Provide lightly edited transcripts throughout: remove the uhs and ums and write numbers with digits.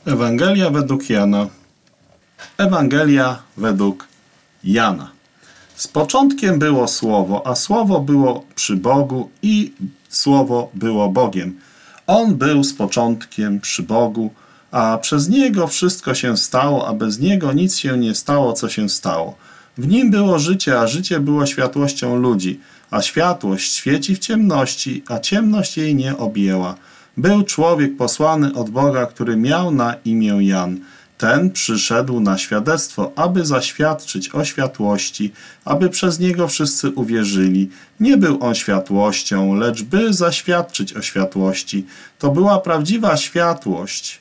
Ewangelia według Jana. Ewangelia według Jana. Z początkiem było Słowo, a Słowo było przy Bogu i Słowo było Bogiem. On był z początkiem przy Bogu, a przez Niego wszystko się stało, a bez Niego nic się nie stało, co się stało. W Nim było życie, a życie było światłością ludzi, a światłość świeci w ciemności, a ciemność jej nie objęła. Był człowiek posłany od Boga, który miał na imię Jan. Ten przyszedł na świadectwo, aby zaświadczyć o światłości, aby przez niego wszyscy uwierzyli. Nie był on światłością, lecz by zaświadczyć o światłości. To była prawdziwa światłość,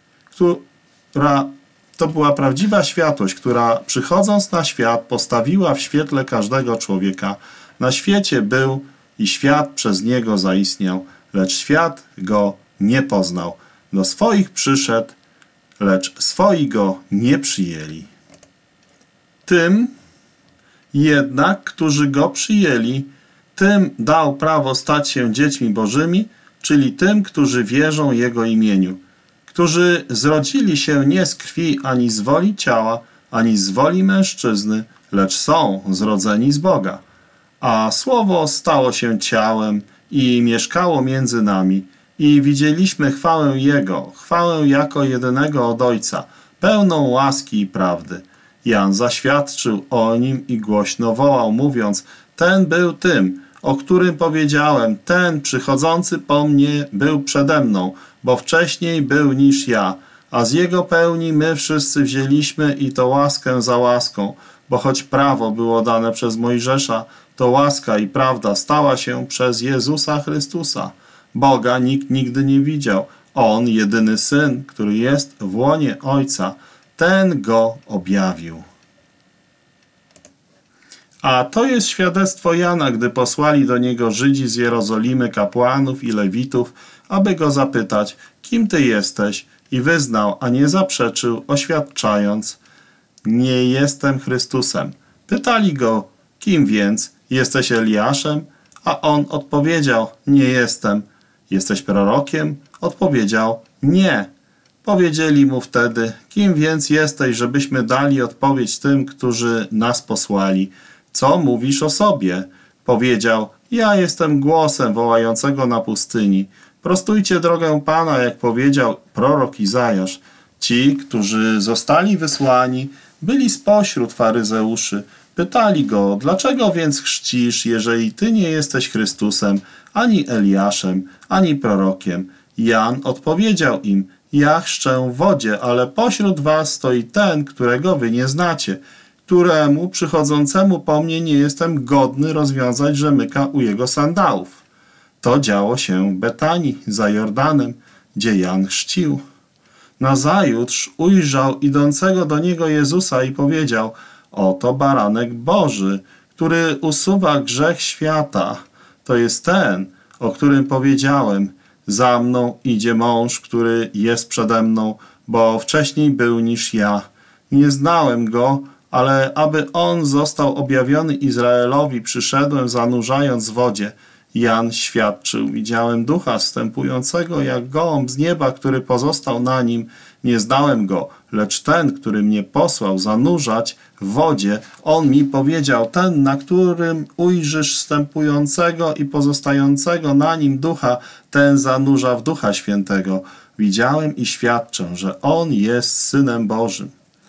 która przychodząc na świat postawiła w świetle każdego człowieka. Na świecie był i świat przez niego zaistniał, lecz świat go nie poznał. Do swoich przyszedł, lecz swoi go nie przyjęli. Tym jednak, którzy go przyjęli, tym dał prawo stać się dziećmi Bożymi, czyli tym, którzy wierzą Jego imieniu, którzy zrodzili się nie z krwi ani z woli ciała, ani z woli mężczyzny, lecz są zrodzeni z Boga. A Słowo stało się ciałem i mieszkało między nami, i widzieliśmy chwałę Jego, chwałę jako jedynego od Ojca, pełną łaski i prawdy. Jan zaświadczył o Nim i głośno wołał, mówiąc: ten był tym, o którym powiedziałem, ten przychodzący po mnie był przede mną, bo wcześniej był niż ja, a z Jego pełni my wszyscy wzięliśmy i to łaskę za łaską, bo choć prawo było dane przez Mojżesza, to łaska i prawda stała się przez Jezusa Chrystusa. Boga nikt nigdy nie widział. On, jedyny Syn, który jest w łonie Ojca, ten Go objawił. A to jest świadectwo Jana, gdy posłali do niego Żydzi z Jerozolimy, kapłanów i lewitów, aby go zapytać: kim ty jesteś? I wyznał, a nie zaprzeczył, oświadczając: nie jestem Chrystusem. Pytali go: kim więc? Jesteś Eliaszem? A on odpowiedział: nie jestem. Jesteś prorokiem? Odpowiedział: nie. Powiedzieli mu wtedy: kim więc jesteś, żebyśmy dali odpowiedź tym, którzy nas posłali? Co mówisz o sobie? Powiedział: ja jestem głosem wołającego na pustyni. Prostujcie drogę Pana, jak powiedział prorok Izajasz. Ci, którzy zostali wysłani, byli spośród faryzeuszy. Pytali go: dlaczego więc chrzcisz, jeżeli ty nie jesteś Chrystusem, ani Eliaszem, ani prorokiem? Jan odpowiedział im: ja chrzczę w wodzie, ale pośród was stoi ten, którego wy nie znacie, któremu przychodzącemu po mnie nie jestem godny rozwiązać rzemyka u jego sandałów. To działo się w Betanii za Jordanem, gdzie Jan chrzcił. Nazajutrz ujrzał idącego do niego Jezusa i powiedział: oto baranek Boży, który usuwa grzech świata. To jest ten, o którym powiedziałem: za mną idzie mąż, który jest przede mną, bo wcześniej był niż ja. Nie znałem go, ale aby on został objawiony Izraelowi, przyszedłem zanurzając w wodzie. Jan świadczył: widziałem Ducha zstępującego jak gołąb z nieba, który pozostał na nim. Nie znałem go, lecz ten, który mnie posłał zanurzać w wodzie, on mi powiedział: ten, na którym ujrzysz wstępującego i pozostającego na nim Ducha, ten zanurza w Ducha Świętego. Widziałem i świadczę, że on jest Synem Bożym.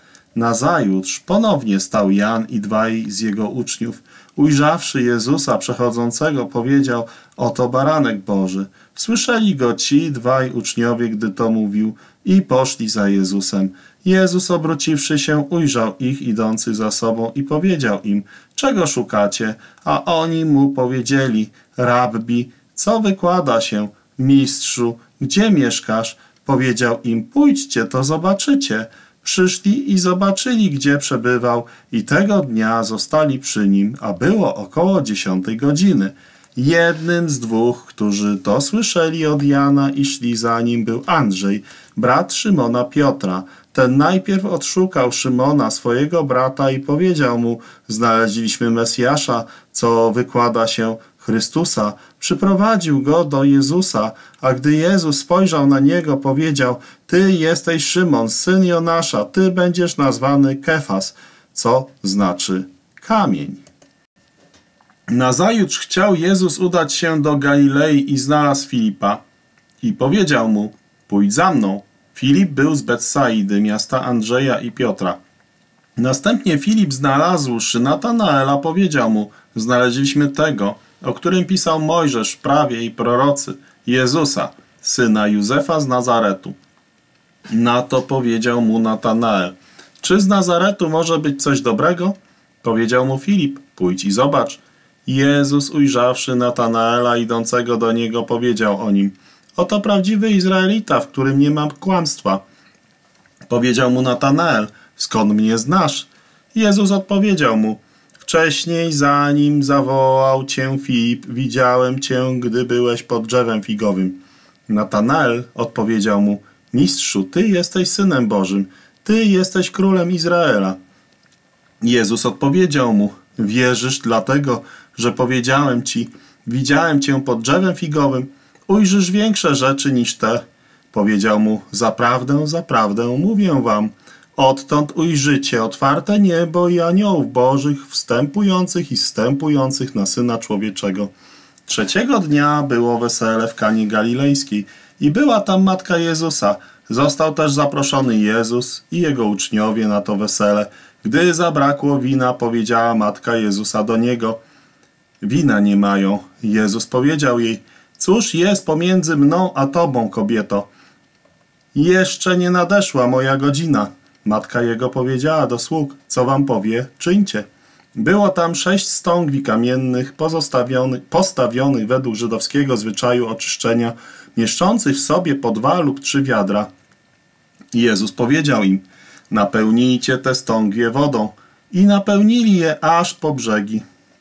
Nazajutrz ponownie stał Jan i dwaj z jego uczniów. Ujrzawszy Jezusa przechodzącego, powiedział: oto baranek Boży. Słyszeli go ci dwaj uczniowie, gdy to mówił, i poszli za Jezusem. Jezus, obróciwszy się, ujrzał ich idących za sobą i powiedział im: czego szukacie? A oni mu powiedzieli: Rabbi, co wykłada się? Mistrzu, gdzie mieszkasz? Powiedział im: pójdźcie, to zobaczycie. Przyszli i zobaczyli, gdzie przebywał, i tego dnia zostali przy nim, a było około 10 godziny. Jednym z dwóch, którzy to słyszeli od Jana i szli za nim, był Andrzej, brat Szymona Piotra. Ten najpierw odszukał Szymona, swojego brata, i powiedział mu: znaleźliśmy Mesjasza, co wykłada się: Chrystusa, przyprowadził go do Jezusa, a gdy Jezus spojrzał na niego, powiedział: Ty jesteś Szymon, syn Jonasza, ty będziesz nazwany Kefas, co znaczy kamień. Nazajutrz chciał Jezus udać się do Galilei i znalazł Filipa i powiedział mu: Pójdź za mną. Filip był z Betsaidy, miasta Andrzeja i Piotra. Następnie Filip, znalazłszy Natanaela, powiedział mu: Znaleźliśmy tego, o którym pisał Mojżesz w prawie i prorocy, Jezusa, syna Józefa z Nazaretu. Na to powiedział mu Natanael: Czy z Nazaretu może być coś dobrego? Powiedział mu Filip: Pójdź i zobacz. Jezus, ujrzawszy Natanaela idącego do niego, powiedział o nim: Oto prawdziwy Izraelita, w którym nie ma kłamstwa. Powiedział mu Natanael: Skąd mnie znasz? Jezus odpowiedział mu: Wcześniej, zanim zawołał cię Filip, widziałem cię, gdy byłeś pod drzewem figowym. Natanael odpowiedział mu: Mistrzu, ty jesteś Synem Bożym, ty jesteś Królem Izraela. Jezus odpowiedział mu: Wierzysz dlatego, że powiedziałem ci: Widziałem cię pod drzewem figowym, ujrzysz większe rzeczy niż te. Powiedział mu: Zaprawdę, zaprawdę, mówię wam, odtąd ujrzycie otwarte niebo i aniołów bożych wstępujących i zstępujących na Syna Człowieczego. Trzeciego dnia było wesele w Kanie Galilejskiej i była tam matka Jezusa. Został też zaproszony Jezus i jego uczniowie na to wesele. Gdy zabrakło wina, powiedziała matka Jezusa do niego: Wina nie mają. Jezus powiedział jej: Cóż jest pomiędzy mną a tobą, kobieto? Jeszcze nie nadeszła moja godzina. Matka jego powiedziała do sług: Co wam powie, czyńcie. Było tam 6 stągwi kamiennych, postawionych według żydowskiego zwyczaju oczyszczenia, mieszczących w sobie po 2 lub 3 wiadra. Jezus powiedział im: Napełnijcie te stągwie wodą. I napełnili je aż po brzegi.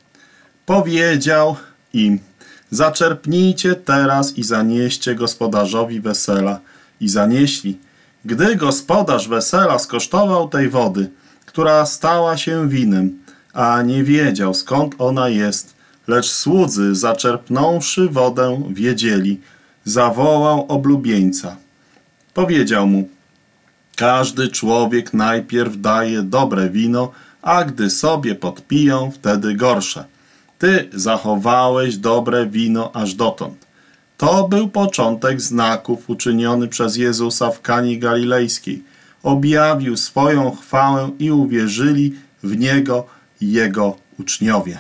Powiedział im: Zaczerpnijcie teraz i zanieście gospodarzowi wesela. I zanieśli. Gdy gospodarz wesela skosztował tej wody, która stała się winem, a nie wiedział, skąd ona jest, lecz słudzy, zaczerpnąwszy wodę, wiedzieli, zawołał oblubieńca. Powiedział mu: Każdy człowiek najpierw daje dobre wino, a gdy sobie podpiją, wtedy gorsze. Ty zachowałeś dobre wino aż dotąd. To był początek znaków uczyniony przez Jezusa w Kanie Galilejskiej. Objawił swoją chwałę i uwierzyli w Niego Jego uczniowie.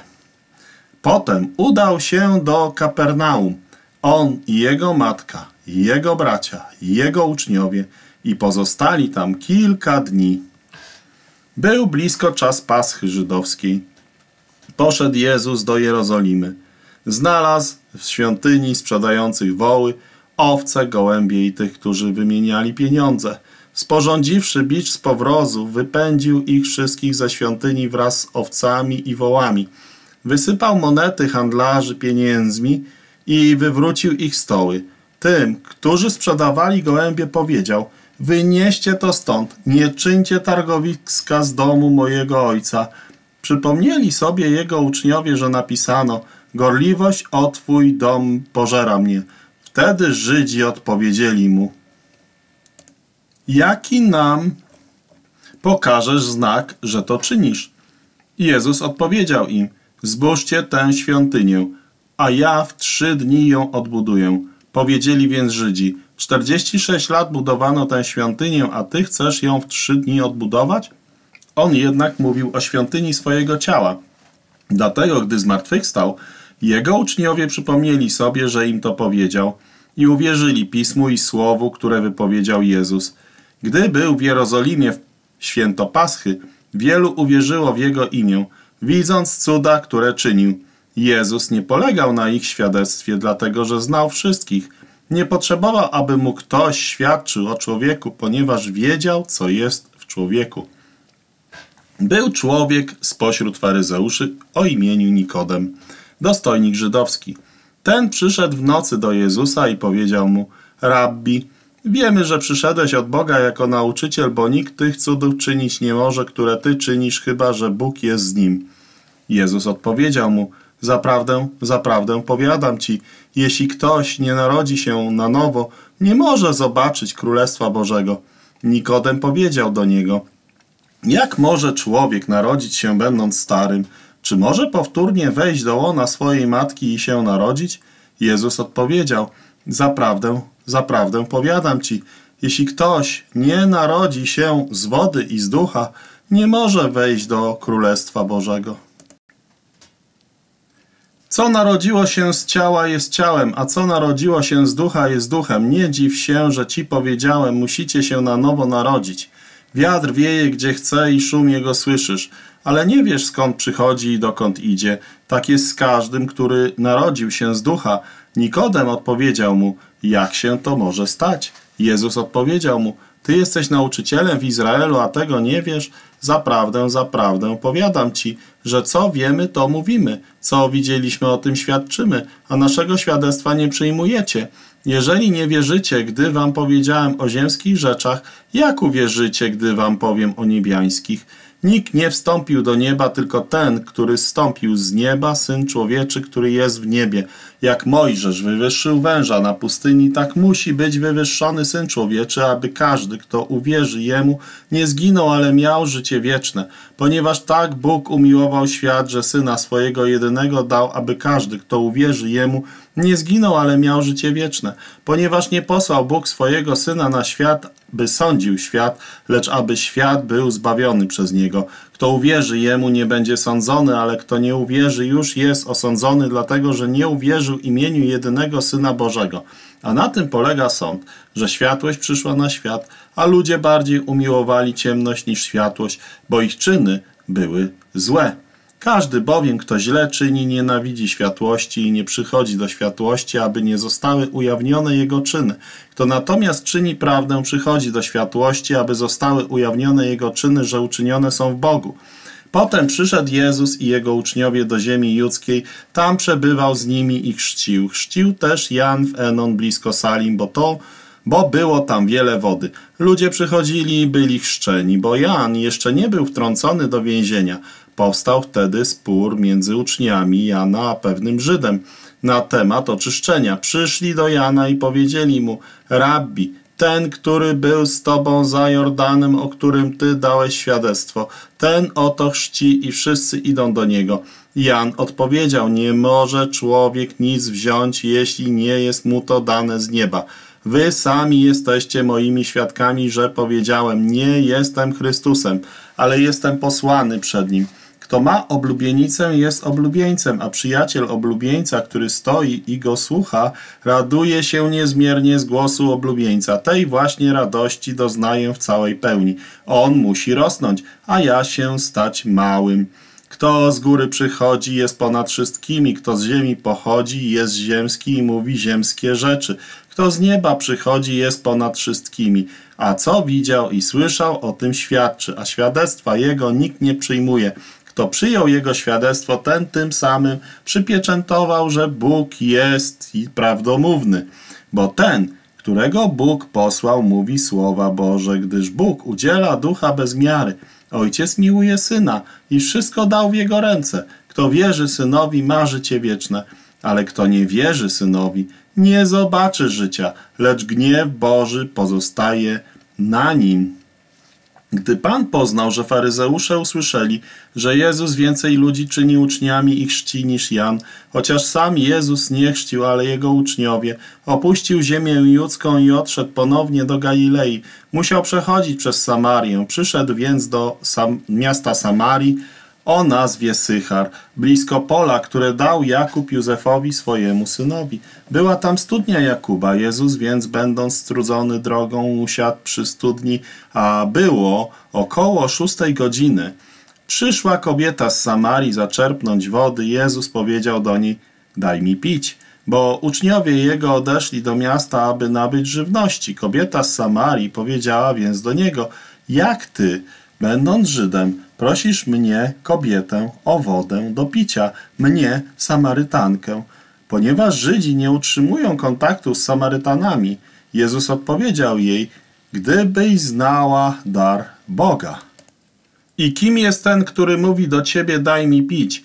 Potem udał się do Kapernaum, on i jego matka, jego bracia, jego uczniowie, i pozostali tam kilka dni. Był blisko czas Paschy żydowskiej. Poszedł Jezus do Jerozolimy. Znalazł w świątyni sprzedających woły, owce, gołębie i tych, którzy wymieniali pieniądze. Sporządziwszy bicz z powrozu, wypędził ich wszystkich ze świątyni wraz z owcami i wołami. Wysypał monety handlarzy pieniędzmi i wywrócił ich stoły. Tym, którzy sprzedawali gołębie, powiedział: Wynieście to stąd, nie czyńcie targowiska z domu mojego ojca. Przypomnieli sobie jego uczniowie, że napisano: Gorliwość o twój dom pożera mnie. Wtedy Żydzi odpowiedzieli mu: Jaki nam pokażesz znak, że to czynisz? Jezus odpowiedział im: Zbóżcie tę świątynię, a ja w 3 dni ją odbuduję. Powiedzieli więc Żydzi: 46 lat budowano tę świątynię, a ty chcesz ją w 3 dni odbudować? On jednak mówił o świątyni swojego ciała. Dlatego, gdy zmartwychwstał, jego uczniowie przypomnieli sobie, że im to powiedział, i uwierzyli Pismu i Słowu, które wypowiedział Jezus. Gdy był w Jerozolimie w święto Paschy, wielu uwierzyło w jego imię, widząc cuda, które czynił. Jezus nie polegał na ich świadectwie, dlatego że znał wszystkich. Nie potrzebował, aby mu ktoś świadczył o człowieku, ponieważ wiedział, co jest w człowieku. Był człowiek spośród faryzeuszy o imieniu Nikodem, dostojnik żydowski. Ten przyszedł w nocy do Jezusa i powiedział mu: Rabbi, wiemy, że przyszedłeś od Boga jako nauczyciel, bo nikt tych cudów czynić nie może, które ty czynisz, chyba że Bóg jest z nim. Jezus odpowiedział mu: Zaprawdę, zaprawdę powiadam ci, jeśli ktoś nie narodzi się na nowo, nie może zobaczyć Królestwa Bożego. Nikodem powiedział do niego: jak może człowiek narodzić się będąc starym? Czy może powtórnie wejść do łona swojej matki i się narodzić? Jezus odpowiedział: zaprawdę, zaprawdę powiadam ci, jeśli ktoś nie narodzi się z wody i z ducha, nie może wejść do Królestwa Bożego. Co narodziło się z ciała jest ciałem, a co narodziło się z ducha jest duchem. Nie dziw się, że ci powiedziałem, musicie się na nowo narodzić. Wiatr wieje gdzie chce i szum jego słyszysz, ale nie wiesz skąd przychodzi i dokąd idzie. Tak jest z każdym, który narodził się z ducha. Nikodem odpowiedział mu: jak się to może stać? Jezus odpowiedział mu: ty jesteś nauczycielem w Izraelu, a tego nie wiesz? Zaprawdę, zaprawdę powiadam ci, że co wiemy, to mówimy. Co widzieliśmy, o tym świadczymy, a naszego świadectwa nie przyjmujecie. Jeżeli nie wierzycie, gdy wam powiedziałem o ziemskich rzeczach, jak uwierzycie, gdy wam powiem o niebiańskich? Nikt nie wstąpił do nieba, tylko ten, który zstąpił z nieba, Syn Człowieczy, który jest w niebie. Jak Mojżesz wywyższył węża na pustyni, tak musi być wywyższony Syn Człowieczy, aby każdy, kto uwierzy Jemu, nie zginął, ale miał życie wieczne. Ponieważ tak Bóg umiłował świat, że Syna swojego jedynego dał, aby każdy, kto uwierzy Jemu, nie zginął, ale miał życie wieczne. Ponieważ nie posłał Bóg swojego Syna na świat, by sądził świat, lecz aby świat był zbawiony przez Niego. Kto uwierzy Jemu, nie będzie sądzony, ale kto nie uwierzy, już jest osądzony, dlatego że nie uwierzył imieniu jedynego Syna Bożego. A na tym polega sąd, że światłość przyszła na świat, a ludzie bardziej umiłowali ciemność niż światłość, bo ich czyny były złe. Każdy bowiem, kto źle czyni, nienawidzi światłości i nie przychodzi do światłości, aby nie zostały ujawnione jego czyny. Kto natomiast czyni prawdę, przychodzi do światłości, aby zostały ujawnione jego czyny, że uczynione są w Bogu. Potem przyszedł Jezus i jego uczniowie do ziemi judzkiej, tam przebywał z nimi i chrzcił. Chrzcił też Jan w Enon blisko Salim, bo było tam wiele wody. Ludzie przychodzili i byli chrzczeni, bo Jan jeszcze nie był wtrącony do więzienia. Powstał wtedy spór między uczniami Jana a pewnym Żydem na temat oczyszczenia. Przyszli do Jana i powiedzieli mu: Rabbi, ten, który był z tobą za Jordanem, o którym ty dałeś świadectwo, ten oto chrzci i wszyscy idą do niego. Jan odpowiedział: nie może człowiek nic wziąć, jeśli nie jest mu to dane z nieba. Wy sami jesteście moimi świadkami, że powiedziałem: nie jestem Chrystusem, ale jestem posłany przed nim. Kto ma oblubienicę, jest oblubieńcem, a przyjaciel oblubieńca, który stoi i go słucha, raduje się niezmiernie z głosu oblubieńca. Tej właśnie radości doznaję w całej pełni. On musi rosnąć, a ja się stać małym. Kto z góry przychodzi, jest ponad wszystkimi. Kto z ziemi pochodzi, jest ziemski i mówi ziemskie rzeczy. Kto z nieba przychodzi, jest ponad wszystkimi. A co widział i słyszał, o tym świadczy, a świadectwa jego nikt nie przyjmuje. Kto przyjął jego świadectwo, ten tym samym przypieczętował, że Bóg jest i prawdomówny. Bo ten, którego Bóg posłał, mówi słowa Boże, gdyż Bóg udziela ducha bez miary. Ojciec miłuje Syna i wszystko dał w Jego ręce. Kto wierzy Synowi, ma życie wieczne, ale kto nie wierzy Synowi, nie zobaczy życia, lecz gniew Boży pozostaje na nim. Gdy Pan poznał, że faryzeusze usłyszeli, że Jezus więcej ludzi czyni uczniami i chrzci niż Jan, chociaż sam Jezus nie chrzcił, ale jego uczniowie, opuścił ziemię judzką i odszedł ponownie do Galilei. Musiał przechodzić przez Samarię. Przyszedł więc do miasta Samarii o nazwie Sychar, blisko pola, które dał Jakub Józefowi swojemu synowi. Była tam studnia Jakuba. Jezus więc, będąc strudzony drogą, usiadł przy studni, a było około 6 godziny. Przyszła kobieta z Samarii zaczerpnąć wody. Jezus powiedział do niej: daj mi pić, bo uczniowie jego odeszli do miasta, aby nabyć żywności. Kobieta z Samarii powiedziała więc do niego: jak ty, będąc Żydem, prosisz mnie, kobietę, o wodę do picia, mnie, Samarytankę? Ponieważ Żydzi nie utrzymują kontaktu z Samarytanami, Jezus odpowiedział jej: gdybyś znała dar Boga. I kim jest ten, który mówi do ciebie: daj mi pić?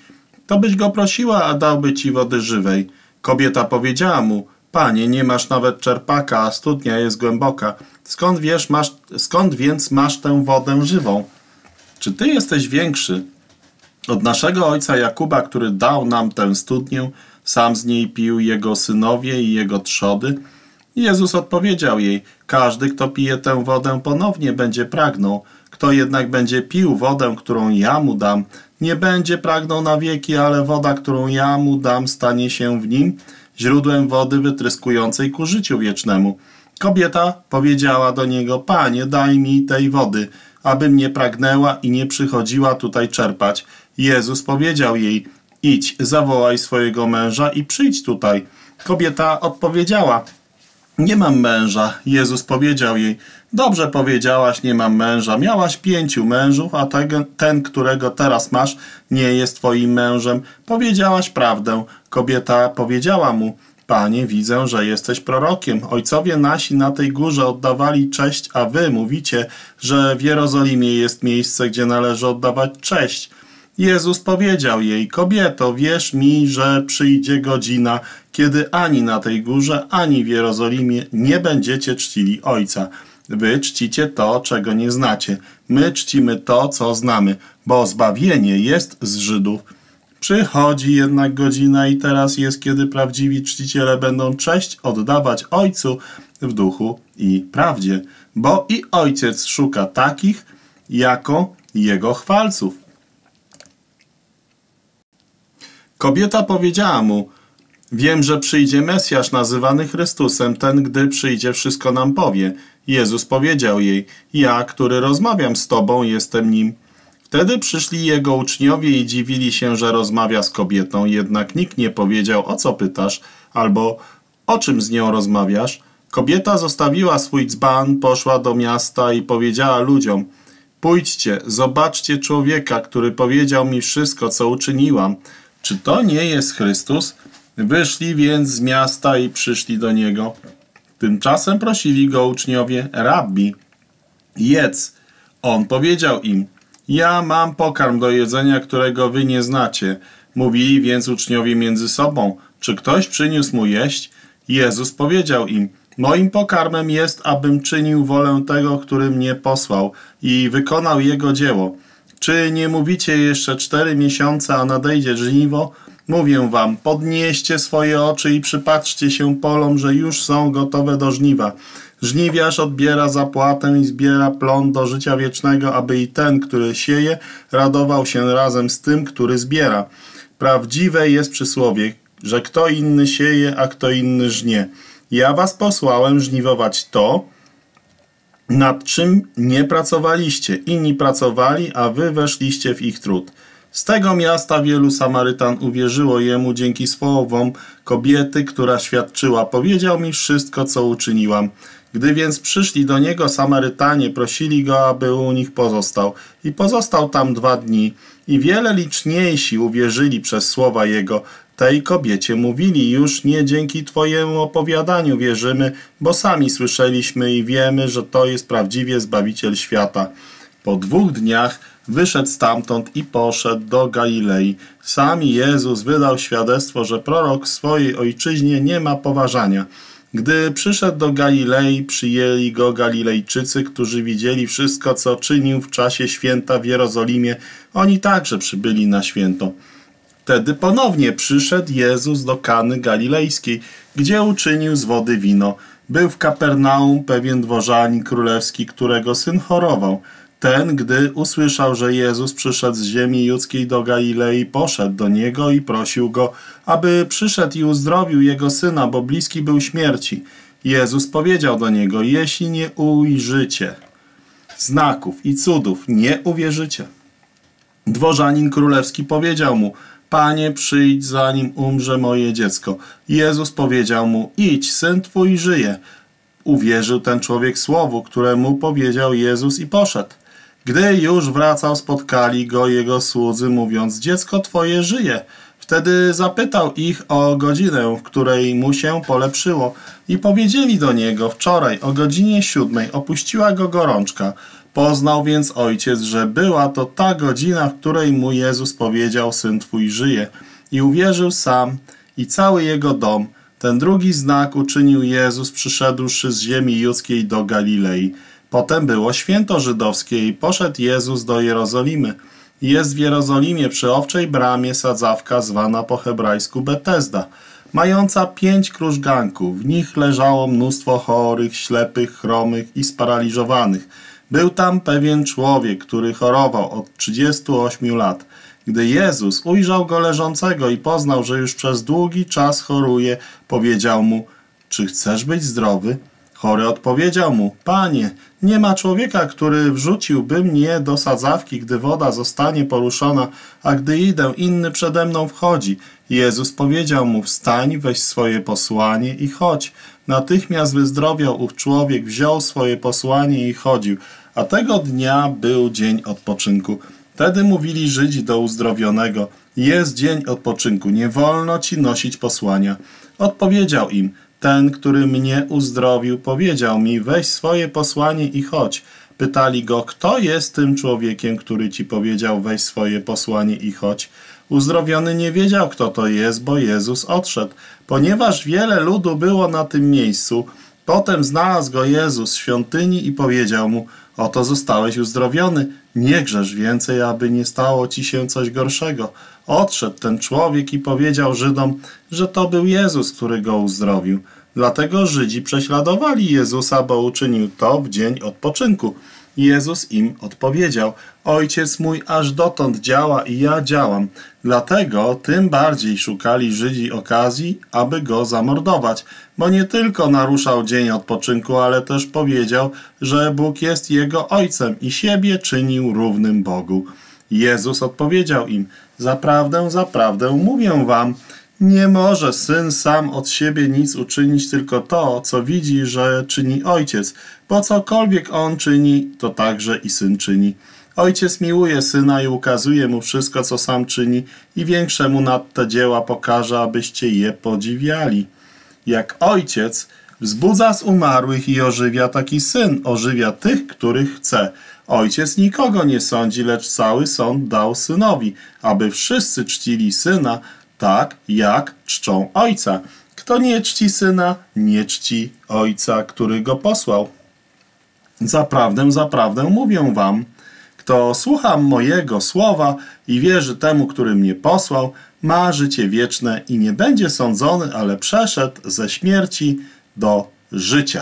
to byś go prosiła, a dałby ci wody żywej. Kobieta powiedziała mu: Panie, nie masz nawet czerpaka, a studnia jest głęboka. Skąd więc masz tę wodę żywą? Czy ty jesteś większy od naszego ojca Jakuba, który dał nam tę studnię? Sam z niej pił, jego synowie i jego trzody. Jezus odpowiedział jej: Każdy, kto pije tę wodę ponownie, będzie pragnął. Kto jednak będzie pił wodę, którą ja mu dam, nie będzie pragnął na wieki, ale woda, którą ja mu dam, stanie się w nim źródłem wody wytryskującej ku życiu wiecznemu. Kobieta powiedziała do niego: Panie, daj mi tej wody, abym nie pragnęła i nie przychodziła tutaj czerpać. Jezus powiedział jej: Idź, zawołaj swojego męża i przyjdź tutaj. Kobieta odpowiedziała: Nie mam męża. Jezus powiedział jej: Dobrze powiedziałaś, nie mam męża. Miałaś 5 mężów, a ten, którego teraz masz, nie jest twoim mężem. Powiedziałaś prawdę. Kobieta powiedziała mu: Panie, widzę, że jesteś prorokiem. Ojcowie nasi na tej górze oddawali cześć, a wy mówicie, że w Jerozolimie jest miejsce, gdzie należy oddawać cześć. Jezus powiedział jej: Kobieto, wierz mi, że przyjdzie godzina, kiedy ani na tej górze, ani w Jerozolimie nie będziecie czcili Ojca. Wy czcicie to, czego nie znacie. My czcimy to, co znamy, bo zbawienie jest z Żydów. Przychodzi jednak godzina i teraz jest, kiedy prawdziwi czciciele będą cześć oddawać Ojcu w duchu i prawdzie, bo i Ojciec szuka takich jako Jego chwalców. Kobieta powiedziała mu: Wiem, że przyjdzie Mesjasz nazywany Chrystusem, ten, gdy przyjdzie, wszystko nam powie. Jezus powiedział jej: Ja, który rozmawiam z tobą, jestem nim. Wtedy przyszli jego uczniowie i dziwili się, że rozmawia z kobietą, jednak nikt nie powiedział: O co pytasz? Albo o czym z nią rozmawiasz? Kobieta zostawiła swój dzban, poszła do miasta i powiedziała ludziom: Pójdźcie, zobaczcie człowieka, który powiedział mi wszystko, co uczyniłam. Czy to nie jest Chrystus? Wyszli więc z miasta i przyszli do niego. Tymczasem prosili go uczniowie: Rabbi, jedz. On powiedział im: Ja mam pokarm do jedzenia, którego wy nie znacie. Mówili więc uczniowie między sobą: Czy ktoś przyniósł mu jeść? Jezus powiedział im: Moim pokarmem jest, abym czynił wolę tego, który mnie posłał i wykonał jego dzieło. Czy nie mówicie jeszcze 4 miesiące, a nadejdzie żniwo? Mówię wam, podnieście swoje oczy i przypatrzcie się polom, że już są gotowe do żniwa. Żniwiarz odbiera zapłatę i zbiera plon do życia wiecznego, aby i ten, który sieje, radował się razem z tym, który zbiera. Prawdziwe jest przysłowie, że kto inny sieje, a kto inny żnie. Ja was posłałem żniwować to, nad czym nie pracowaliście. Inni pracowali, a wy weszliście w ich trud. Z tego miasta wielu Samarytan uwierzyło jemu dzięki słowom kobiety, która świadczyła: Powiedział mi wszystko, co uczyniłam. Gdy więc przyszli do niego Samarytanie, prosili go, aby u nich pozostał. I pozostał tam 2 dni. I wiele liczniejsi uwierzyli przez słowa jego. Tej kobiecie mówili: Już nie dzięki twojemu opowiadaniu wierzymy, bo sami słyszeliśmy i wiemy, że to jest prawdziwie Zbawiciel świata. Po 2 dniach wyszedł stamtąd i poszedł do Galilei. Sam Jezus wydał świadectwo, że prorok w swojej ojczyźnie nie ma poważania. Gdy przyszedł do Galilei, przyjęli go Galilejczycy, którzy widzieli wszystko, co czynił w czasie święta w Jerozolimie. Oni także przybyli na święto. Wtedy ponownie przyszedł Jezus do Kany Galilejskiej, gdzie uczynił z wody wino. Był w Kapernaum pewien dworzanin królewski, którego syn chorował. Ten, gdy usłyszał, że Jezus przyszedł z ziemi judzkiej do Galilei, poszedł do niego i prosił go, aby przyszedł i uzdrowił jego syna, bo bliski był śmierci. Jezus powiedział do niego: Jeśli nie ujrzycie znaków i cudów, nie uwierzycie. Dworzanin królewski powiedział mu: Panie, przyjdź, zanim umrze moje dziecko. Jezus powiedział mu: Idź, syn twój żyje. Uwierzył ten człowiek słowu, które mu powiedział Jezus, i poszedł. Gdy już wracał, spotkali go jego słudzy, mówiąc: Dziecko twoje żyje. Wtedy zapytał ich o godzinę, w której mu się polepszyło, i powiedzieli do niego: Wczoraj o godzinie 7 opuściła go gorączka. Poznał więc ojciec, że była to ta godzina, w której mu Jezus powiedział: Syn twój żyje. I uwierzył sam i cały jego dom. Ten drugi znak uczynił Jezus, przyszedłszy z ziemi judzkiej do Galilei. Potem było święto żydowskie i poszedł Jezus do Jerozolimy. Jest w Jerozolimie przy Owczej Bramie sadzawka zwana po hebrajsku Betesda, mająca 5 krużganków. W nich leżało mnóstwo chorych, ślepych, chromych i sparaliżowanych. Był tam pewien człowiek, który chorował od 38 lat. Gdy Jezus ujrzał go leżącego i poznał, że już przez długi czas choruje, powiedział mu: czy chcesz być zdrowy? Chory odpowiedział mu: Panie, nie ma człowieka, który wrzuciłby mnie do sadzawki, gdy woda zostanie poruszona, a gdy idę, inny przede mną wchodzi. Jezus powiedział mu: wstań, weź swoje posłanie i chodź. Natychmiast wyzdrowiał ów człowiek, wziął swoje posłanie i chodził. A tego dnia był dzień odpoczynku. Wtedy mówili Żydzi do uzdrowionego: jest dzień odpoczynku, nie wolno ci nosić posłania. Odpowiedział im: ten, który mnie uzdrowił, powiedział mi: weź swoje posłanie i chodź. Pytali go: kto jest tym człowiekiem, który ci powiedział: weź swoje posłanie i chodź? Uzdrowiony nie wiedział, kto to jest, bo Jezus odszedł. Ponieważ wiele ludu było na tym miejscu, potem znalazł go Jezus w świątyni i powiedział mu: oto zostałeś uzdrowiony, nie grzesz więcej, aby nie stało ci się coś gorszego. Odszedł ten człowiek i powiedział Żydom, że to był Jezus, który go uzdrowił. Dlatego Żydzi prześladowali Jezusa, bo uczynił to w dzień odpoczynku. Jezus im odpowiedział: Ojciec mój aż dotąd działa i ja działam. Dlatego tym bardziej szukali Żydzi okazji, aby go zamordować, bo nie tylko naruszał dzień odpoczynku, ale też powiedział, że Bóg jest jego Ojcem i siebie czynił równym Bogu. Jezus odpowiedział im: zaprawdę, zaprawdę mówię wam, nie może Syn sam od siebie nic uczynić, tylko to, co widzi, że czyni Ojciec, bo cokolwiek On czyni, to także i Syn czyni. Ojciec miłuje Syna i ukazuje Mu wszystko, co sam czyni, i większe Mu nad te dzieła pokaże, abyście je podziwiali. Jak Ojciec wzbudza z umarłych i ożywia, taki Syn ożywia tych, których chce. Ojciec nikogo nie sądzi, lecz cały sąd dał Synowi, aby wszyscy czcili Syna, tak jak czczą Ojca. Kto nie czci Syna, nie czci Ojca, który go posłał. Zaprawdę, zaprawdę mówię wam, kto słucha mojego słowa i wierzy temu, który mnie posłał, ma życie wieczne i nie będzie sądzony, ale przeszedł ze śmierci do życia.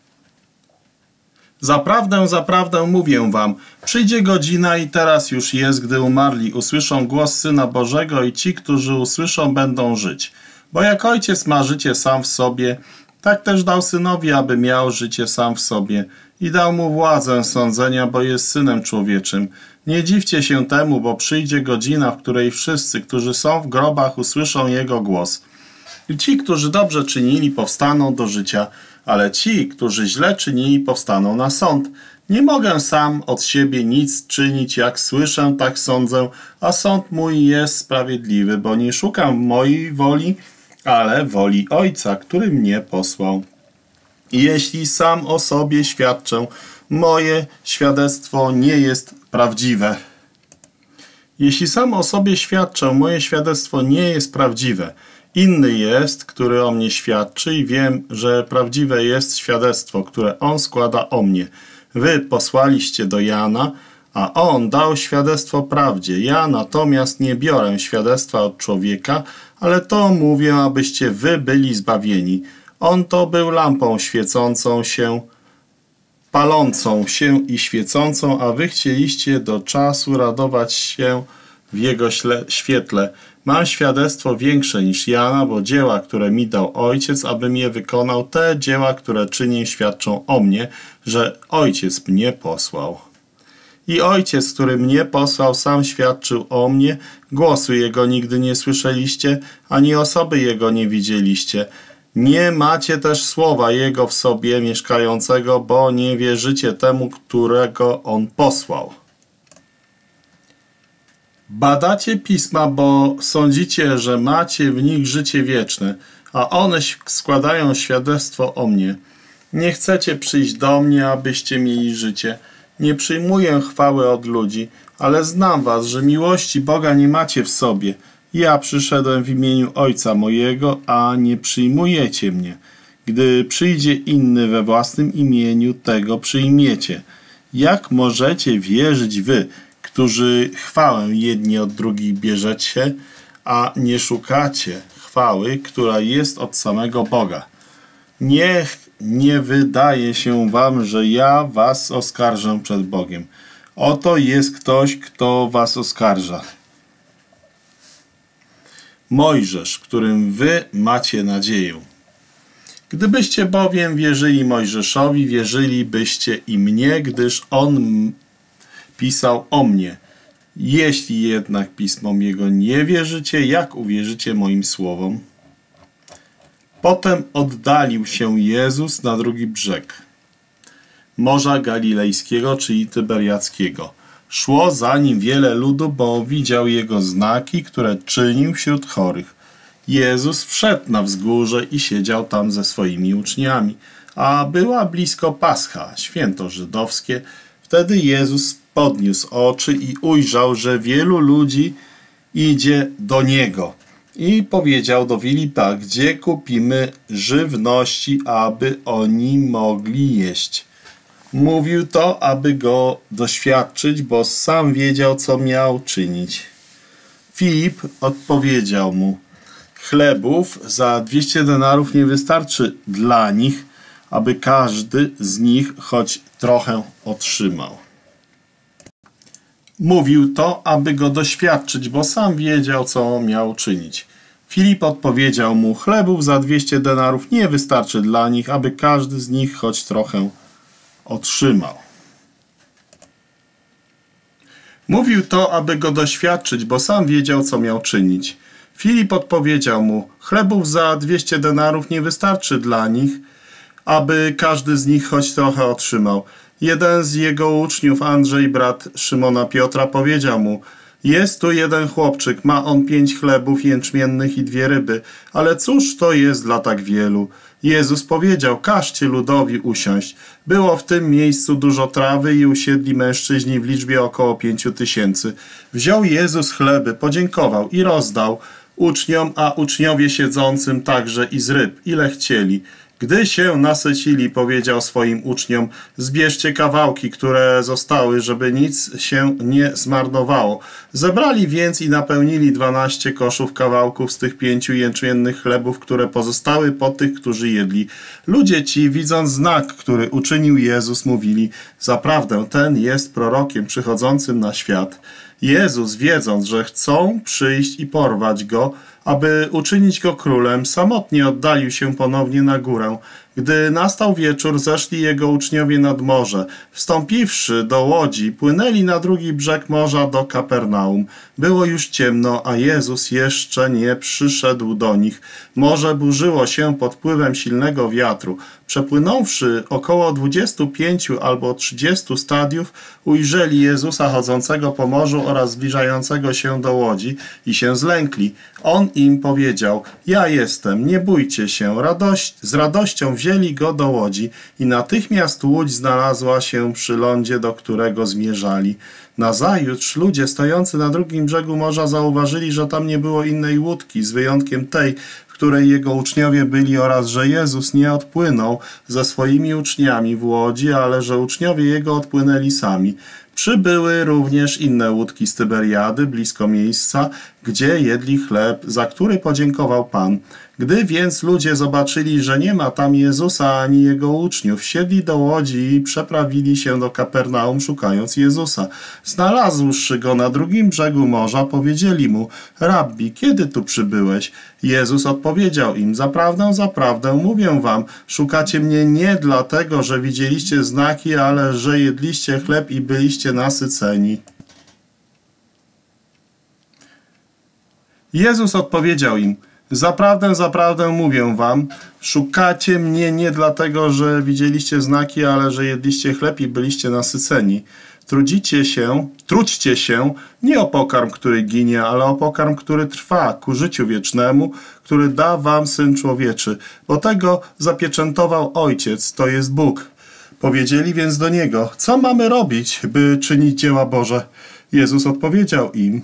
Zaprawdę, zaprawdę mówię wam, przyjdzie godzina i teraz już jest, gdy umarli usłyszą głos Syna Bożego i ci, którzy usłyszą, będą żyć. Bo jak Ojciec ma życie sam w sobie, tak też dał Synowi, aby miał życie sam w sobie i dał mu władzę sądzenia, bo jest Synem Człowieczym. Nie dziwcie się temu, bo przyjdzie godzina, w której wszyscy, którzy są w grobach, usłyszą Jego głos. I ci, którzy dobrze czynili, powstaną do życia, ale ci, którzy źle czynili, powstaną na sąd. Nie mogę sam od siebie nic czynić, jak słyszę, tak sądzę, a sąd mój jest sprawiedliwy, bo nie szukam mojej woli, ale woli Ojca, który mnie posłał. I jeśli sam o sobie świadczę, moje świadectwo nie jest prawdziwe. Jeśli sam o sobie świadczę, moje świadectwo nie jest prawdziwe. Inny jest, który o mnie świadczy i wiem, że prawdziwe jest świadectwo, które on składa o mnie. Wy posłaliście do Jana, a on dał świadectwo prawdzie. Ja natomiast nie biorę świadectwa od człowieka, ale to mówię, abyście wy byli zbawieni. On to był lampą świecącą się, palącą się i świecącą, a wy chcieliście do czasu radować się w jego świetle. Mam świadectwo większe niż Jana, bo dzieła, które mi dał Ojciec, abym je wykonał, te dzieła, które czynię, świadczą o mnie, że Ojciec mnie posłał. I Ojciec, który mnie posłał, sam świadczył o mnie. Głosu Jego nigdy nie słyszeliście, ani osoby Jego nie widzieliście. Nie macie też słowa Jego w sobie mieszkającego, bo nie wierzycie temu, którego On posłał. Badacie pisma, bo sądzicie, że macie w nich życie wieczne, a one składają świadectwo o mnie. Nie chcecie przyjść do mnie, abyście mieli życie. Nie przyjmuję chwały od ludzi, ale znam was, że miłości Boga nie macie w sobie. Ja przyszedłem w imieniu Ojca mojego, a nie przyjmujecie mnie. Gdy przyjdzie inny we własnym imieniu, tego przyjmiecie. Jak możecie wierzyć wy, którzy chwałę jedni od drugich bierzecie, a nie szukacie chwały, która jest od samego Boga? Niech nie wydaje się wam, że ja was oskarżę przed Bogiem. Oto jest ktoś, kto was oskarża. Mojżesz, w którym wy macie nadzieję. Gdybyście bowiem wierzyli Mojżeszowi, wierzylibyście i mnie, gdyż on pisał o mnie. Jeśli jednak pismom jego nie wierzycie, jak uwierzycie moim słowom? Potem oddalił się Jezus na drugi brzeg Morza Galilejskiego, czyli Tyberiackiego. Szło za nim wiele ludu, bo widział jego znaki, które czynił wśród chorych. Jezus wszedł na wzgórze i siedział tam ze swoimi uczniami, a była blisko Pascha, święto żydowskie. Wtedy Jezus podniósł oczy i ujrzał, że wielu ludzi idzie do Niego. I powiedział do Filipa, gdzie kupimy żywności, aby oni mogli jeść. Mówił to, aby go doświadczyć, bo sam wiedział, co miał czynić. Filip odpowiedział mu, chlebów za 200 denarów nie wystarczy dla nich, aby każdy z nich choć trochę otrzymał. Mówił to, aby go doświadczyć, bo sam wiedział, co miał czynić. Filip odpowiedział mu, chlebów za 200 denarów nie wystarczy dla nich, aby każdy z nich choć trochę otrzymał. Mówił to, aby go doświadczyć, bo sam wiedział, co miał czynić. Filip odpowiedział mu, chlebów za 200 denarów nie wystarczy dla nich, aby każdy z nich choć trochę otrzymał. Jeden z jego uczniów, Andrzej, brat Szymona Piotra, powiedział mu, jest tu jeden chłopczyk, ma on 5 chlebów jęczmiennych i 2 ryby, ale cóż to jest dla tak wielu? Jezus powiedział, każcie ludowi usiąść. Było w tym miejscu dużo trawy i usiedli mężczyźni w liczbie około 5000. Wziął Jezus chleby, podziękował i rozdał uczniom, a uczniowie siedzącym także i z ryb, ile chcieli. Gdy się nasycili, powiedział swoim uczniom, zbierzcie kawałki, które zostały, żeby nic się nie zmarnowało. Zebrali więc i napełnili 12 koszów kawałków z tych 5 jęczmiennych chlebów, które pozostały po tych, którzy jedli. Ludzie ci, widząc znak, który uczynił Jezus, mówili, zaprawdę ten jest prorokiem przychodzącym na świat. Jezus, wiedząc, że chcą przyjść i porwać go, aby uczynić go królem, samotnie oddalił się ponownie na górę. Gdy nastał wieczór, zeszli jego uczniowie nad morze. Wstąpiwszy do łodzi, płynęli na drugi brzeg morza do Kapernaum. Było już ciemno, a Jezus jeszcze nie przyszedł do nich. Morze burzyło się pod wpływem silnego wiatru. Przepłynąwszy około 25 albo 30 stadiów, ujrzeli Jezusa chodzącego po morzu oraz zbliżającego się do łodzi i się zlękli. On im powiedział, ja jestem, nie bójcie się. Z radością wzięli go do łodzi i natychmiast łódź znalazła się przy lądzie, do którego zmierzali. Nazajutrz ludzie stojący na drugim brzegu morza zauważyli, że tam nie było innej łódki, z wyjątkiem tej, w której jego uczniowie byli, oraz że Jezus nie odpłynął ze swoimi uczniami w łodzi, ale że uczniowie jego odpłynęli sami. Przybyły również inne łódki z Tyberiady, blisko miejsca, gdzie jedli chleb, za który podziękował Pan. Gdy więc ludzie zobaczyli, że nie ma tam Jezusa ani jego uczniów, wsiedli do łodzi i przeprawili się do Kapernaum, szukając Jezusa. Znalazłszy go na drugim brzegu morza, powiedzieli mu, Rabbi, kiedy tu przybyłeś? Jezus odpowiedział im, zaprawdę mówię wam, szukacie mnie nie dlatego, że widzieliście znaki, ale że jedliście chleb i byliście nasyceni. Jezus odpowiedział im, zaprawdę mówię wam, szukacie mnie nie dlatego, że widzieliście znaki, ale że jedliście chleb i byliście nasyceni. Trudźcie się nie o pokarm, który ginie, ale o pokarm, który trwa ku życiu wiecznemu, który da wam Syn Człowieczy, bo tego zapieczętował Ojciec, to jest Bóg. Powiedzieli więc do niego: co mamy robić, by czynić dzieła Boże? Jezus odpowiedział im: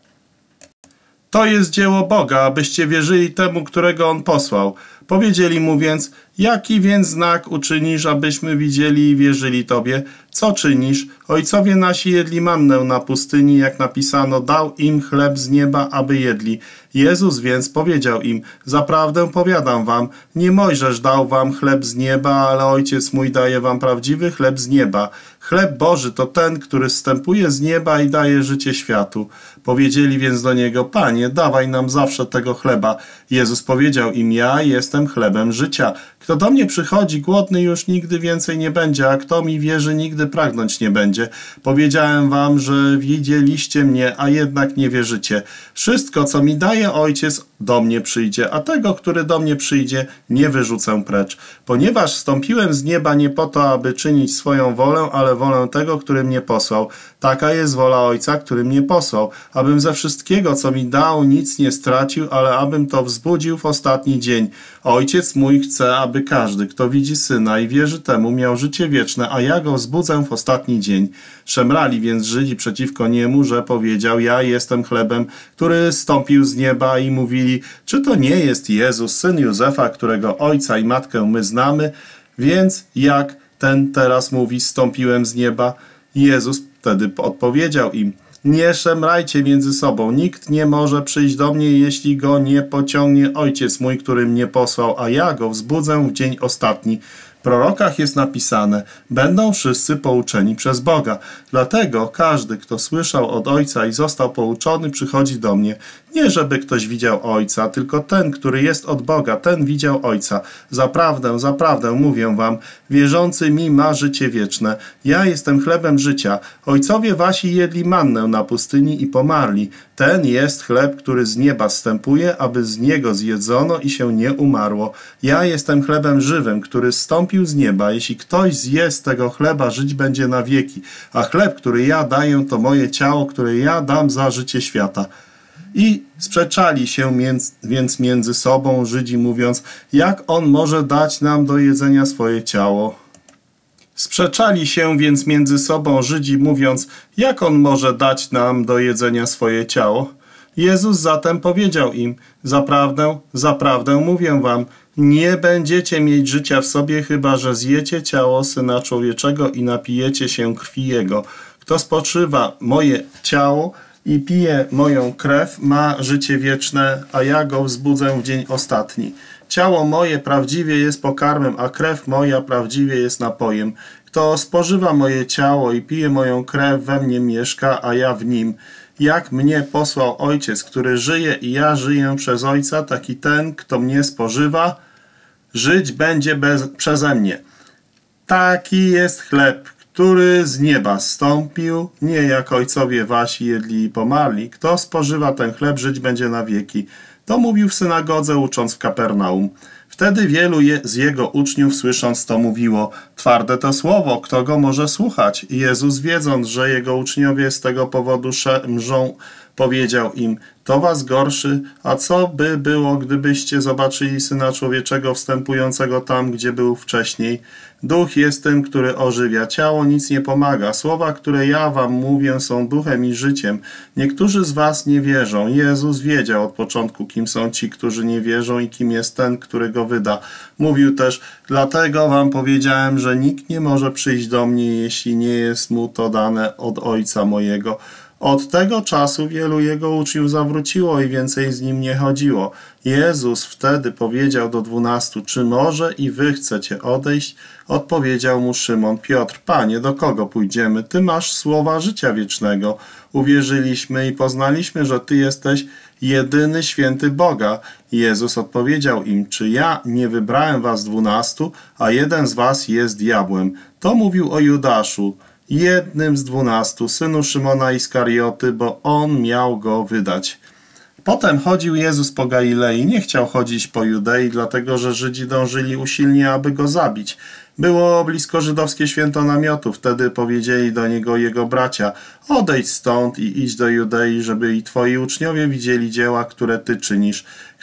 to jest dzieło Boga, abyście wierzyli temu, którego On posłał. Powiedzieli mu więc: jaki więc znak uczynisz, abyśmy widzieli i wierzyli Tobie? Co czynisz? Ojcowie nasi jedli mannę na pustyni, jak napisano, dał im chleb z nieba, aby jedli. Jezus więc powiedział im: zaprawdę powiadam wam, nie Mojżesz dał wam chleb z nieba, ale Ojciec mój daje wam prawdziwy chleb z nieba. Chleb Boży to ten, który zstępuje z nieba i daje życie światu. Powiedzieli więc do Niego: Panie, dawaj nam zawsze tego chleba. Jezus powiedział im: ja jestem chlebem życia. Kto do mnie przychodzi głodny, już nigdy więcej nie będzie, a kto mi wierzy, nigdy pragnąć nie będzie. Powiedziałem wam, że widzieliście mnie, a jednak nie wierzycie. Wszystko, co mi daje Ojciec, do mnie przyjdzie, a tego, który do mnie przyjdzie, nie wyrzucę precz. Ponieważ wstąpiłem z nieba nie po to, aby czynić swoją wolę, ale wolę tego, który mnie posłał. Taka jest wola Ojca, który mnie posłał, abym ze wszystkiego, co mi dał, nic nie stracił, ale abym to wzbudził w ostatni dzień. Ojciec mój chce, aby każdy, kto widzi Syna i wierzy temu, miał życie wieczne, a ja go wzbudzę w ostatni dzień. Szemrali więc Żydzi przeciwko niemu, że powiedział: ja jestem chlebem, który zstąpił z nieba, i mówili: czy to nie jest Jezus, syn Józefa, którego ojca i matkę my znamy? Więc jak ten teraz mówi: zstąpiłem z nieba? Jezus wtedy odpowiedział im: nie szemrajcie między sobą. Nikt nie może przyjść do mnie, jeśli go nie pociągnie Ojciec mój, który mnie posłał, a ja go wzbudzę w dzień ostatni. W prorokach jest napisane: będą wszyscy pouczeni przez Boga. Dlatego każdy, kto słyszał od Ojca i został pouczony, przychodzi do mnie. Nie żeby ktoś widział Ojca, tylko ten, który jest od Boga, ten widział Ojca. Zaprawdę, zaprawdę mówię wam, wierzący mi ma życie wieczne. Ja jestem chlebem życia. Ojcowie wasi jedli mannę na pustyni i pomarli. Ten jest chleb, który z nieba zstępuje, aby z niego zjedzono i się nie umarło. Ja jestem chlebem żywym, który zstąpił z nieba. Jeśli ktoś zje z tego chleba, żyć będzie na wieki. A chleb, który ja daję, to moje ciało, które ja dam za życie świata. I sprzeczali się więc między sobą Żydzi, mówiąc: jak on może dać nam do jedzenia swoje ciało? Sprzeczali się więc między sobą Żydzi, mówiąc: jak on może dać nam do jedzenia swoje ciało? Jezus zatem powiedział im: zaprawdę, zaprawdę mówię wam, nie będziecie mieć życia w sobie, chyba że zjecie ciało Syna Człowieczego i napijecie się krwi Jego. Kto spożywa moje ciało i pije moją krew, ma życie wieczne, a ja go wzbudzę w dzień ostatni. Ciało moje prawdziwie jest pokarmem, a krew moja prawdziwie jest napojem. Kto spożywa moje ciało i pije moją krew, we mnie mieszka, a ja w nim. Jak mnie posłał Ojciec, który żyje i ja żyję przez Ojca, taki ten, kto mnie spożywa, żyć będzie przeze mnie. Taki jest chleb, który z nieba zstąpił, nie jak ojcowie wasi jedli i pomarli. Kto spożywa ten chleb, żyć będzie na wieki. To mówił w synagodze, ucząc w Kapernaum. Wtedy wielu z jego uczniów, słysząc to, mówiło: twarde to słowo, kto go może słuchać? I Jezus, wiedząc, że jego uczniowie z tego powodu mrzą, powiedział im: to was gorszy, a co by było, gdybyście zobaczyli Syna Człowieczego wstępującego tam, gdzie był wcześniej? Duch jest tym, który ożywia, ciało nic nie pomaga. Słowa, które ja wam mówię, są duchem i życiem. Niektórzy z was nie wierzą. Jezus wiedział od początku, kim są ci, którzy nie wierzą, i kim jest ten, który go wyda. Mówił też: dlatego wam powiedziałem, że nikt nie może przyjść do mnie, jeśli nie jest mu to dane od Ojca mojego. Od tego czasu wielu jego uczniów zawróciło i więcej z nim nie chodziło. Jezus wtedy powiedział do 12: czy może i wy chcecie odejść? Odpowiedział mu Szymon Piotr: Panie, do kogo pójdziemy? Ty masz słowa życia wiecznego. Uwierzyliśmy i poznaliśmy, że Ty jesteś jedyny święty Boga. Jezus odpowiedział im: czy ja nie wybrałem was 12, a jeden z was jest diabłem? To mówił o Judaszu, jednym z 12, synu Szymona Iskarioty, bo on miał go wydać. Potem chodził Jezus po Galilei. Nie chciał chodzić po Judei, dlatego że Żydzi dążyli usilnie, aby go zabić. Było blisko żydowskie święto namiotu. Wtedy powiedzieli do niego jego bracia: odejdź stąd i idź do Judei, żeby i twoi uczniowie widzieli dzieła, które ty czynisz.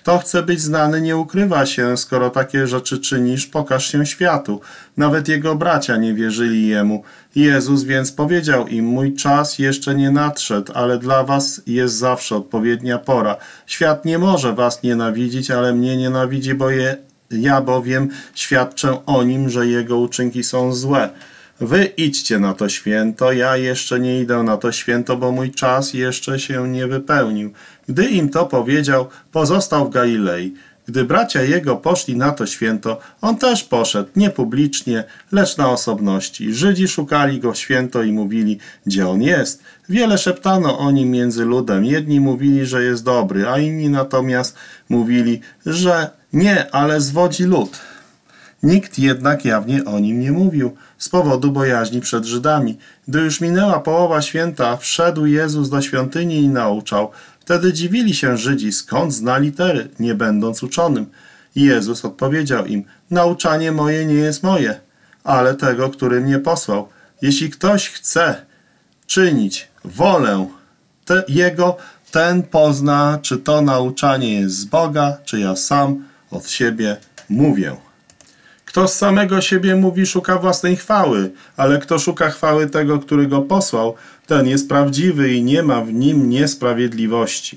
Kto chce być znany, nie ukrywa się. Skoro takie rzeczy czynisz, pokaż się światu. Nawet jego bracia nie wierzyli jemu. Jezus więc powiedział im: mój czas jeszcze nie nadszedł, ale dla was jest zawsze odpowiednia pora. Świat nie może was nienawidzić, ale mnie nienawidzi, ja bowiem świadczę o nim, że jego uczynki są złe. Wy idźcie na to święto, ja jeszcze nie idę na to święto, bo mój czas jeszcze się nie wypełnił. Gdy im to powiedział, pozostał w Galilei. Gdy bracia jego poszli na to święto, on też poszedł, nie publicznie, lecz na osobności. Żydzi szukali go w święto i mówili: gdzie on jest? Wiele szeptano o nim między ludem. Jedni mówili, że jest dobry, a inni natomiast mówili, że nie, ale zwodzi lud. Nikt jednak jawnie o nim nie mówił, z powodu bojaźni przed Żydami. Gdy już minęła połowa święta, wszedł Jezus do świątyni i nauczał. Wtedy dziwili się Żydzi, skąd zna litery, nie będąc uczonym. Jezus odpowiedział im: nauczanie moje nie jest moje, ale tego, który mnie posłał. Jeśli ktoś chce czynić wolę Jego, ten pozna, czy to nauczanie jest z Boga, czy ja sam od siebie mówię. Kto z samego siebie mówi, szuka własnej chwały, ale kto szuka chwały tego, który go posłał, ten jest prawdziwy i nie ma w nim niesprawiedliwości.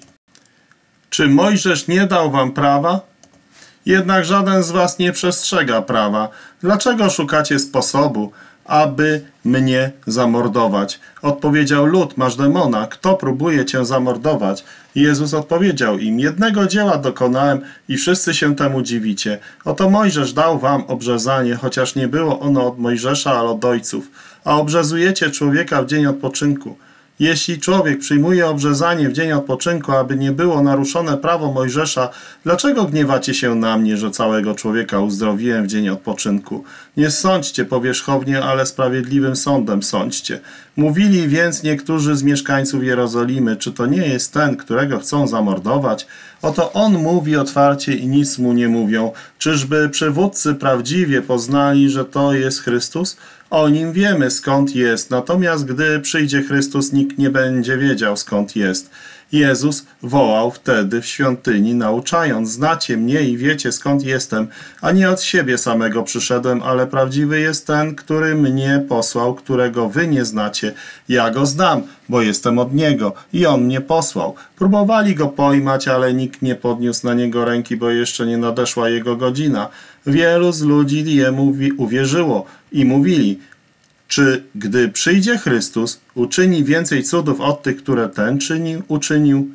Czy Mojżesz nie dał wam prawa? Jednak żaden z was nie przestrzega prawa. Dlaczego szukacie sposobu, aby mnie zamordować? Odpowiedział lud: masz demona, kto próbuje cię zamordować? Jezus odpowiedział im: jednego dzieła dokonałem i wszyscy się temu dziwicie. Oto Mojżesz dał wam obrzezanie, chociaż nie było ono od Mojżesza, ale od ojców. A obrzezujecie człowieka w dzień odpoczynku. Jeśli człowiek przyjmuje obrzezanie w dzień odpoczynku, aby nie było naruszone prawo Mojżesza, dlaczego gniewacie się na mnie, że całego człowieka uzdrowiłem w dzień odpoczynku? Nie sądźcie powierzchownie, ale sprawiedliwym sądem sądźcie. Mówili więc niektórzy z mieszkańców Jerozolimy: czy to nie jest ten, którego chcą zamordować? Oto on mówi otwarcie i nic mu nie mówią. Czyżby przywódcy prawdziwie poznali, że to jest Chrystus? O nim wiemy, skąd jest, natomiast gdy przyjdzie Chrystus, nikt nie będzie wiedział, skąd jest. Jezus wołał wtedy w świątyni, nauczając: znacie mnie i wiecie, skąd jestem, a nie od siebie samego przyszedłem, ale prawdziwy jest ten, który mnie posłał, którego wy nie znacie. Ja go znam, bo jestem od niego i on mnie posłał. Próbowali go pojmać, ale nikt nie podniósł na niego ręki, bo jeszcze nie nadeszła jego godzina. Wielu z ludzi jemu uwierzyło i mówili: czy gdy przyjdzie Chrystus, uczyni więcej cudów od tych, które ten uczynił?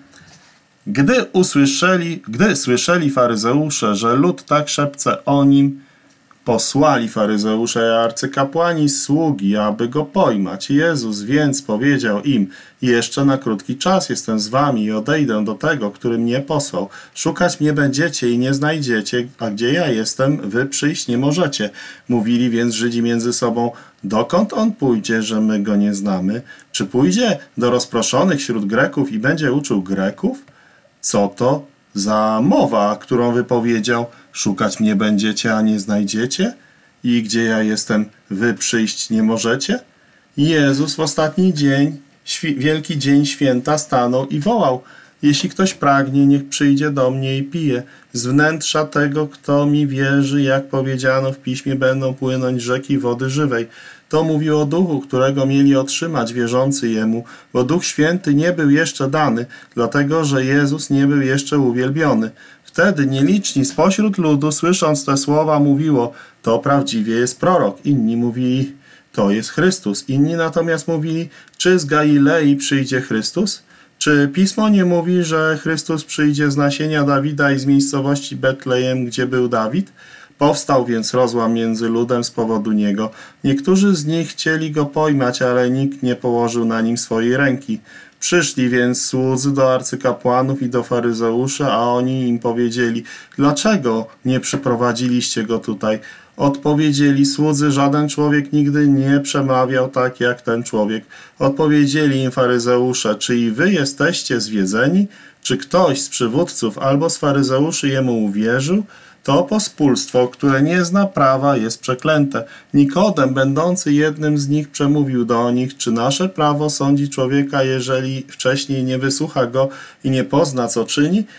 Gdy słyszeli faryzeusze, że lud tak szepce o nim, posłali faryzeusze i arcykapłani sługi, aby go pojmać. Jezus więc powiedział im: jeszcze na krótki czas jestem z wami i odejdę do tego, który mnie posłał. Szukać mnie będziecie i nie znajdziecie, a gdzie ja jestem, wy przyjść nie możecie. Mówili więc Żydzi między sobą: dokąd on pójdzie, że my go nie znamy? Czy pójdzie do rozproszonych wśród Greków i będzie uczył Greków? Co to za mowa, którą wypowiedział: szukać mnie będziecie, a nie znajdziecie? I gdzie ja jestem, wy przyjść nie możecie? Jezus w ostatni dzień, wielki dzień święta, stanął i wołał: jeśli ktoś pragnie, niech przyjdzie do mnie i pije. Z wnętrza tego, kto mi wierzy, jak powiedziano w piśmie, będą płynąć rzeki wody żywej. To mówił o Duchu, którego mieli otrzymać wierzący Jemu, bo Duch Święty nie był jeszcze dany, dlatego że Jezus nie był jeszcze uwielbiony. Wtedy nieliczni spośród ludu, słysząc te słowa, mówiło: to prawdziwie jest prorok. Inni mówili: to jest Chrystus. Inni natomiast mówili: czy z Galilei przyjdzie Chrystus? Czy Pismo nie mówi, że Chrystus przyjdzie z nasienia Dawida i z miejscowości Betlejem, gdzie był Dawid? Powstał więc rozłam między ludem z powodu niego. Niektórzy z nich chcieli go pojmać, ale nikt nie położył na nim swojej ręki. Przyszli więc słudzy do arcykapłanów i do faryzeuszy, a oni im powiedzieli: dlaczego nie przyprowadziliście go tutaj? Odpowiedzieli słudzy: żaden człowiek nigdy nie przemawiał tak jak ten człowiek. Odpowiedzieli im faryzeusze: czy i wy jesteście zwiedzeni? Czy ktoś z przywódców albo z faryzeuszy jemu uwierzył? To pospólstwo, które nie zna prawa, jest przeklęte. Nikodem, będący jednym z nich, przemówił do nich: czy nasze prawo sądzi człowieka, jeżeli wcześniej nie wysłucha go i nie pozna, co czyni?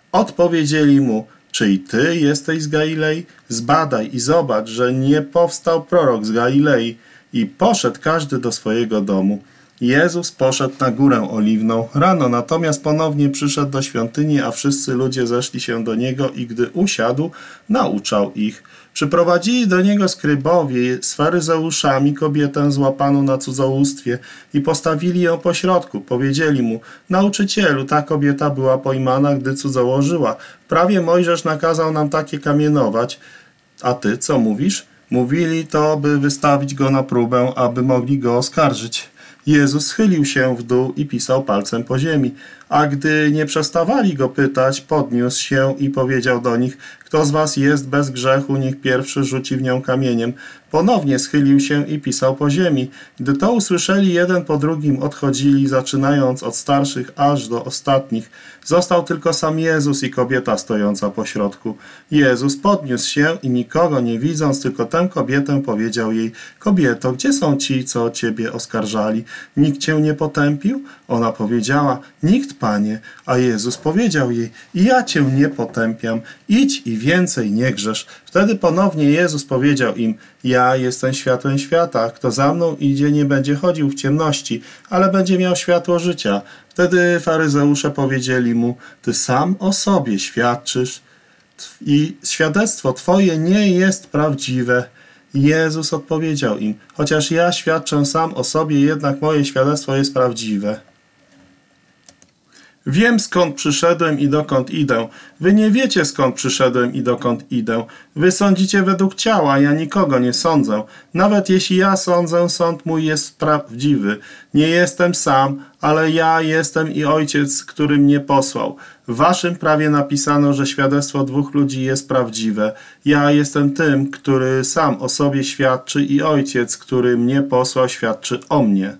Odpowiedzieli mu: czy i ty jesteś z Galilei? Zbadaj i zobacz, że nie powstał prorok z Galilei. I poszedł każdy do swojego domu. Jezus poszedł na Górę Oliwną. Rano natomiast ponownie przyszedł do świątyni, a wszyscy ludzie zeszli się do niego i gdy usiadł, nauczał ich. Przyprowadzili do niego skrybowie z faryzeuszami kobietę złapaną na cudzołóstwie i postawili ją pośrodku. Powiedzieli mu: nauczycielu, ta kobieta była pojmana, gdy cudzołożyła. W prawie Mojżesz nakazał nam takie kamienować. A ty co mówisz? Mówili to, by wystawić go na próbę, aby mogli go oskarżyć. Jezus schylił się w dół i pisał palcem po ziemi. A gdy nie przestawali go pytać, podniósł się i powiedział do nich: kto z was jest bez grzechu, niech pierwszy rzuci w nią kamieniem. Ponownie schylił się i pisał po ziemi. Gdy to usłyszeli, jeden po drugim odchodzili, zaczynając od starszych aż do ostatnich. Został tylko sam Jezus i kobieta stojąca pośrodku. Jezus podniósł się i nikogo nie widząc, tylko tę kobietę powiedział jej: kobieto, gdzie są ci, co ciebie oskarżali? Nikt cię nie potępił? Ona powiedziała: nikt, Panie. A Jezus powiedział jej: i ja cię nie potępiam. Idź i więcej nie grzesz. Wtedy ponownie Jezus powiedział im: ja jestem światłem świata. Kto za mną idzie, nie będzie chodził w ciemności, ale będzie miał światło życia. Wtedy faryzeusze powiedzieli mu: ty sam o sobie świadczysz i świadectwo twoje nie jest prawdziwe. Jezus odpowiedział im: chociaż ja świadczę sam o sobie, jednak moje świadectwo jest prawdziwe. Wiem, skąd przyszedłem i dokąd idę. Wy nie wiecie, skąd przyszedłem i dokąd idę. Wy sądzicie według ciała, ja nikogo nie sądzę. Nawet jeśli ja sądzę, sąd mój jest prawdziwy. Nie jestem sam, ale ja jestem i Ojciec, który mnie posłał. W waszym prawie napisano, że świadectwo dwóch ludzi jest prawdziwe. Ja jestem tym, który sam o sobie świadczy i Ojciec, który mnie posłał, świadczy o mnie.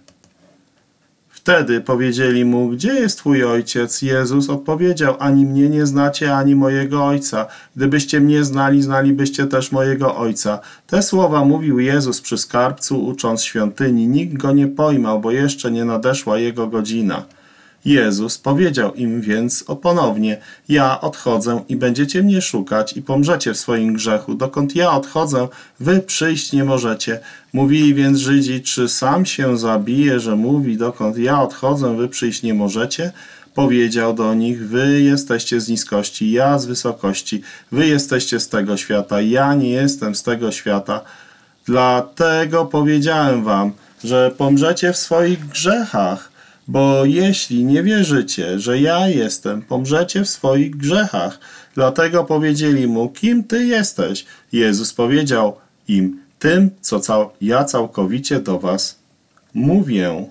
Wtedy powiedzieli mu: gdzie jest twój ojciec? Jezus odpowiedział: ani mnie nie znacie, ani mojego ojca. Gdybyście mnie znali, znalibyście też mojego ojca. Te słowa mówił Jezus przy skarbcu, ucząc świątyni. Nikt go nie pojmał, bo jeszcze nie nadeszła jego godzina. Jezus powiedział im więc ponownie: ja odchodzę i będziecie mnie szukać i pomrzecie w swoim grzechu. Dokąd ja odchodzę, wy przyjść nie możecie. Mówili więc Żydzi: czy sam się zabije, że mówi: dokąd ja odchodzę, wy przyjść nie możecie? Powiedział do nich: wy jesteście z niskości, ja z wysokości. Wy jesteście z tego świata, ja nie jestem z tego świata. Dlatego powiedziałem wam, że pomrzecie w swoich grzechach. Bo jeśli nie wierzycie, że ja jestem, pomrzecie w swoich grzechach. Dlatego powiedzieli mu: kim ty jesteś? Jezus powiedział im: tym, co ja całkowicie do was mówię.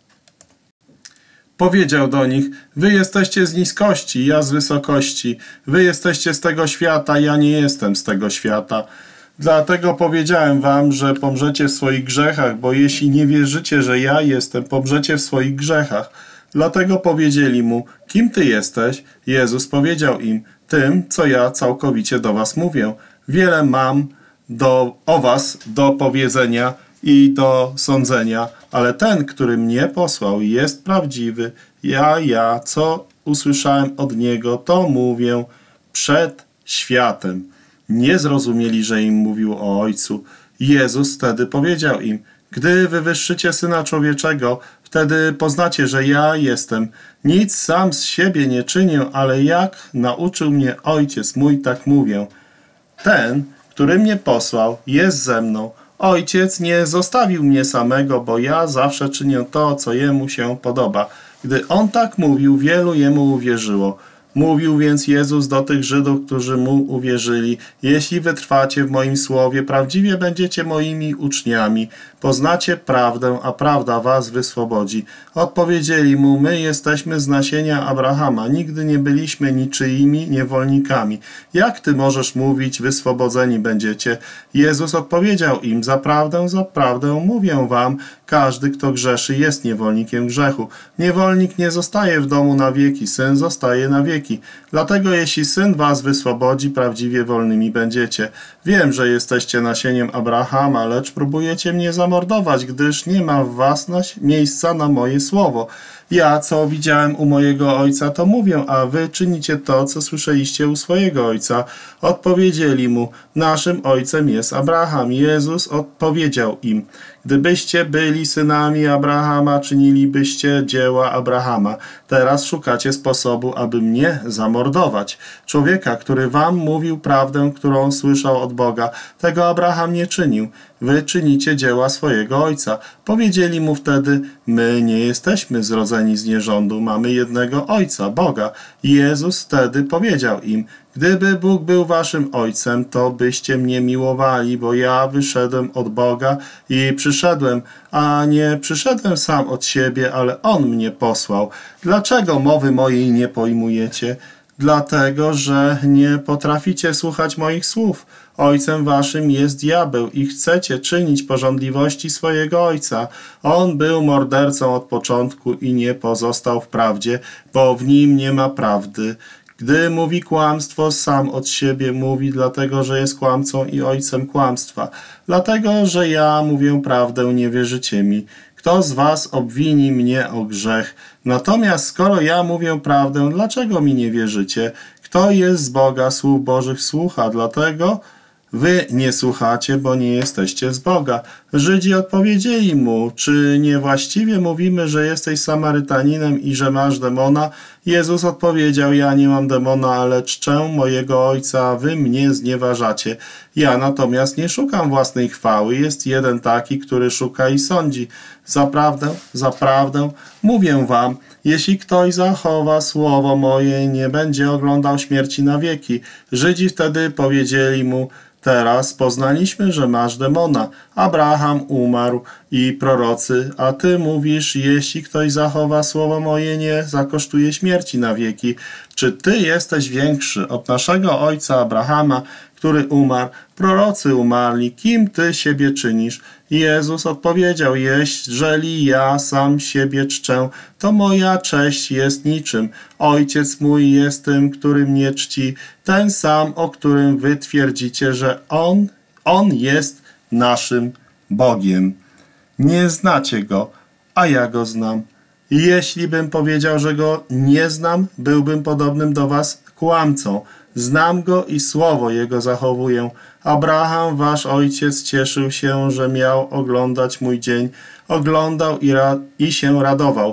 Powiedział do nich: wy jesteście z niskości, ja z wysokości. Wy jesteście z tego świata, ja nie jestem z tego świata. Dlatego powiedziałem wam, że pomrzecie w swoich grzechach, bo jeśli nie wierzycie, że ja jestem, pomrzecie w swoich grzechach. Dlatego powiedzieli mu: kim ty jesteś? Jezus powiedział im: tym, co ja całkowicie do was mówię. Wiele mam o was do powiedzenia i do sądzenia, ale ten, który mnie posłał, jest prawdziwy. Ja, co usłyszałem od niego, to mówię przed światem. Nie zrozumieli, że im mówił o Ojcu. Jezus wtedy powiedział im: gdy wywyższycie Syna Człowieczego, wtedy poznacie, że ja jestem. Nic sam z siebie nie czynię, ale jak nauczył mnie Ojciec mój, tak mówię. Ten, który mnie posłał, jest ze mną. Ojciec nie zostawił mnie samego, bo ja zawsze czynię to, co jemu się podoba. Gdy on tak mówił, wielu jemu uwierzyło. Mówił więc Jezus do tych Żydów, którzy mu uwierzyli: jeśli wytrwacie w moim słowie, prawdziwie będziecie moimi uczniami. Poznacie prawdę, a prawda was wyswobodzi. Odpowiedzieli mu: my jesteśmy z nasienia Abrahama, nigdy nie byliśmy niczyimi niewolnikami. Jak ty możesz mówić: wyswobodzeni będziecie? Jezus odpowiedział im: zaprawdę mówię wam, każdy, kto grzeszy, jest niewolnikiem grzechu. Niewolnik nie zostaje w domu na wieki, syn zostaje na wieki. wieki. Dlatego jeśli Syn was wyswobodzi, prawdziwie wolnymi będziecie. Wiem, że jesteście nasieniem Abrahama, lecz próbujecie mnie zamordować, gdyż nie ma w was miejsca na moje słowo. Ja, co widziałem u mojego ojca, to mówię, a wy czynicie to, co słyszeliście u swojego ojca. Odpowiedzieli mu, naszym ojcem jest Abraham. Jezus odpowiedział im, gdybyście byli synami Abrahama, czynilibyście dzieła Abrahama. Teraz szukacie sposobu, aby mnie zamordować. Człowieka, który wam mówił prawdę, którą słyszał od Boga, tego Abraham nie czynił. Wy czynicie dzieła swojego ojca. Powiedzieli mu wtedy, my nie jesteśmy zrodzeni z nierządu, mamy jednego ojca, Boga. I Jezus wtedy powiedział im, gdyby Bóg był waszym ojcem, to byście mnie miłowali, bo ja wyszedłem od Boga i przyszedłem, a nie przyszedłem sam od siebie, ale On mnie posłał. Dlaczego mowy mojej nie pojmujecie? Dlatego, że nie potraficie słuchać moich słów. Ojcem waszym jest diabeł i chcecie czynić porządliwości swojego ojca. On był mordercą od początku i nie pozostał w prawdzie, bo w nim nie ma prawdy. Gdy mówi kłamstwo, sam od siebie mówi, dlatego że jest kłamcą i ojcem kłamstwa. Dlatego, że ja mówię prawdę, nie wierzycie mi. Kto z was obwini mnie o grzech? Natomiast skoro ja mówię prawdę, dlaczego mi nie wierzycie? Kto jest z Boga, słów Bożych słucha, dlatego wy nie słuchacie, bo nie jesteście z Boga. Żydzi odpowiedzieli mu, czy niewłaściwie mówimy, że jesteś Samarytaninem i że masz demona? Jezus odpowiedział, ja nie mam demona, ale czczę mojego Ojca, a wy mnie znieważacie. Ja natomiast nie szukam własnej chwały, jest jeden taki, który szuka i sądzi. Zaprawdę, mówię wam, jeśli ktoś zachowa słowo moje, nie będzie oglądał śmierci na wieki. Żydzi wtedy powiedzieli mu, teraz poznaliśmy, że masz demona. Abraham umarł i prorocy, a ty mówisz, jeśli ktoś zachowa słowo moje, nie zakosztuje śmierci na wieki. Czy ty jesteś większy od naszego ojca Abrahama, który umarł? Prorocy umarli. Kim ty siebie czynisz? Jezus odpowiedział, jeżeli ja sam siebie czczę, to moja cześć jest niczym. Ojciec mój jest tym, który mnie czci, ten sam, o którym wy twierdzicie, że On jest naszym Bogiem. Nie znacie Go, a ja Go znam. Jeśli bym powiedział, że Go nie znam, byłbym podobnym do was kłamcą. Znam Go i słowo Jego zachowuję. Abraham, wasz ojciec, cieszył się, że miał oglądać mój dzień. Oglądał i się radował.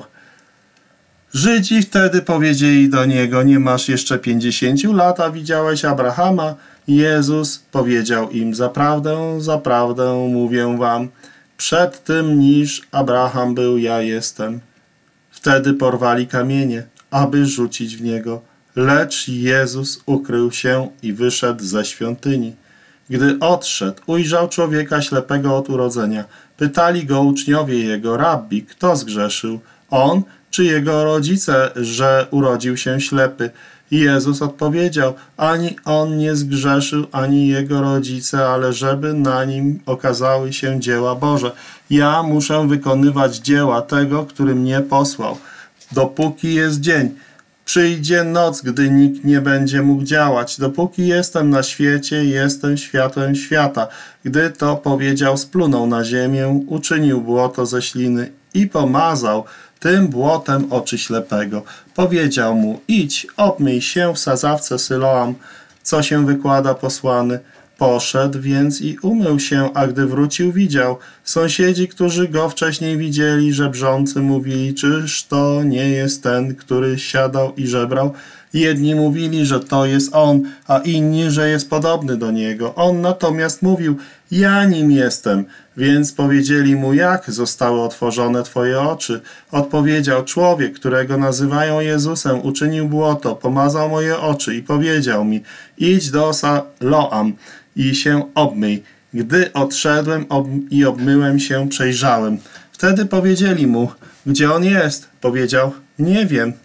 Żydzi wtedy powiedzieli do niego, nie masz jeszcze 50 lat, a widziałeś Abrahama? Jezus powiedział im, zaprawdę mówię wam, przed tym niż Abraham był, ja jestem. Wtedy porwali kamienie, aby rzucić w niego. Lecz Jezus ukrył się i wyszedł ze świątyni. Gdy odszedł, ujrzał człowieka ślepego od urodzenia. Pytali go uczniowie jego, rabbi, kto zgrzeszył? On czy jego rodzice, że urodził się ślepy? I Jezus odpowiedział, ani on nie zgrzeszył, ani jego rodzice, ale żeby na nim okazały się dzieła Boże. Ja muszę wykonywać dzieła tego, który mnie posłał. Dopóki jest dzień, przyjdzie noc, gdy nikt nie będzie mógł działać. Dopóki jestem na świecie, jestem światłem świata. Gdy to powiedział, splunął na ziemię, uczynił błoto ze śliny i pomazał tym błotem oczy ślepego. Powiedział mu, idź, obmyj się w sadzawce Syloam, co się wykłada posłany. Poszedł więc i umył się, a gdy wrócił, widział. Sąsiedzi, którzy go wcześniej widzieli, żebrzący, mówili, czyż to nie jest ten, który siadał i żebrał? Jedni mówili, że to jest on, a inni, że jest podobny do niego. On natomiast mówił, ja nim jestem. Więc powiedzieli mu, jak zostały otworzone twoje oczy? Odpowiedział, człowiek, którego nazywają Jezusem, uczynił błoto, pomazał moje oczy i powiedział mi, idź do Siloam i się obmyj. Gdy odszedłem i obmyłem się, przejrzałem. Wtedy powiedzieli mu, gdzie on jest? Powiedział, nie wiem.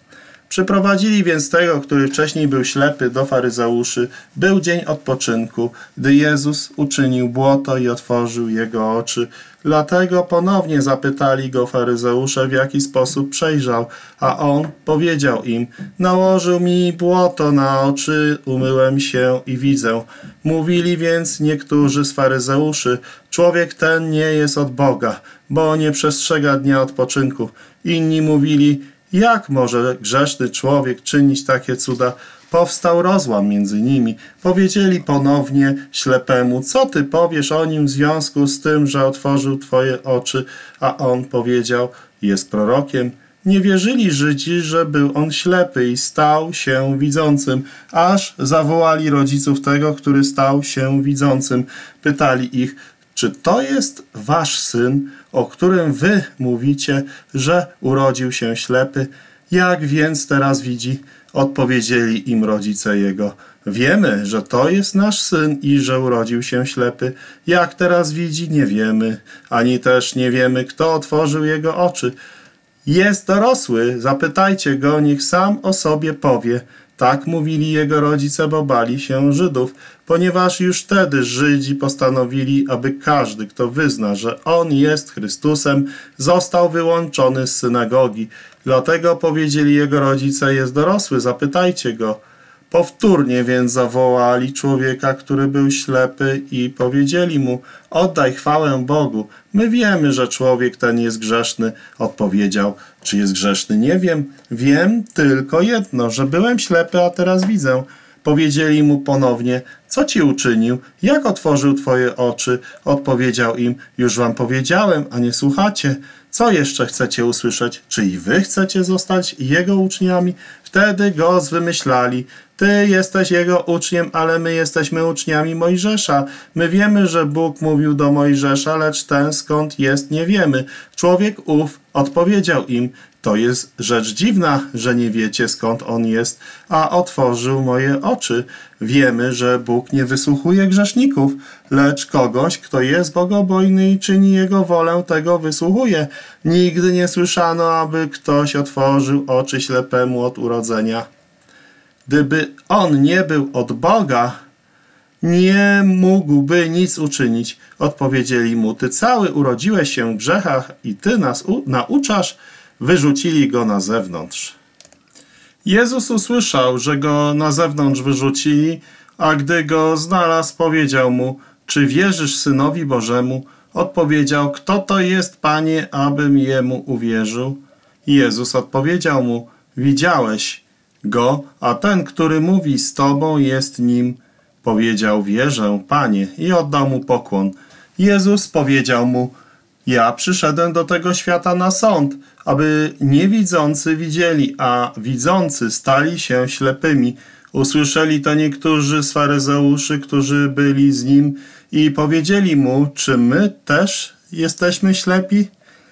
Przyprowadzili więc tego, który wcześniej był ślepy, do faryzeuszy. Był dzień odpoczynku, gdy Jezus uczynił błoto i otworzył jego oczy. Dlatego ponownie zapytali go faryzeusze, w jaki sposób przejrzał, a on powiedział im: nałożył mi błoto na oczy, umyłem się i widzę. Mówili więc niektórzy z faryzeuszy: człowiek ten nie jest od Boga, bo nie przestrzega dnia odpoczynku. Inni mówili: jak może grzeszny człowiek czynić takie cuda? Powstał rozłam między nimi. Powiedzieli ponownie ślepemu: co ty powiesz o nim w związku z tym, że otworzył twoje oczy? A on powiedział: jest prorokiem. Nie wierzyli Żydzi, że był on ślepy i stał się widzącym, aż zawołali rodziców tego, który stał się widzącym. Pytali ich: czy to jest wasz syn, o którym wy mówicie, że urodził się ślepy? Jak więc teraz widzi? Odpowiedzieli im rodzice jego: wiemy, że to jest nasz syn i że urodził się ślepy. Jak teraz widzi, nie wiemy, ani też nie wiemy, kto otworzył jego oczy. Jest dorosły, zapytajcie go, niech sam o sobie powie. Tak mówili jego rodzice, bo bali się Żydów, ponieważ już wtedy Żydzi postanowili, aby każdy, kto wyzna, że on jest Chrystusem, został wyłączony z synagogi. Dlatego powiedzieli jego rodzice: jest dorosły, zapytajcie go. Powtórnie więc zawołali człowieka, który był ślepy, i powiedzieli mu: oddaj chwałę Bogu. My wiemy, że człowiek ten jest grzeszny. Odpowiedział: czy jest grzeszny? Nie wiem. Wiem tylko jedno, że byłem ślepy, a teraz widzę. Powiedzieli mu ponownie: co ci uczynił? Jak otworzył twoje oczy? Odpowiedział im: już wam powiedziałem, a nie słuchacie. Co jeszcze chcecie usłyszeć? Czy i wy chcecie zostać jego uczniami? Wtedy go zwymyślali: ty jesteś jego uczniem, ale my jesteśmy uczniami Mojżesza. My wiemy, że Bóg mówił do Mojżesza, lecz ten skąd jest, nie wiemy. Człowiek ów odpowiedział im: to jest rzecz dziwna, że nie wiecie, skąd on jest, a otworzył moje oczy. Wiemy, że Bóg nie wysłuchuje grzeszników, lecz kogoś, kto jest bogobojny i czyni jego wolę, tego wysłuchuje. Nigdy nie słyszano, aby ktoś otworzył oczy ślepemu od urodzenia. Gdyby on nie był od Boga, nie mógłby nic uczynić. Odpowiedzieli mu: ty cały urodziłeś się w grzechach i ty nas nauczasz? Wyrzucili go na zewnątrz. Jezus usłyszał, że go na zewnątrz wyrzucili, a gdy go znalazł, powiedział mu: czy wierzysz Synowi Bożemu? Odpowiedział: kto to jest, Panie, abym jemu uwierzył? Jezus odpowiedział mu: widziałeś go, a ten, który mówi z tobą, jest nim. Powiedział: wierzę, Panie, i oddał mu pokłon. Jezus powiedział mu: ja przyszedłem do tego świata na sąd, aby niewidzący widzieli, a widzący stali się ślepymi. Usłyszeli to niektórzy z faryzeuszy, którzy byli z nim, i powiedzieli mu: czy my też jesteśmy ślepi?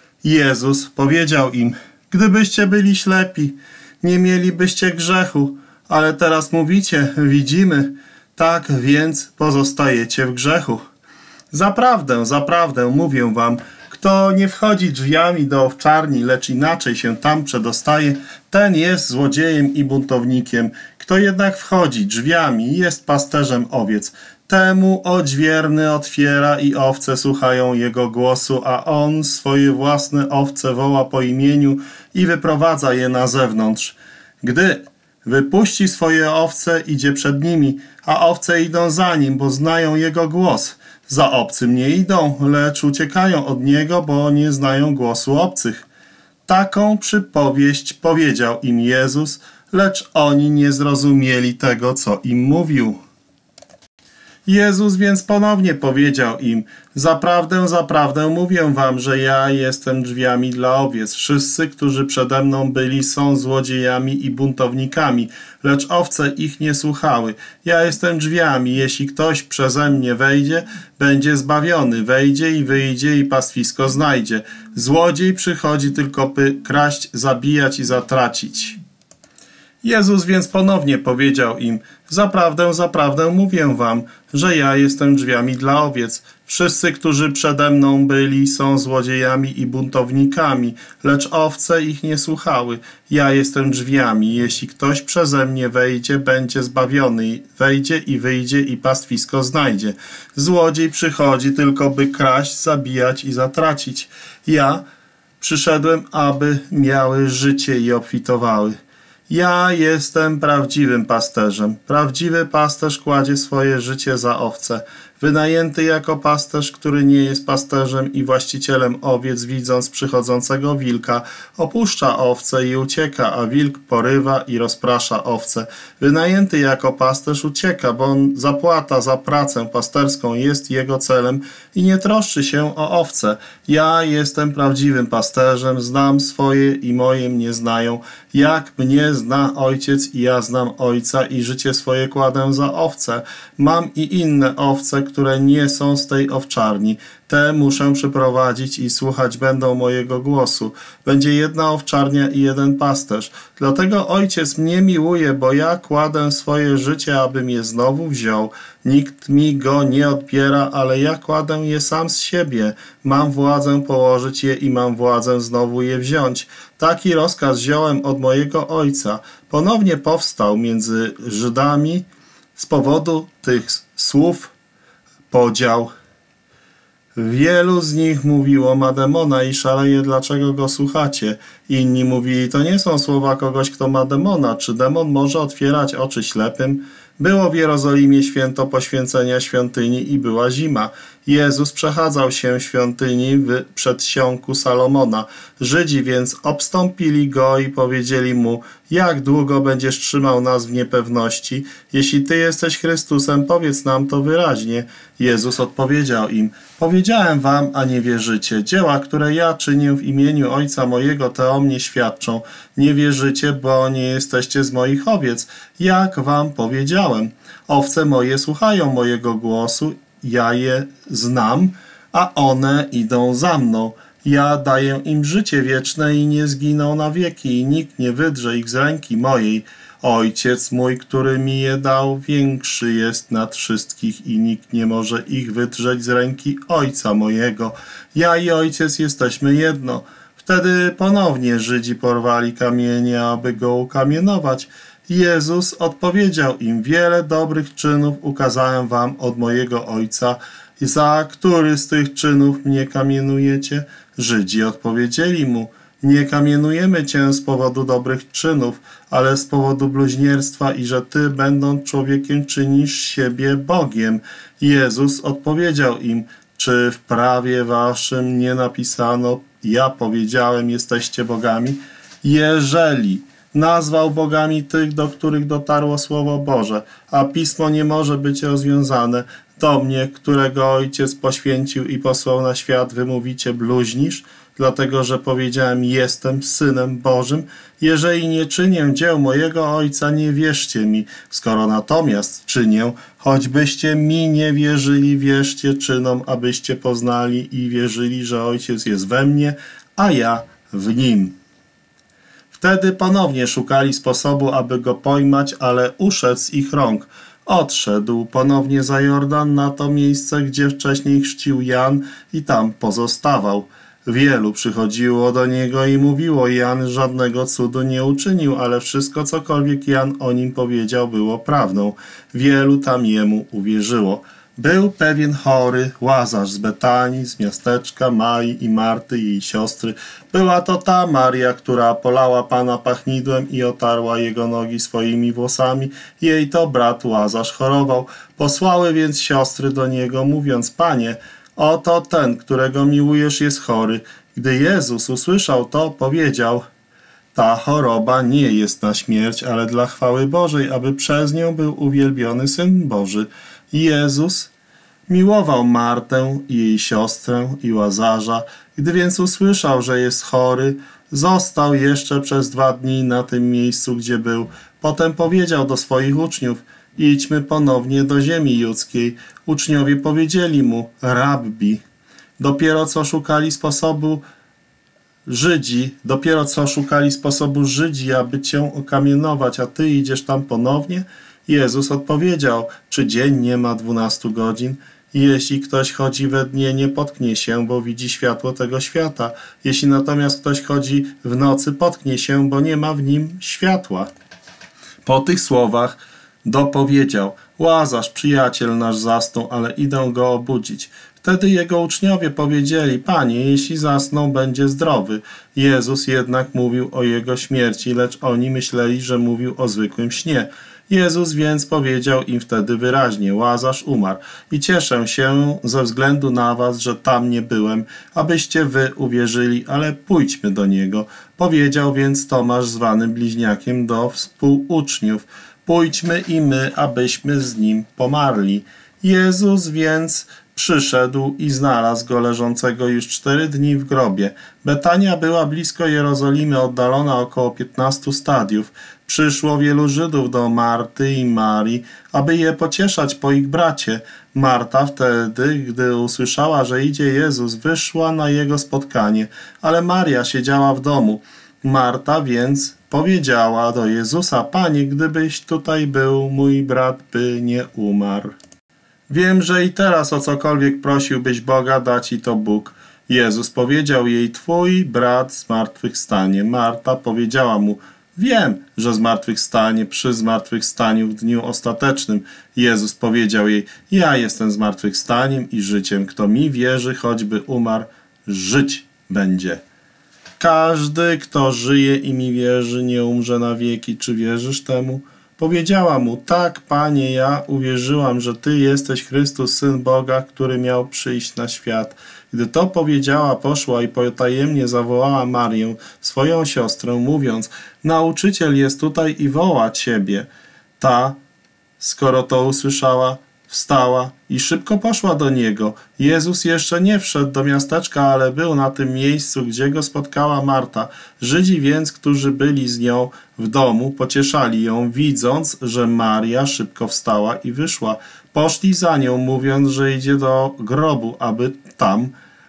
Jezus powiedział im: gdybyście byli ślepi, nie mielibyście grzechu, ale teraz mówicie: widzimy, tak więc pozostajecie w grzechu. Zaprawdę, zaprawdę mówię wam, kto nie wchodzi drzwiami do owczarni, lecz inaczej się tam przedostaje, ten jest złodziejem i buntownikiem. Kto jednak wchodzi drzwiami i jest pasterzem owiec, temu odźwierny otwiera i owce słuchają jego głosu, a on swoje własne owce woła po imieniu i wyprowadza je na zewnątrz. Gdy wypuści swoje owce, idzie przed nimi, a owce idą za nim, bo znają jego głos. Za obcym nie idą, lecz uciekają od niego, bo nie znają głosu obcych. Taką przypowieść powiedział im Jezus, lecz oni nie zrozumieli tego, co im mówił. Jezus więc ponownie powiedział im: zaprawdę, zaprawdę mówię wam, że ja jestem drzwiami dla owiec. Wszyscy, którzy przede mną byli, są złodziejami i buntownikami, lecz owce ich nie słuchały. Ja jestem drzwiami, jeśli ktoś przeze mnie wejdzie, będzie zbawiony. Wejdzie i wyjdzie i pastwisko znajdzie. Złodziej przychodzi tylko, by kraść, zabijać i zatracić. Jezus więc ponownie powiedział im: zaprawdę, zaprawdę mówię wam, że ja jestem drzwiami dla owiec. Wszyscy, którzy przede mną byli, są złodziejami i buntownikami, lecz owce ich nie słuchały. Ja jestem drzwiami. Jeśli ktoś przeze mnie wejdzie, będzie zbawiony. Wejdzie i wyjdzie i pastwisko znajdzie. Złodziej przychodzi tylko, by kraść, zabijać i zatracić. Ja przyszedłem, aby miały życie i obfitowały. Ja jestem prawdziwym pasterzem. Prawdziwy pasterz kładzie swoje życie za owce. Wynajęty jako pasterz, który nie jest pasterzem i właścicielem owiec, widząc przychodzącego wilka, opuszcza owce i ucieka, a wilk porywa i rozprasza owce. Wynajęty jako pasterz ucieka, bo zapłata za pracę pasterską jest jego celem i nie troszczy się o owce. Ja jestem prawdziwym pasterzem, znam swoje i moje mnie znają. Jak mnie zna Ojciec i ja znam Ojca i życie swoje kładę za owce. Mam i inne owce, które nie są z tej owczarni. Te muszę przyprowadzić i słuchać będą mojego głosu. Będzie jedna owczarnia i jeden pasterz. Dlatego Ojciec mnie miłuje, bo ja kładę swoje życie, abym je znowu wziął. Nikt mi go nie odbiera, ale ja kładę je sam z siebie. Mam władzę położyć je i mam władzę znowu je wziąć. Taki rozkaz wziąłem od mojego Ojca. Ponownie powstał między Żydami z powodu tych słów podział. Wielu z nich mówiło, ma demona i szaleje, dlaczego go słuchacie. Inni mówili, to nie są słowa kogoś, kto ma demona. Czy demon może otwierać oczy ślepym? Było w Jerozolimie święto poświęcenia świątyni i była zima. Jezus przechadzał się w świątyni w przedsionku Salomona. Żydzi więc obstąpili go i powiedzieli mu, jak długo będziesz trzymał nas w niepewności? Jeśli Ty jesteś Chrystusem, powiedz nam to wyraźnie. Jezus odpowiedział im, powiedziałem wam, a nie wierzycie. Dzieła, które ja czynię w imieniu Ojca mojego, te o mnie świadczą. Nie wierzycie, bo nie jesteście z moich owiec. Jak wam powiedziałem, owce moje słuchają mojego głosu, ja je znam, a one idą za mną. Ja daję im życie wieczne i nie zginą na wieki i nikt nie wydrze ich z ręki mojej. Ojciec mój, który mi je dał, większy jest nad wszystkich i nikt nie może ich wydrzeć z ręki Ojca mojego. Ja i Ojciec jesteśmy jedno. Wtedy ponownie Żydzi porwali kamienie, aby go ukamienować. Jezus odpowiedział im, wiele dobrych czynów ukazałem wam od mojego Ojca. Za który z tych czynów mnie kamienujecie? Żydzi odpowiedzieli mu, nie kamienujemy cię z powodu dobrych czynów, ale z powodu bluźnierstwa i że ty, będąc człowiekiem, czynisz siebie Bogiem. Jezus odpowiedział im, czy w prawie waszym nie napisano, ja powiedziałem, jesteście bogami? Jeżeli nazwał bogami tych, do których dotarło Słowo Boże, a Pismo nie może być rozwiązane, do mnie, którego Ojciec poświęcił i posłał na świat, wy mówicie, bluźnisz, dlatego że powiedziałem, jestem Synem Bożym. Jeżeli nie czynię dzieł mojego Ojca, nie wierzcie mi. Skoro natomiast czynię, choćbyście mi nie wierzyli, wierzcie czynom, abyście poznali i wierzyli, że Ojciec jest we mnie, a ja w Nim. Wtedy ponownie szukali sposobu, aby go pojmać, ale uszedł z ich rąk. Odszedł ponownie za Jordan na to miejsce, gdzie wcześniej chrzcił Jan i tam pozostawał. Wielu przychodziło do niego i mówiło, Jan żadnego cudu nie uczynił, ale wszystko, cokolwiek Jan o nim powiedział, było prawdą. Wielu tam jemu uwierzyło. Był pewien chory, Łazarz z Betanii, z miasteczka Marii i Marty, jej siostry. Była to ta Maria, która polała Pana pachnidłem i otarła jego nogi swoimi włosami. Jej to brat Łazarz chorował. Posłały więc siostry do niego, mówiąc, Panie, oto ten, którego miłujesz, jest chory. Gdy Jezus usłyszał to, powiedział, ta choroba nie jest na śmierć, ale dla chwały Bożej, aby przez nią był uwielbiony Syn Boży. Jezus miłował Martę i jej siostrę i Łazarza. Gdy więc usłyszał, że jest chory, został jeszcze przez 2 dni na tym miejscu, gdzie był. Potem powiedział do swoich uczniów, idźmy ponownie do ziemi judzkiej. Uczniowie powiedzieli mu, Rabbi, dopiero co szukali sposobu Żydzi, aby cię okamienować, a ty idziesz tam ponownie? Jezus odpowiedział, czy dzień nie ma 12 godzin? Jeśli ktoś chodzi we dnie, nie potknie się, bo widzi światło tego świata. Jeśli natomiast ktoś chodzi w nocy, potknie się, bo nie ma w nim światła. Po tych słowach dopowiedział: Łazarz, przyjaciel nasz zasnął, ale idę go obudzić. Wtedy jego uczniowie powiedzieli: Panie, jeśli zasnął, będzie zdrowy. Jezus jednak mówił o jego śmierci, lecz oni myśleli, że mówił o zwykłym śnie. Jezus więc powiedział im wtedy wyraźnie: Łazarz umarł i cieszę się ze względu na was, że tam nie byłem, abyście wy uwierzyli, ale pójdźmy do niego. Powiedział więc Tomasz, zwany Bliźniakiem, do współuczniów: Pójdźmy i my, abyśmy z nim pomarli. Jezus więc przyszedł i znalazł go leżącego już 4 dni w grobie. Betania była blisko Jerozolimy, oddalona około 15 stadiów. Przyszło wielu Żydów do Marty i Marii, aby je pocieszać po ich bracie. Marta wtedy, gdy usłyszała, że idzie Jezus, wyszła na jego spotkanie, ale Maria siedziała w domu. Marta więc powiedziała do Jezusa: Panie, gdybyś tutaj był, mój brat by nie umarł. Wiem, że i teraz o cokolwiek prosiłbyś Boga, da ci to Bóg. Jezus powiedział jej: Twój brat zmartwychwstanie. Marta powiedziała mu: Wiem, że zmartwychwstanie przy zmartwychwstaniu w dniu ostatecznym. Jezus powiedział jej: Ja jestem zmartwychwstaniem i życiem. Kto mi wierzy, choćby umarł, żyć będzie. Każdy, kto żyje i mi wierzy, nie umrze na wieki. Czy wierzysz temu? Powiedziała mu: Tak, Panie, ja uwierzyłam, że Ty jesteś Chrystus, Syn Boga, który miał przyjść na świat. Gdy to powiedziała, poszła i potajemnie zawołała Marię, swoją siostrę, mówiąc: Nauczyciel jest tutaj i woła Ciebie. Ta, skoro to usłyszała, wstała i szybko poszła do niego. Jezus jeszcze nie wszedł do miasteczka, ale był na tym miejscu, gdzie go spotkała Marta. Żydzi więc, którzy byli z nią w domu, pocieszali ją, widząc, że Maria szybko wstała i wyszła. Poszli za nią, mówiąc, że idzie do grobu, aby tam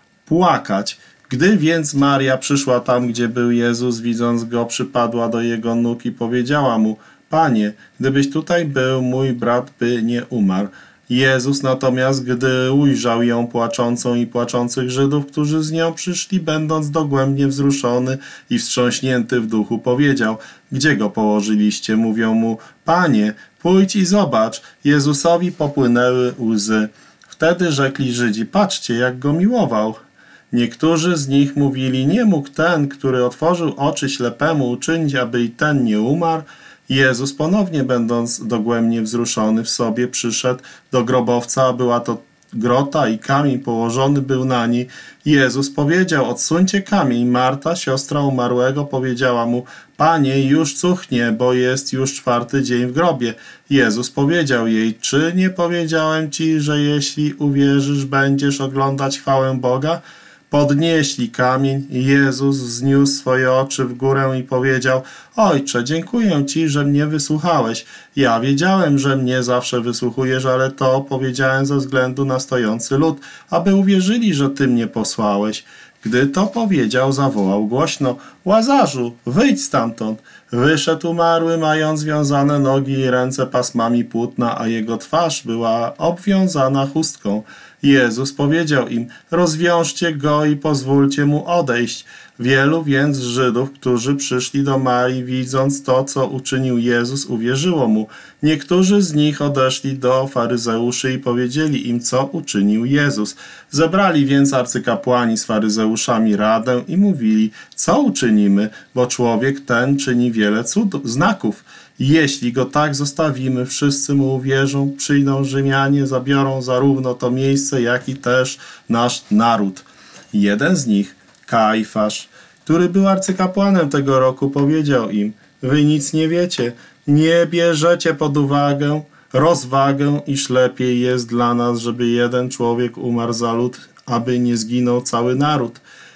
płakać. Gdy więc Maria przyszła tam, gdzie był Jezus, widząc go, przypadła do jego nóg i powiedziała mu: Panie, gdybyś tutaj był, mój brat by nie umarł. Jezus natomiast, gdy ujrzał ją płaczącą i płaczących Żydów, którzy z nią przyszli, będąc dogłębnie wzruszony i wstrząśnięty w duchu, powiedział: Gdzie go położyliście? Mówią mu: Panie, pójdź i zobacz. Jezusowi popłynęły łzy. Wtedy rzekli Żydzi: Patrzcie, jak go miłował. Niektórzy z nich mówili: Nie mógł ten, który otworzył oczy ślepemu, uczynić, aby i ten nie umarł? Jezus ponownie, będąc dogłębnie wzruszony w sobie, przyszedł do grobowca, a była to grota i kamień położony był na niej. Jezus powiedział: Odsuńcie kamień. Marta, siostra umarłego, powiedziała mu: Panie, już cuchnie, bo jest już 4. dzień w grobie. Jezus powiedział jej: Czy nie powiedziałem ci, że jeśli uwierzysz, będziesz oglądać chwałę Boga? Podnieśli kamień. Jezus wzniósł swoje oczy w górę i powiedział: Ojcze, dziękuję Ci, że mnie wysłuchałeś. Ja wiedziałem, że mnie zawsze wysłuchujesz, ale to powiedziałem ze względu na stojący lud, aby uwierzyli, że Ty mnie posłałeś. Gdy to powiedział, zawołał głośno: Łazarzu, wyjdź stamtąd. Wyszedł umarły, mając związane nogi i ręce pasmami płótna, a jego twarz była obwiązana chustką. Jezus powiedział im: Rozwiążcie go i pozwólcie mu odejść. Wielu więc Żydów, którzy przyszli do Marii, widząc to, co uczynił Jezus, uwierzyło mu. Niektórzy z nich odeszli do faryzeuszy i powiedzieli im, co uczynił Jezus. Zebrali więc arcykapłani z faryzeuszami radę i mówili: Co uczynimy, bo człowiek ten czyni wiele znaków. Jeśli go tak zostawimy, wszyscy mu uwierzą, przyjdą Rzymianie, zabiorą zarówno to miejsce, jak i też nasz naród. Jeden z nich, Kajfasz, który był arcykapłanem tego roku, powiedział im: Wy nic nie wiecie, nie bierzecie pod uwagę rozwagę, iż lepiej jest dla nas, żeby jeden człowiek umarł za lud, aby nie zginął cały naród.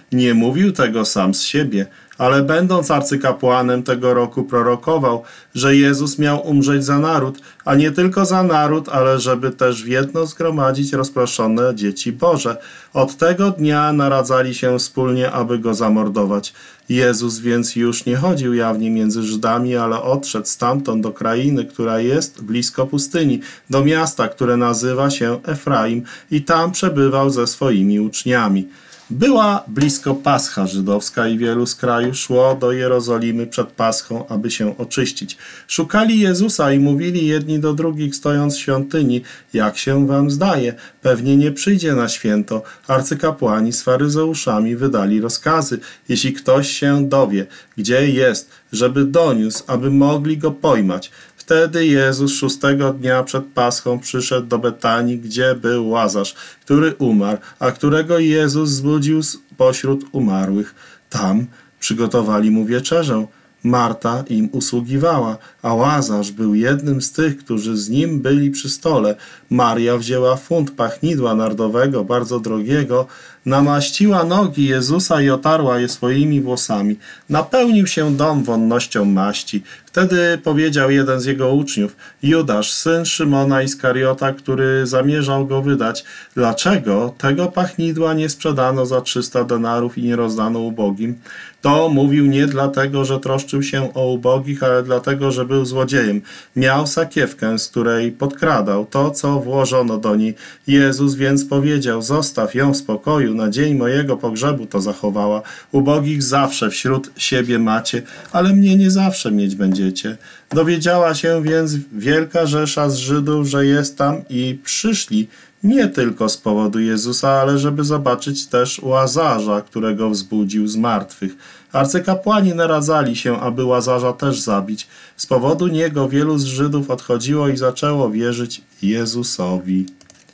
Nie mówił tego sam z siebie, ale będąc arcykapłanem tego roku prorokował, że Jezus miał umrzeć za naród, a nie tylko za naród, ale żeby też w jedno zgromadzić rozproszone dzieci Boże. Od tego dnia naradzali się wspólnie, aby go zamordować. Jezus więc już nie chodził jawnie między Żydami, ale odszedł stamtąd do krainy, która jest blisko pustyni, do miasta, które nazywa się Efraim, i tam przebywał ze swoimi uczniami. Była blisko Pascha żydowska i wielu z kraju szło do Jerozolimy przed Paschą, aby się oczyścić. Szukali Jezusa i mówili jedni do drugich, stojąc w świątyni: jak się wam zdaje, pewnie nie przyjdzie na święto. Arcykapłani z faryzeuszami wydali rozkazy: jeśli ktoś się dowie, gdzie jest, żeby doniósł, aby mogli go pojmać. Wtedy Jezus 6. dnia przed Paschą przyszedł do Betanii, gdzie był Łazarz, który umarł, a którego Jezus zbudził spośród umarłych. Tam przygotowali mu wieczerzę. Marta im usługiwała, a Łazarz był jednym z tych, którzy z nim byli przy stole. Maria wzięła funt pachnidła nardowego, bardzo drogiego, namaściła nogi Jezusa i otarła je swoimi włosami. Napełnił się dom wonnością maści. Wtedy powiedział jeden z jego uczniów: Judasz, syn Szymona Iskariota, który zamierzał go wydać: dlaczego tego pachnidła nie sprzedano za 300 denarów i nie rozdano ubogim? To mówił nie dlatego, że troszczył się o ubogich, ale dlatego, że był złodziejem. Miał sakiewkę, z której podkradał to, co włożono do niej. Jezus więc powiedział: zostaw ją w spokoju, na dzień mojego pogrzebu to zachowała. Ubogich zawsze wśród siebie macie, ale mnie nie zawsze mieć będziecie. Dowiedziała się więc wielka rzesza z Żydów, że jest tam, i przyszli nie tylko z powodu Jezusa, ale żeby zobaczyć też Łazarza, którego wzbudził z martwych. Arcykapłani naradzali się, aby Łazarza też zabić. Z powodu niego wielu z Żydów odchodziło i zaczęło wierzyć Jezusowi.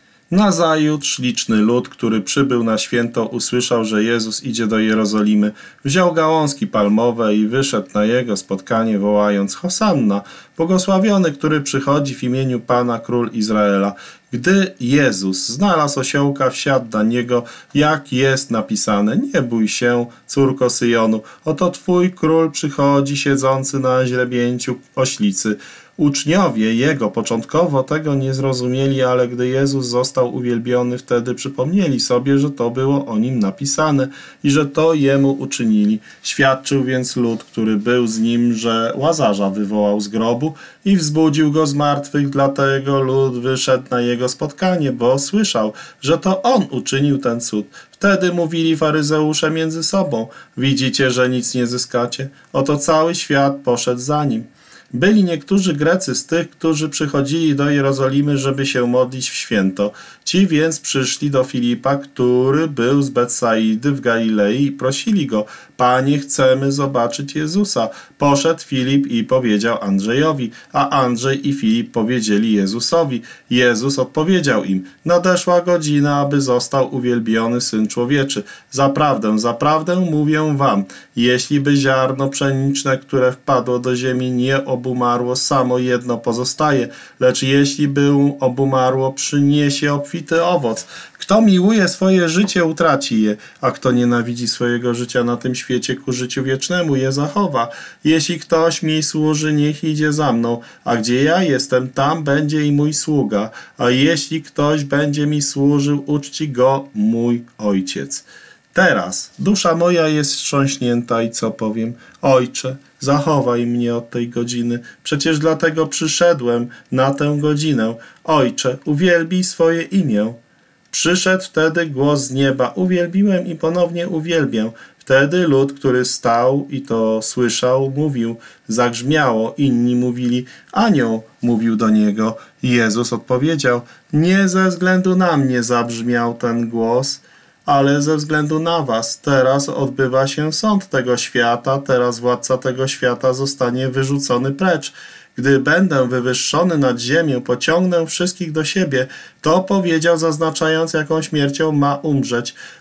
Nazajutrz liczny lud, który przybył na święto, usłyszał, że Jezus idzie do Jerozolimy. Wziął gałązki palmowe i wyszedł na jego spotkanie, wołając: Hosanna, błogosławiony, który przychodzi w imieniu Pana, Król Izraela. Gdy Jezus znalazł osiołka, wsiadł na niego, jak jest napisane: nie bój się, córko Syjonu, oto twój król przychodzi, siedzący na źrebięciu oślicy. Uczniowie jego początkowo tego nie zrozumieli, ale gdy Jezus został uwielbiony, wtedy przypomnieli sobie, że to było o nim napisane i że to jemu uczynili. Świadczył więc lud, który był z nim, że Łazarza wywołał z grobu i wzbudził go z martwych, dlatego lud wyszedł na jego spotkanie, bo słyszał, że to on uczynił ten cud. Wtedy mówili faryzeusze między sobą: widzicie, że nic nie zyskacie? Oto cały świat poszedł za nim. Byli niektórzy Grecy z tych, którzy przychodzili do Jerozolimy, żeby się modlić w święto. Ci więc przyszli do Filipa, który był z Betsaidy w Galilei, i prosili go: Panie, chcemy zobaczyć Jezusa. Poszedł Filip i powiedział Andrzejowi, a Andrzej i Filip powiedzieli Jezusowi. Jezus odpowiedział im: nadeszła godzina, aby został uwielbiony Syn Człowieczy. Zaprawdę, zaprawdę mówię wam, jeśli by ziarno pszeniczne, które wpadło do ziemi, nie obumarło, samo jedno pozostaje, lecz jeśli by obumarło, przyniesie obfity owoc. Kto miłuje swoje życie, utraci je, a kto nienawidzi swojego życia na tym świecie, ku życiu wiecznemu je zachowa. Jeśli ktoś mi służy, niech idzie za mną, a gdzie ja jestem, tam będzie i mój sługa. A jeśli ktoś będzie mi służył, uczci go mój Ojciec. Teraz dusza moja jest wstrząśnięta i co powiem? Ojcze, zachowaj mnie od tej godziny. Przecież dlatego przyszedłem na tę godzinę. Ojcze, uwielbij swoje imię. Przyszedł wtedy głos z nieba: uwielbiłem i ponownie uwielbię. Wtedy lud, który stał i to słyszał, mówił: zagrzmiało. Inni mówili: anioł mówił do niego. Jezus odpowiedział: nie ze względu na mnie zabrzmiał ten głos, ale ze względu na was. Teraz odbywa się sąd tego świata, teraz władca tego świata zostanie wyrzucony precz. Gdy będę wywyższony nad ziemię, pociągnę wszystkich do siebie. To powiedział, zaznaczając, jaką śmiercią ma umrzeć.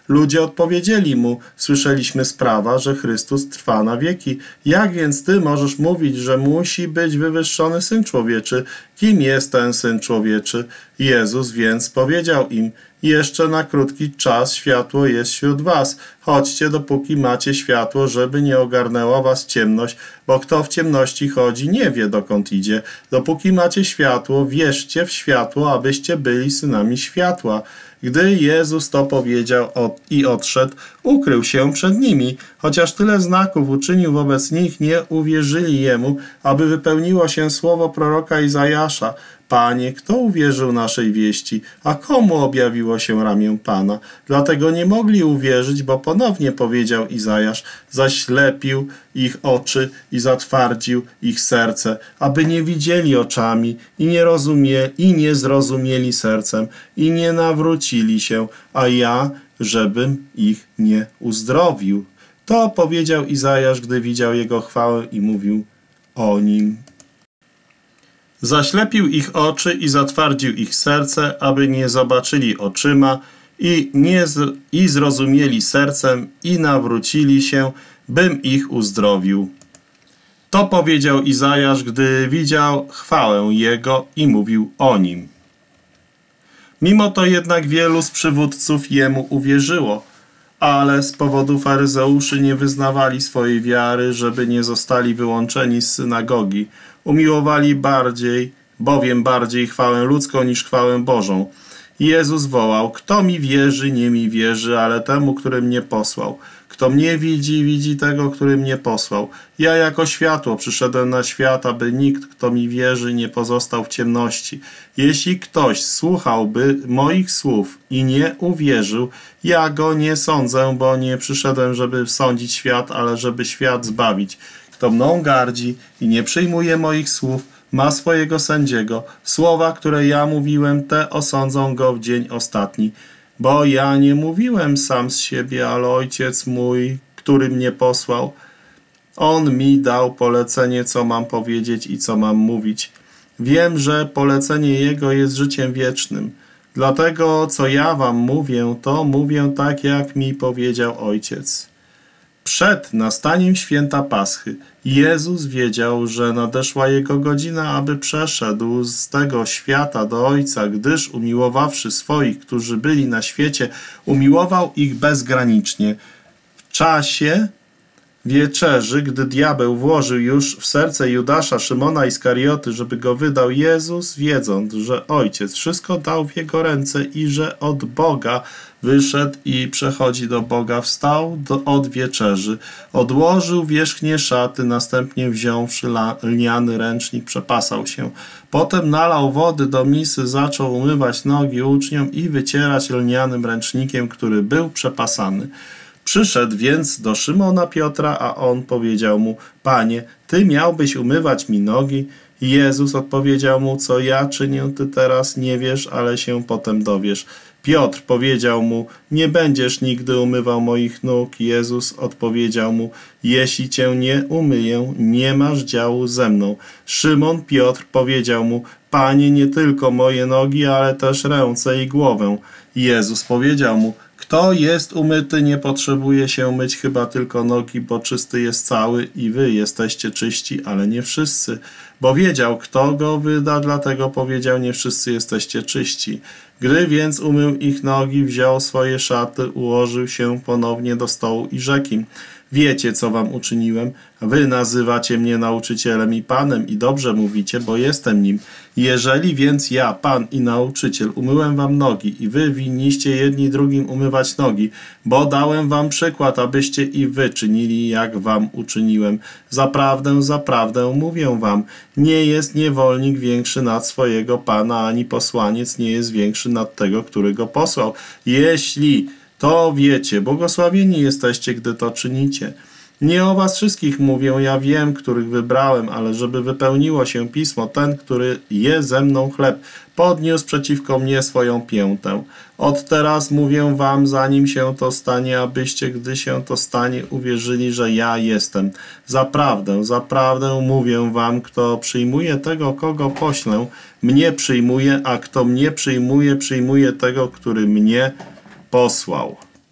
Ludzie odpowiedzieli mu: słyszeliśmy sprawa, że Chrystus trwa na wieki. Jak więc ty możesz mówić, że musi być wywyższony Syn Człowieczy? Kim jest ten Syn Człowieczy? Jezus więc powiedział im: jeszcze na krótki czas światło jest wśród was. Chodźcie, dopóki macie światło, żeby nie ogarnęła was ciemność, bo kto w ciemności chodzi, nie wie, dokąd idzie. Dopóki macie światło, wierzcie w światło, abyście byli synami światła. Gdy Jezus to powiedział i odszedł, ukrył się przed nimi. Chociaż tyle znaków uczynił wobec nich, nie uwierzyli Jemu, aby wypełniło się słowo proroka Izajasza: Panie, kto uwierzył naszej wieści, a komu objawiło się ramię Pana? Dlatego nie mogli uwierzyć, bo ponownie powiedział Izajasz: zaślepił ich oczy i zatwardził ich serce, aby nie widzieli oczami i nie zrozumieli sercem i nie nawrócili się, a ja, żebym ich nie uzdrowił. To powiedział Izajasz, gdy widział jego chwałę i mówił o nim. Zaślepił ich oczy i zatwardził ich serce, aby nie zobaczyli oczyma i zrozumieli sercem i nawrócili się, bym ich uzdrowił. To powiedział Izajasz, gdy widział chwałę Jego i mówił o nim. Mimo to jednak wielu z przywódców Jemu uwierzyło, ale z powodu faryzeuszy nie wyznawali swojej wiary, żeby nie zostali wyłączeni z synagogi. Umiłowali bowiem bardziej chwałę ludzką niż chwałę Bożą. Jezus wołał: kto mi wierzy, nie mi wierzy, ale temu, który mnie posłał. Kto mnie widzi, widzi tego, który mnie posłał. Ja jako światło przyszedłem na świat, aby nikt, kto mi wierzy, nie pozostał w ciemności. Jeśli ktoś słuchałby moich słów i nie uwierzył, ja go nie sądzę, bo nie przyszedłem, żeby sądzić świat, ale żeby świat zbawić. Kto mną gardzi i nie przyjmuje moich słów, ma swojego sędziego. Słowa, które ja mówiłem, te osądzą go w dzień ostatni. Bo ja nie mówiłem sam z siebie, ale Ojciec mój, który mnie posłał, On mi dał polecenie, co mam powiedzieć i co mam mówić. Wiem, że polecenie Jego jest życiem wiecznym. Dlatego, co ja wam mówię, to mówię tak, jak mi powiedział Ojciec. Przed nastaniem święta Paschy Jezus wiedział, że nadeszła Jego godzina, aby przeszedł z tego świata do Ojca, gdyż umiłowawszy swoich, którzy byli na świecie, umiłował ich bezgranicznie. W czasie wieczerzy, gdy diabeł włożył już w serce Judasza, Szymona Iskarioty, żeby go wydał, Jezus, wiedząc, że Ojciec wszystko dał w Jego ręce i że od Boga wyszedł i przechodzi do Boga, wstał od wieczerzy, odłożył wierzchnie szaty, następnie wziąwszy lniany ręcznik, przepasał się. Potem nalał wody do misy, zaczął umywać nogi uczniom i wycierać lnianym ręcznikiem, który był przepasany. Przyszedł więc do Szymona Piotra, a on powiedział mu: Panie, ty miałbyś umywać mi nogi? Jezus odpowiedział mu: co ja czynię, ty teraz nie wiesz, ale się potem dowiesz. Piotr powiedział mu: nie będziesz nigdy umywał moich nóg. Jezus odpowiedział mu: jeśli cię nie umyję, nie masz działu ze mną. Szymon Piotr powiedział mu: Panie, nie tylko moje nogi, ale też ręce i głowę. Jezus powiedział mu: kto jest umyty, nie potrzebuje się myć chyba tylko nogi, bo czysty jest cały i wy jesteście czyści, ale nie wszyscy. Bo wiedział, kto go wyda, dlatego powiedział: nie wszyscy jesteście czyści. Gdy więc umył ich nogi, wziął swoje szaty, ułożył się ponownie do stołu i rzekł im: wiecie, co wam uczyniłem? Wy nazywacie mnie nauczycielem i Panem i dobrze mówicie, bo jestem nim. Jeżeli więc ja, Pan i nauczyciel, umyłem wam nogi i wy winniście jedni drugim umywać nogi, bo dałem wam przykład, abyście i wy czynili, jak wam uczyniłem. Zaprawdę, zaprawdę mówię wam, nie jest niewolnik większy nad swojego Pana, ani posłaniec nie jest większy nad tego, który go posłał. Jeśli to wiecie, błogosławieni jesteście, gdy to czynicie. Nie o was wszystkich mówię, ja wiem, których wybrałem, ale żeby wypełniło się pismo, ten, który je ze mną chleb, podniósł przeciwko mnie swoją piętę. Od teraz mówię wam, zanim się to stanie, abyście, gdy się to stanie, uwierzyli, że ja jestem. Zaprawdę, zaprawdę mówię wam, kto przyjmuje tego, kogo poślę, mnie przyjmuje, a kto mnie przyjmuje, przyjmuje tego, który mnie posłał.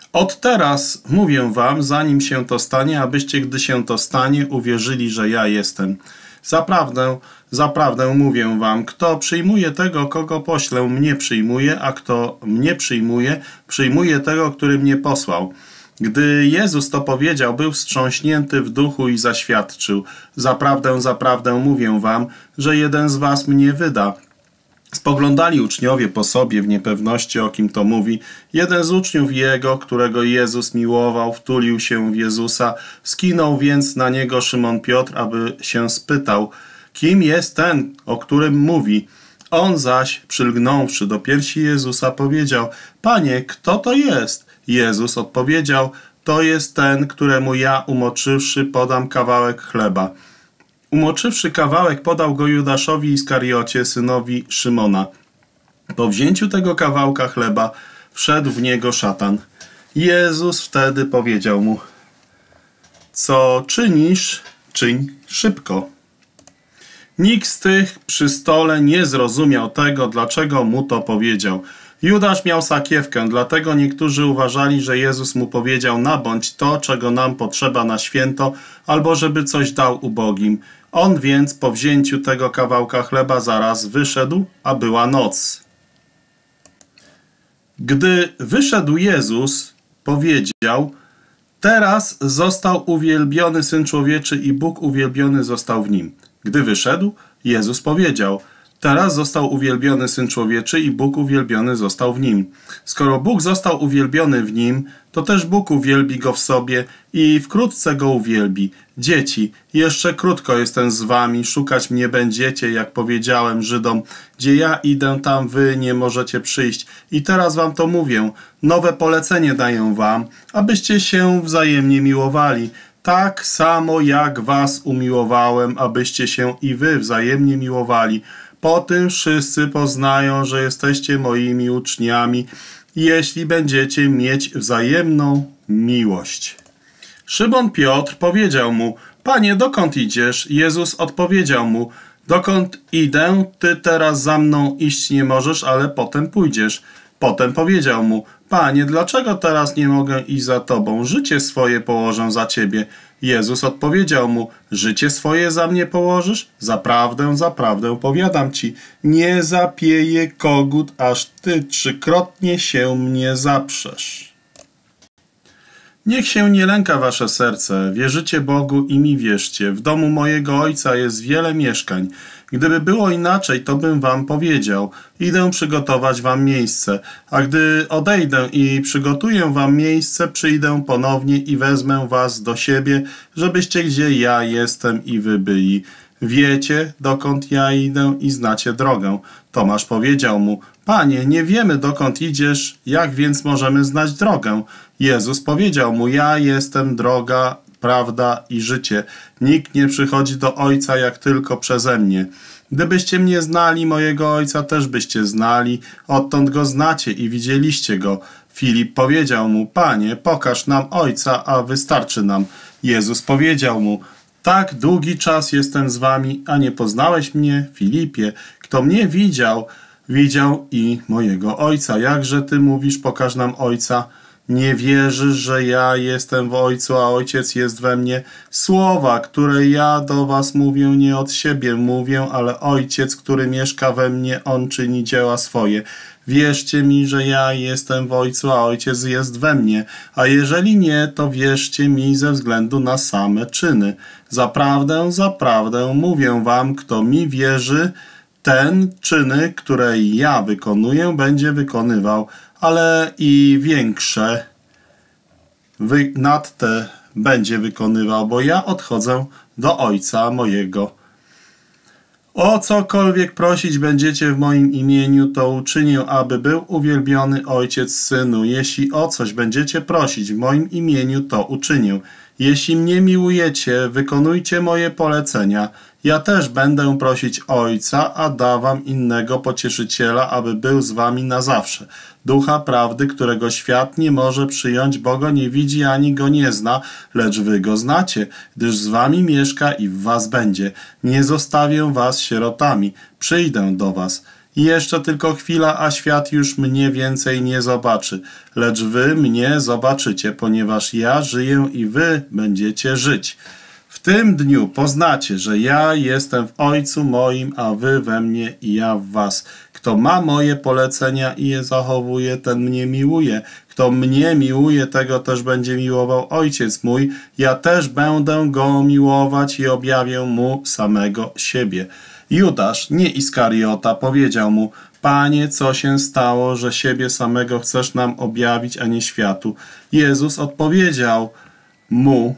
Od teraz mówię wam, zanim się to stanie, abyście, gdy się to stanie, uwierzyli, że ja jestem. Zaprawdę, zaprawdę mówię wam, kto przyjmuje tego, kogo poślę, mnie przyjmuje, a kto mnie przyjmuje, przyjmuje tego, który mnie posłał. Gdy Jezus to powiedział, był wstrząśnięty w duchu i zaświadczył: zaprawdę, zaprawdę mówię wam, że jeden z was mnie wyda. Spoglądali uczniowie po sobie w niepewności, o kim to mówi. Jeden z uczniów jego, którego Jezus miłował, wtulił się w Jezusa. Skinął więc na niego Szymon Piotr, aby się spytał, kim jest ten, o którym mówi. On zaś, przylgnąwszy do piersi Jezusa, powiedział: Panie, kto to jest? Jezus odpowiedział: to jest ten, któremu ja, umoczywszy, podam kawałek chleba. Umoczywszy kawałek, podał go Judaszowi Iskariocie, synowi Szymona. Po wzięciu tego kawałka chleba wszedł w niego szatan. Jezus wtedy powiedział mu: co czynisz, czyń szybko. Nikt z tych przy stole nie zrozumiał tego, dlaczego mu to powiedział. Judasz miał sakiewkę, dlatego niektórzy uważali, że Jezus mu powiedział: nabądź to, czego nam potrzeba na święto, albo żeby coś dał ubogim. On więc po wzięciu tego kawałka chleba zaraz wyszedł, a była noc. Gdy wyszedł Jezus, powiedział: teraz został uwielbiony Syn Człowieczy i Bóg uwielbiony został w nim. Gdy wyszedł, Jezus powiedział: teraz został uwielbiony Syn Człowieczy i Bóg uwielbiony został w nim. Skoro Bóg został uwielbiony w nim, to też Bóg uwielbi go w sobie i wkrótce go uwielbi. Dzieci, jeszcze krótko jestem z wami, szukać mnie będziecie, jak powiedziałem Żydom. Gdzie ja idę, tam wy nie możecie przyjść. I teraz wam to mówię, nowe polecenie daję wam, abyście się wzajemnie miłowali. Tak samo jak was umiłowałem, abyście się i wy wzajemnie miłowali. Po tym wszyscy poznają, że jesteście moimi uczniami, jeśli będziecie mieć wzajemną miłość. Szymon Piotr powiedział mu: Panie, dokąd idziesz? Jezus odpowiedział mu: dokąd idę, ty teraz za mną iść nie możesz, ale potem pójdziesz. Potem powiedział mu: Panie, dlaczego teraz nie mogę iść za tobą? Życie swoje położę za ciebie. Jezus odpowiedział mu: życie swoje za mnie położysz? Zaprawdę, zaprawdę powiadam ci, nie zapieje kogut, aż ty 3-krotnie się mnie zaprzesz. Niech się nie lęka wasze serce, wierzycie Bogu i mi wierzcie. W domu mojego Ojca jest wiele mieszkań. Gdyby było inaczej, to bym wam powiedział: idę przygotować wam miejsce, a gdy odejdę i przygotuję wam miejsce, przyjdę ponownie i wezmę was do siebie, żebyście gdzie ja jestem i wy byli. Wiecie, dokąd ja idę i znacie drogę. Tomasz powiedział mu: Panie, nie wiemy, dokąd idziesz, jak więc możemy znać drogę? Jezus powiedział mu: ja jestem droga, prawda i życie. Nikt nie przychodzi do Ojca, jak tylko przeze mnie. Gdybyście mnie znali, mojego Ojca też byście znali, odtąd go znacie i widzieliście go. Filip powiedział mu: Panie, pokaż nam Ojca, a wystarczy nam. Jezus powiedział mu: tak długi czas jestem z wami, a nie poznałeś mnie, Filipie. Kto mnie widział, widział i mojego Ojca. Jakże ty mówisz: pokaż nam Ojca? Nie wierzysz, że ja jestem w Ojcu, a Ojciec jest we mnie? Słowa, które ja do was mówię, nie od siebie mówię, ale Ojciec, który mieszka we mnie, On czyni dzieła swoje. Wierzcie mi, że ja jestem w Ojcu, a Ojciec jest we mnie. A jeżeli nie, to wierzcie mi ze względu na same czyny. Zaprawdę, zaprawdę mówię wam, kto mi wierzy, ten czyny, które ja wykonuję, będzie wykonywał, ale i większe nad te będzie wykonywał, bo ja odchodzę do Ojca mojego. O cokolwiek prosić będziecie w moim imieniu, to uczynię, aby był uwielbiony Ojciec Synu. Jeśli o coś będziecie prosić w moim imieniu, to uczynię. Jeśli mnie miłujecie, wykonujcie moje polecenia. Ja też będę prosić Ojca, a da wam innego pocieszyciela, aby był z wami na zawsze. Ducha prawdy, którego świat nie może przyjąć, bo go nie widzi ani go nie zna, lecz wy go znacie, gdyż z wami mieszka i w was będzie. Nie zostawię was sierotami, przyjdę do was. Jeszcze tylko chwila, a świat już mnie więcej nie zobaczy. Lecz wy mnie zobaczycie, ponieważ ja żyję i wy będziecie żyć. W tym dniu poznacie, że ja jestem w Ojcu moim, a wy we mnie i ja w was. Kto ma moje polecenia i je zachowuje, ten mnie miłuje. Kto mnie miłuje, tego też będzie miłował Ojciec mój. Ja też będę go miłować i objawię mu samego siebie. Judasz, nie Iskariota, powiedział mu: Panie, co się stało, że siebie samego chcesz nam objawić, a nie światu? Jezus odpowiedział mu: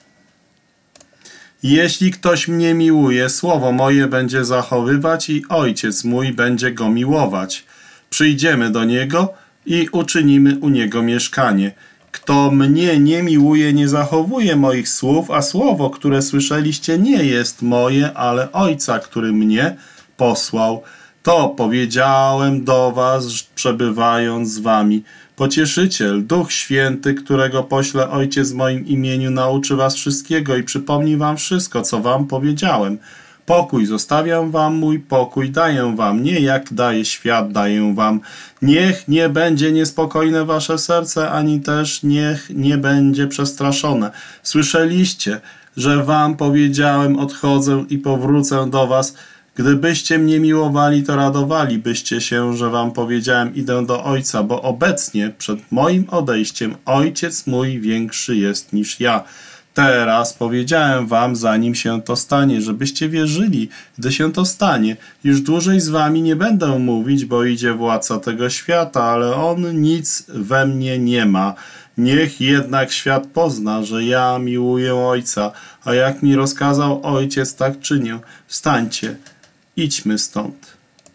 Jeśli ktoś mnie miłuje, słowo moje będzie zachowywać i Ojciec mój będzie go miłować. Przyjdziemy do niego i uczynimy u niego mieszkanie. Kto mnie nie miłuje, nie zachowuje moich słów, a słowo, które słyszeliście, nie jest moje, ale Ojca, który mnie posłał. To powiedziałem do was, przebywając z wami. Pocieszyciel, Duch Święty, którego pośle Ojciec w moim imieniu, nauczy was wszystkiego i przypomni wam wszystko, co wam powiedziałem. Pokój zostawiam wam, mój pokój daję wam, nie jak daje świat, daję wam. Niech nie będzie niespokojne wasze serce, ani też niech nie będzie przestraszone. Słyszeliście, że wam powiedziałem, odchodzę i powrócę do was. Gdybyście mnie miłowali, to radowalibyście się, że wam powiedziałem, idę do Ojca, bo obecnie przed moim odejściem Ojciec mój większy jest niż ja. Teraz powiedziałem wam, zanim się to stanie, żebyście wierzyli, gdy się to stanie. Już dłużej z wami nie będę mówić, bo idzie władca tego świata, ale on nic we mnie nie ma. Niech jednak świat pozna, że ja miłuję Ojca, a jak mi rozkazał Ojciec, tak czynię. Wstańcie, idźmy stąd.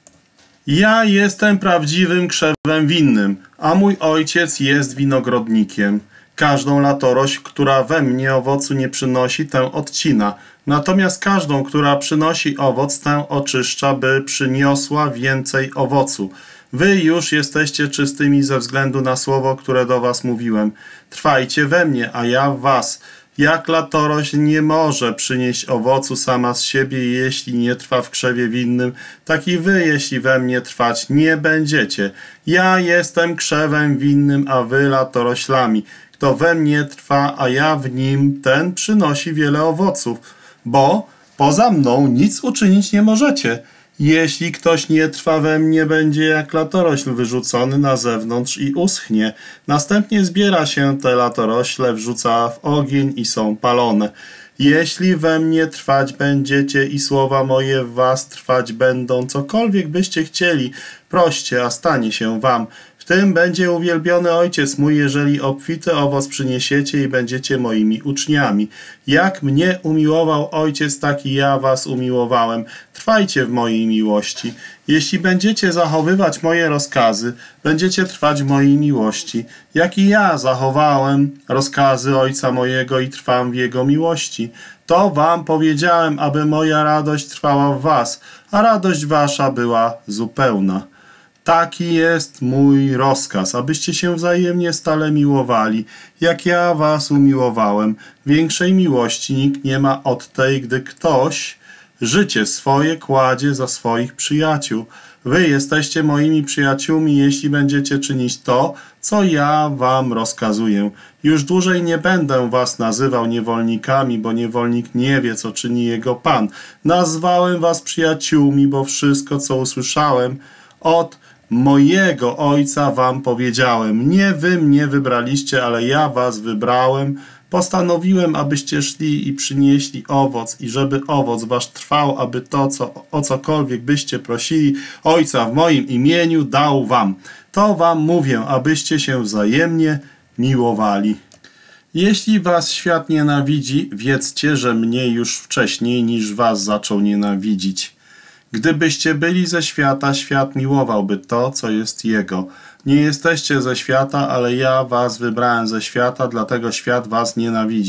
Ja jestem prawdziwym krzewem winnym, a mój Ojciec jest winogrodnikiem. Każdą latorość, która we mnie owocu nie przynosi, tę odcina. Natomiast każdą, która przynosi owoc, tę oczyszcza, by przyniosła więcej owocu. Wy już jesteście czystymi ze względu na słowo, które do was mówiłem. Trwajcie we mnie, a ja w was. Jak latorość nie może przynieść owocu sama z siebie, jeśli nie trwa w krzewie winnym, tak i wy, jeśli we mnie trwać nie będziecie. Ja jestem krzewem winnym, a wy latoroślami. Kto we mnie trwa, a ja w nim, ten przynosi wiele owoców, bo poza mną nic uczynić nie możecie. Jeśli ktoś nie trwa we mnie, będzie jak latorośl wyrzucony na zewnątrz i uschnie. Następnie zbiera się te latorośle, wrzuca w ogień i są palone. Jeśli we mnie trwać będziecie i słowa moje w was trwać będą, cokolwiek byście chcieli, proście, a stanie się wam. W tym będzie uwielbiony Ojciec mój, jeżeli obfity owoc przyniesiecie i będziecie moimi uczniami. Jak mnie umiłował Ojciec, tak i ja was umiłowałem. Trwajcie w mojej miłości. Jeśli będziecie zachowywać moje rozkazy, będziecie trwać w mojej miłości. Jak i ja zachowałem rozkazy Ojca mojego i trwam w Jego miłości. To wam powiedziałem, aby moja radość trwała w was, a radość wasza była zupełna. Taki jest mój rozkaz, abyście się wzajemnie stale miłowali, jak ja was umiłowałem. Większej miłości nikt nie ma od tej, gdy ktoś życie swoje kładzie za swoich przyjaciół. Wy jesteście moimi przyjaciółmi, jeśli będziecie czynić to, co ja wam rozkazuję. Już dłużej nie będę was nazywał niewolnikami, bo niewolnik nie wie, co czyni jego Pan. Nazwałem was przyjaciółmi, bo wszystko, co usłyszałem od mojego Ojca wam powiedziałem. Nie wy mnie wybraliście, ale ja was wybrałem. Postanowiłem, abyście szli i przynieśli owoc i żeby owoc wasz trwał, aby to, o cokolwiek byście prosili Ojca w moim imieniu, dał wam. To wam mówię, abyście się wzajemnie miłowali. Jeśli was świat nienawidzi, wiedzcie, że mnie już wcześniej niż was zaczął nienawidzić. Gdybyście byli ze świata, świat miłowałby to, co jest jego. Nie jesteście ze świata, ale ja was wybrałem ze świata, dlatego świat was nienawidzi.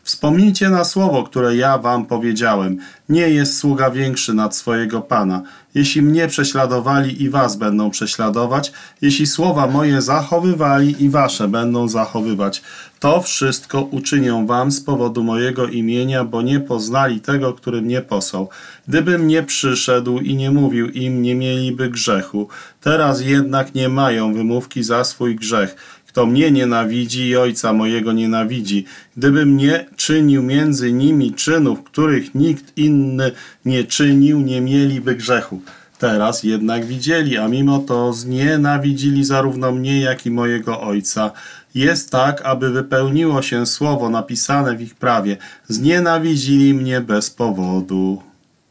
Wspomnijcie na słowo, które ja wam powiedziałem. Nie jest sługa większy nad swojego Pana. Jeśli mnie prześladowali, i was będą prześladować. Jeśli słowa moje zachowywali, i wasze będą zachowywać. To wszystko uczynią wam z powodu mojego imienia, bo nie poznali tego, który mnie posłał. Gdybym nie przyszedł i nie mówił im, nie mieliby grzechu. Teraz jednak nie mają wymówki za swój grzech. Kto mnie nienawidzi i Ojca mojego nienawidzi. Gdybym nie czynił między nimi czynów, których nikt inny nie czynił, nie mieliby grzechu. Teraz jednak widzieli, a mimo to znienawidzili zarówno mnie, jak i mojego Ojca. Jest tak, aby wypełniło się słowo napisane w ich prawie. Znienawidzili mnie bez powodu.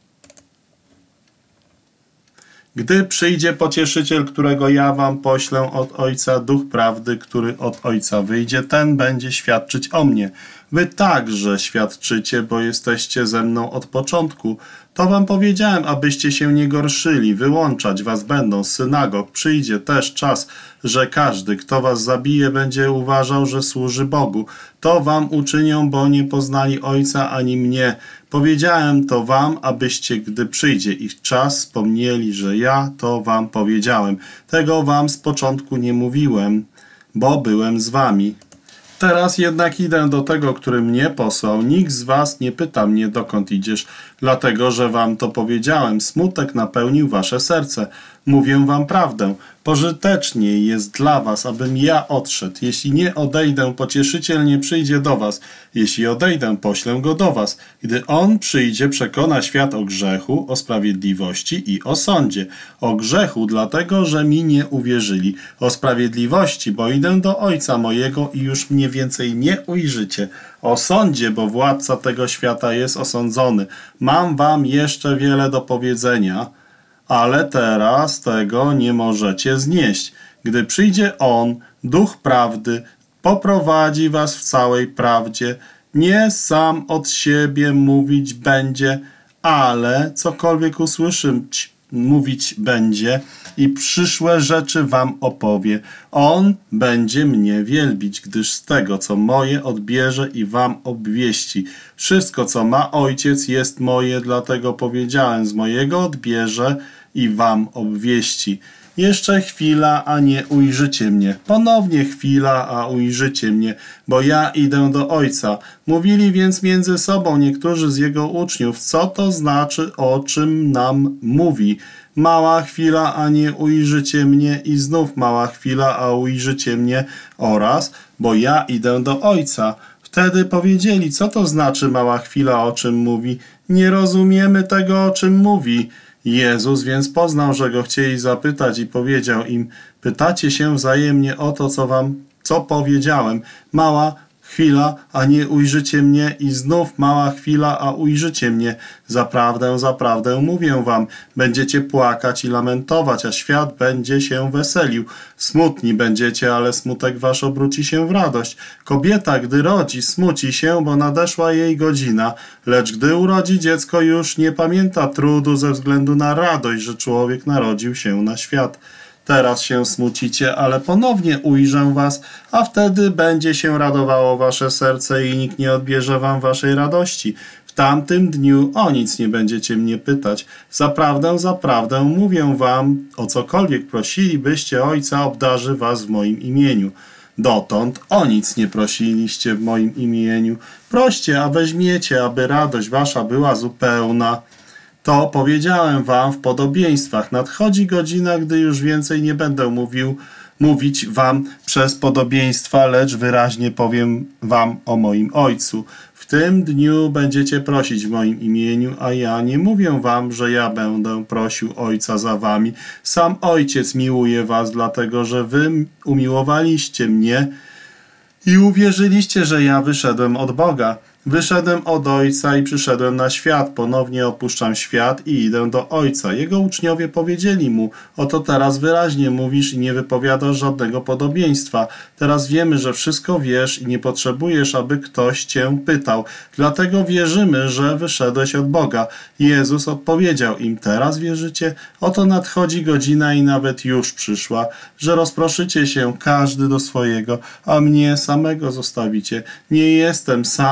Gdy przyjdzie Pocieszyciel, którego ja wam poślę od Ojca, Duch Prawdy, który od Ojca wyjdzie, ten będzie świadczyć o mnie. Wy także świadczycie, bo jesteście ze mną od początku. To wam powiedziałem, abyście się nie gorszyli. Wyłączać was będą z synagog. Przyjdzie też czas, że każdy, kto was zabije, będzie uważał, że służy Bogu. To wam uczynią, bo nie poznali Ojca ani mnie. Powiedziałem to wam, abyście, gdy przyjdzie ich czas, wspomnieli, że ja to wam powiedziałem. Tego wam z początku nie mówiłem, bo byłem z wami. Teraz jednak idę do tego, który mnie posłał. Nikt z was nie pyta mnie, dokąd idziesz, dlatego, że wam to powiedziałem. Smutek napełnił wasze serce. Mówię wam prawdę. Pożyteczniej jest dla was, abym ja odszedł. Jeśli nie odejdę, Pocieszyciel nie przyjdzie do was. Jeśli odejdę, poślę go do was. Gdy on przyjdzie, przekona świat o grzechu, o sprawiedliwości i o sądzie. O grzechu, dlatego, że mi nie uwierzyli. O sprawiedliwości, bo idę do Ojca mojego i już mnie więcej nie ujrzycie. O sądzie, bo władca tego świata jest osądzony. Mam wam jeszcze wiele do powiedzenia, ale teraz tego nie możecie znieść. Gdy przyjdzie On, Duch Prawdy, poprowadzi was w całej prawdzie. Nie sam od siebie mówić będzie, ale cokolwiek usłyszyć, mówić będzie i przyszłe rzeczy wam opowie. On będzie mnie wielbić, gdyż z tego, co moje, odbierze i wam obwieści. Wszystko, co ma Ojciec, jest moje, dlatego powiedziałem, z mojego odbierze i wam obwieści. Jeszcze chwila, a nie ujrzycie mnie. Ponownie chwila, a ujrzycie mnie, bo ja idę do Ojca. Mówili więc między sobą niektórzy z jego uczniów, co to znaczy, o czym nam mówi. Mała chwila, a nie ujrzycie mnie, i znów mała chwila, a ujrzycie mnie, oraz, bo ja idę do Ojca. Wtedy powiedzieli, co to znaczy mała chwila, o czym mówi. Nie rozumiemy tego, o czym mówi. Jezus więc poznał, że go chcieli zapytać i powiedział im, pytacie się wzajemnie o to, co powiedziałem. Mała chwila, a nie ujrzycie mnie, i znów mała chwila, a ujrzycie mnie. Zaprawdę mówię wam, będziecie płakać i lamentować, a świat będzie się weselił. Smutni będziecie, ale smutek wasz obróci się w radość. Kobieta, gdy rodzi, smuci się, bo nadeszła jej godzina, lecz gdy urodzi dziecko, już nie pamięta trudu ze względu na radość, że człowiek narodził się na świat. Teraz się smucicie, ale ponownie ujrzę was, a wtedy będzie się radowało wasze serce i nikt nie odbierze wam waszej radości. W tamtym dniu o nic nie będziecie mnie pytać. Zaprawdę mówię wam, o cokolwiek prosilibyście Ojca, obdarzy was w moim imieniu. Dotąd o nic nie prosiliście w moim imieniu. Proście, a weźmiecie, aby radość wasza była zupełna. To powiedziałem wam w podobieństwach. Nadchodzi godzina, gdy już więcej nie będę mówić wam przez podobieństwa, lecz wyraźnie powiem wam o moim Ojcu. W tym dniu będziecie prosić w moim imieniu, a ja nie mówię wam, że ja będę prosił Ojca za wami. Sam Ojciec miłuje was, dlatego że wy umiłowaliście mnie i uwierzyliście, że ja wyszedłem od Boga. Wyszedłem od Ojca i przyszedłem na świat. Ponownie opuszczam świat i idę do Ojca. Jego uczniowie powiedzieli mu, oto teraz wyraźnie mówisz i nie wypowiadasz żadnego podobieństwa. Teraz wiemy, że wszystko wiesz i nie potrzebujesz, aby ktoś cię pytał. Dlatego wierzymy, że wyszedłeś od Boga. Jezus odpowiedział im, teraz wierzycie? Oto nadchodzi godzina i nawet już przyszła, że rozproszycie się każdy do swojego, a mnie samego zostawicie. Nie jestem sam,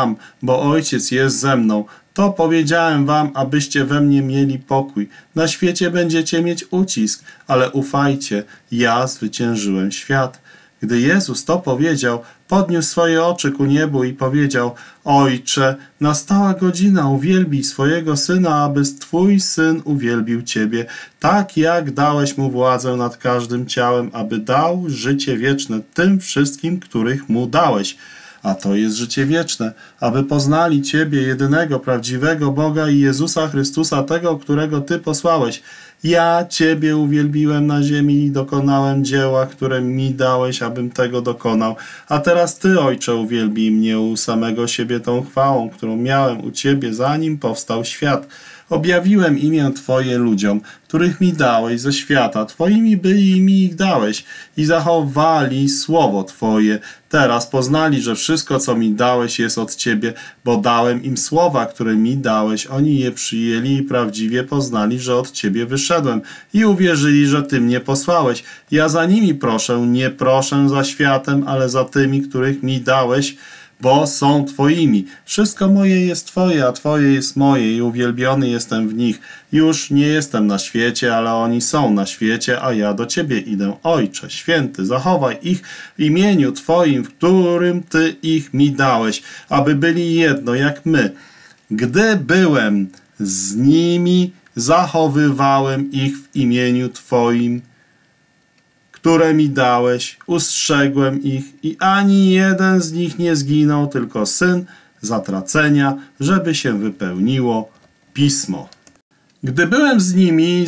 bo Ojciec jest ze mną. To powiedziałem wam, abyście we mnie mieli pokój. Na świecie będziecie mieć ucisk, ale ufajcie, ja zwyciężyłem świat. Gdy Jezus to powiedział, podniósł swoje oczy ku niebu i powiedział: Ojcze, nastała godzina, uwielbij swojego Syna, aby Twój Syn uwielbił Ciebie, tak jak dałeś Mu władzę nad każdym ciałem, aby dał życie wieczne tym wszystkim, których Mu dałeś. A to jest życie wieczne, aby poznali Ciebie, jedynego, prawdziwego Boga i Jezusa Chrystusa, tego, którego Ty posłałeś. Ja Ciebie uwielbiłem na ziemi i dokonałem dzieła, które mi dałeś, abym tego dokonał. A teraz Ty, Ojcze, uwielbij mnie u samego siebie tą chwałą, którą miałem u Ciebie, zanim powstał świat. Objawiłem imię Twoje ludziom, których mi dałeś ze świata. Twoimi byli i mi ich dałeś i zachowali słowo Twoje. Teraz poznali, że wszystko, co mi dałeś, jest od Ciebie, bo dałem im słowa, które mi dałeś. Oni je przyjęli i prawdziwie poznali, że od Ciebie wyszedłem i uwierzyli, że Ty mnie posłałeś. Ja za nimi proszę, nie proszę za światem, ale za tymi, których mi dałeś, bo są Twoimi. Wszystko moje jest Twoje, a Twoje jest moje i uwielbiony jestem w nich. Już nie jestem na świecie, ale oni są na świecie, a ja do Ciebie idę. Ojcze święty, zachowaj ich w imieniu Twoim, w którym Ty ich mi dałeś, aby byli jedno jak my. Gdy byłem z nimi, zachowywałem ich w imieniu Twoim, które mi dałeś, ustrzegłem ich i ani jeden z nich nie zginął, tylko syn zatracenia, żeby się wypełniło Pismo. Gdy byłem z nimi,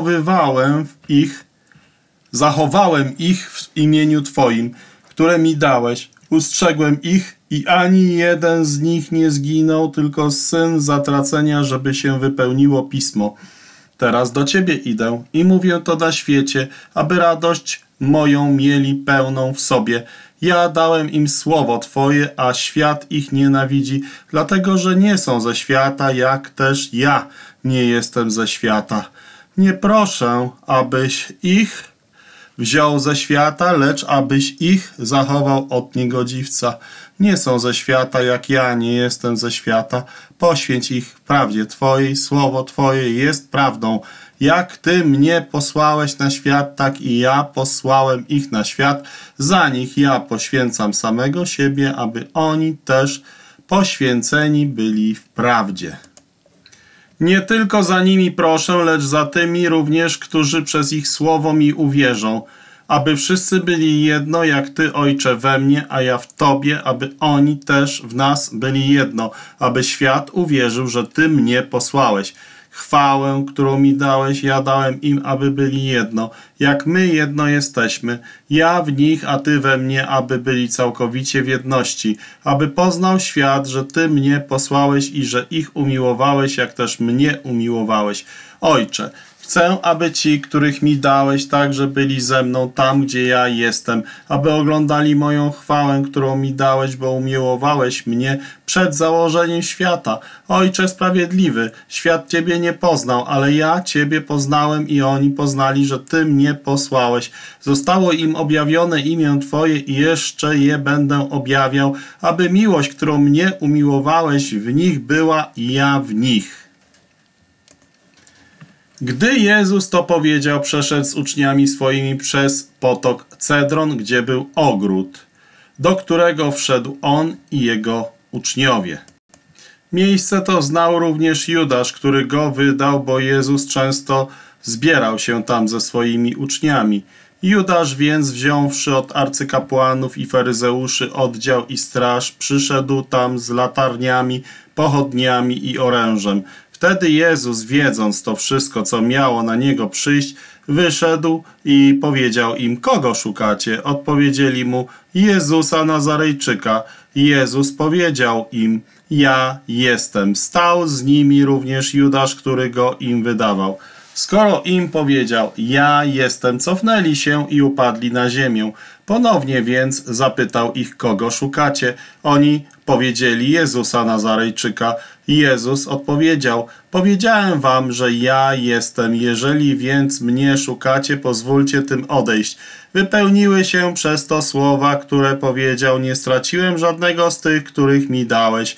zachowałem ich w imieniu Twoim, które mi dałeś, ustrzegłem ich i ani jeden z nich nie zginął, tylko syn zatracenia, żeby się wypełniło Pismo. Teraz do Ciebie idę i mówię to na świecie, aby radość moją mieli pełną w sobie. Ja dałem im słowo Twoje, a świat ich nienawidzi, dlatego że nie są ze świata, jak też ja nie jestem ze świata. Nie proszę, abyś ich wziął ze świata, lecz abyś ich zachował od niegodziwca. Nie są ze świata, jak ja nie jestem ze świata. Poświęć ich w prawdzie Twojej, słowo Twoje jest prawdą. Jak Ty mnie posłałeś na świat, tak i ja posłałem ich na świat. Za nich ja poświęcam samego siebie, aby oni też poświęceni byli w prawdzie. Nie tylko za nimi proszę, lecz za tymi również, którzy przez ich słowo mi uwierzą, aby wszyscy byli jedno, jak Ty, Ojcze, we mnie, a ja w Tobie, aby oni też w nas byli jedno, aby świat uwierzył, że Ty mnie posłałeś. Chwałę, którą mi dałeś, ja dałem im, aby byli jedno, jak my jedno jesteśmy, ja w nich, a Ty we mnie, aby byli całkowicie w jedności, aby poznał świat, że Ty mnie posłałeś i że ich umiłowałeś, jak też mnie umiłowałeś. Ojcze, chcę, aby ci, których mi dałeś, także byli ze mną tam, gdzie ja jestem, aby oglądali moją chwałę, którą mi dałeś, bo umiłowałeś mnie przed założeniem świata. Ojcze sprawiedliwy, świat Ciebie nie poznał, ale ja Ciebie poznałem i oni poznali, że Ty mnie posłałeś. Zostało im objawione imię Twoje i jeszcze je będę objawiał, aby miłość, którą mnie umiłowałeś, w nich była i ja w nich. Gdy Jezus to powiedział, przeszedł z uczniami swoimi przez potok Cedron, gdzie był ogród, do którego wszedł on i jego uczniowie. Miejsce to znał również Judasz, który go wydał, bo Jezus często zbierał się tam ze swoimi uczniami. Judasz więc, wziąwszy od arcykapłanów i faryzeuszy oddział i straż, przyszedł tam z latarniami, pochodniami i orężem. Wtedy Jezus, wiedząc to wszystko, co miało na Niego przyjść, wyszedł i powiedział im: kogo szukacie? Odpowiedzieli Mu: Jezusa Nazarejczyka. Jezus powiedział im: ja jestem. Stał z nimi również Judasz, który go im wydawał. Skoro im powiedział: ja jestem, cofnęli się i upadli na ziemię. Ponownie więc zapytał ich: kogo szukacie? Oni powiedzieli: Jezusa Nazarejczyka. Jezus odpowiedział: powiedziałem wam, że ja jestem. Jeżeli więc mnie szukacie, pozwólcie tym odejść. Wypełniły się przez to słowa, które powiedział: nie straciłem żadnego z tych, których mi dałeś. W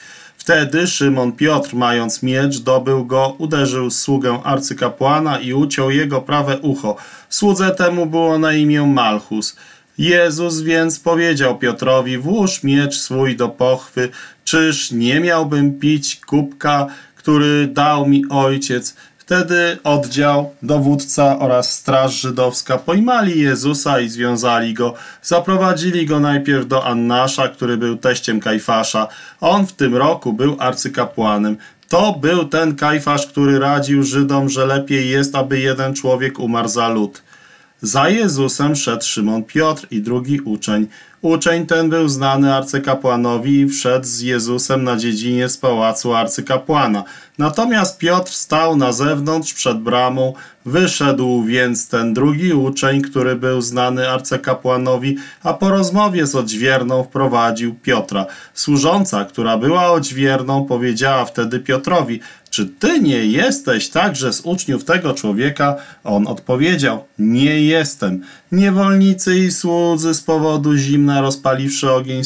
Wtedy Szymon Piotr, mając miecz, dobył go, uderzył sługę arcykapłana i uciął jego prawe ucho. Słudze temu było na imię Malchus. Jezus więc powiedział Piotrowi: włóż miecz swój do pochwy, czyż nie miałbym pić kubka, który dał mi ojciec? Wtedy oddział, dowódca oraz straż żydowska pojmali Jezusa i związali go. Zaprowadzili go najpierw do Annasza, który był teściem Kajfasza. On w tym roku był arcykapłanem. To był ten Kajfasz, który radził Żydom, że lepiej jest, aby jeden człowiek umarł za lud. Za Jezusem szedł Szymon Piotr i drugi uczeń. Uczeń ten był znany arcykapłanowi i wszedł z Jezusem na dziedziniec z pałacu arcykapłana. Natomiast Piotr stał na zewnątrz przed bramą. Wyszedł więc ten drugi uczeń, który był znany arcykapłanowi, a po rozmowie z odźwierną wprowadził Piotra. Służąca, która była odźwierną, powiedziała wtedy Piotrowi: czy ty nie jesteś także z uczniów tego człowieka? On odpowiedział: nie jestem. Niewolnicy i słudzy z powodu zimna rozpaliwszy ogień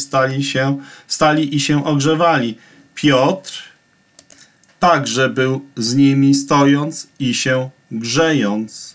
stali i się ogrzewali. Piotr także był z nimi stojąc i się grzejąc.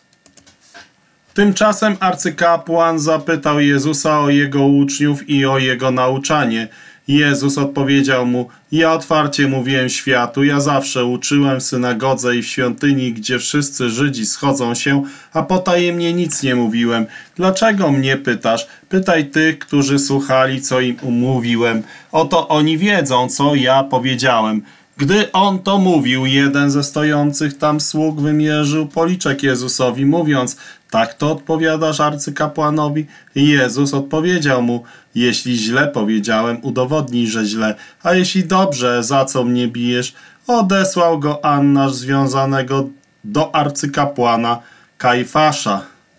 Tymczasem arcykapłan zapytał Jezusa o jego uczniów i o jego nauczanie. Jezus odpowiedział mu: ja otwarcie mówiłem światu, ja zawsze uczyłem w synagodze i w świątyni, gdzie wszyscy Żydzi schodzą się, a potajemnie nic nie mówiłem. Dlaczego mnie pytasz? Pytaj tych, którzy słuchali, co im mówiłem. Oto oni wiedzą, co ja powiedziałem. Gdy on to mówił, jeden ze stojących tam sług wymierzył policzek Jezusowi, mówiąc: tak to odpowiadasz arcykapłanowi? Jezus odpowiedział mu: jeśli źle powiedziałem, udowodnij, że źle, a jeśli dobrze, za co mnie bijesz? Odesłał go Annasz związanego do arcykapłana Kajfasza.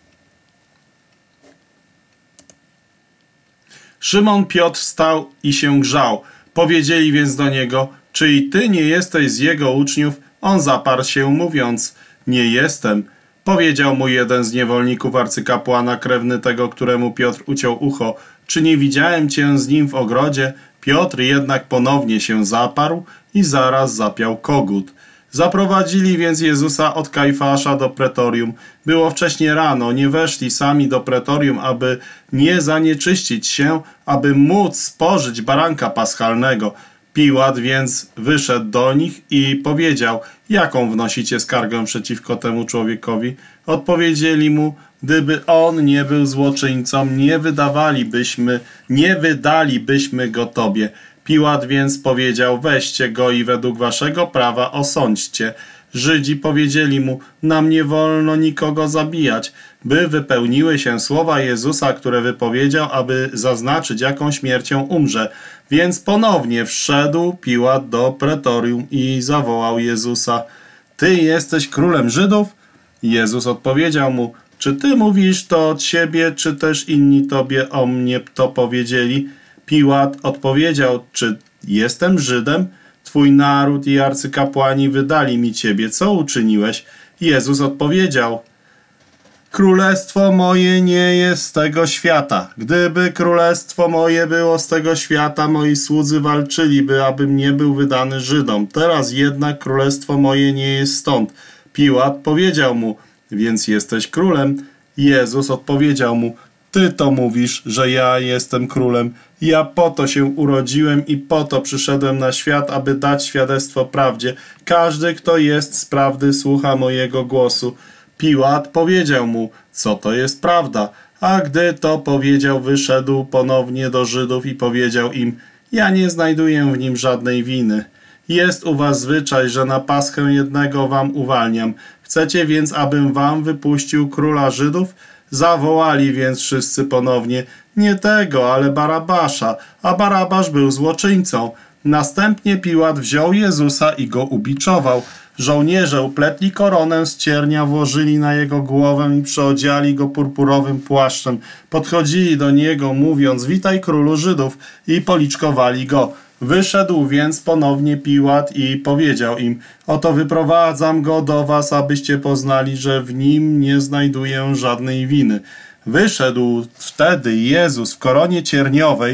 Szymon Piotr stał i się grzał. Powiedzieli więc do niego: czy i ty nie jesteś z jego uczniów? On zaparł się, mówiąc: nie jestem. Powiedział mu jeden z niewolników arcykapłana, krewny tego, któremu Piotr uciął ucho: czy nie widziałem cię z nim w ogrodzie? Piotr jednak ponownie się zaparł i zaraz zapiał kogut. Zaprowadzili więc Jezusa od Kajfasza do pretorium. Było wcześnie rano, nie weszli sami do pretorium, aby nie zanieczyścić się, aby móc spożyć baranka paschalnego. Piłat więc wyszedł do nich i powiedział: jaką wnosicie skargę przeciwko temu człowiekowi? Odpowiedzieli mu: gdyby on nie był złoczyńcą, nie wydalibyśmy go tobie. Piłat więc powiedział: weźcie go i według waszego prawa osądźcie. Żydzi powiedzieli mu: nam nie wolno nikogo zabijać, by wypełniły się słowa Jezusa, które wypowiedział, aby zaznaczyć, jaką śmiercią umrze. Więc ponownie wszedł Piłat do pretorium i zawołał Jezusa: ty jesteś królem Żydów? Jezus odpowiedział mu: czy ty mówisz to od siebie, czy też inni tobie o mnie to powiedzieli? Piłat odpowiedział: czy jestem Żydem? Twój naród i arcykapłani wydali mi ciebie. Co uczyniłeś? Jezus odpowiedział: królestwo moje nie jest z tego świata. Gdyby królestwo moje było z tego świata, moi słudzy walczyliby, abym nie był wydany Żydom. Teraz jednak królestwo moje nie jest stąd. Piłat powiedział mu: więc jesteś królem? Jezus odpowiedział mu: ty to mówisz, że ja jestem królem. Ja po to się urodziłem i po to przyszedłem na świat, aby dać świadectwo prawdzie. Każdy, kto jest z prawdy, słucha mojego głosu. Piłat powiedział mu: co to jest prawda? A gdy to powiedział, wyszedł ponownie do Żydów i powiedział im: ja nie znajduję w nim żadnej winy. Jest u was zwyczaj, że na Paschę jednego wam uwalniam. Chcecie więc, abym wam wypuścił króla Żydów? Zawołali więc wszyscy ponownie: nie tego, ale Barabasza, a Barabasz był złoczyńcą. Następnie Piłat wziął Jezusa i go ubiczował. Żołnierze upletli koronę z ciernia, włożyli na jego głowę i przyodziali go purpurowym płaszczem. Podchodzili do niego, mówiąc: witaj królu Żydów, i policzkowali go. Wyszedł więc ponownie Piłat i powiedział im: oto wyprowadzam go do was, abyście poznali, że w nim nie znajduję żadnej winy. Wyszedł wtedy Jezus w koronie cierniowej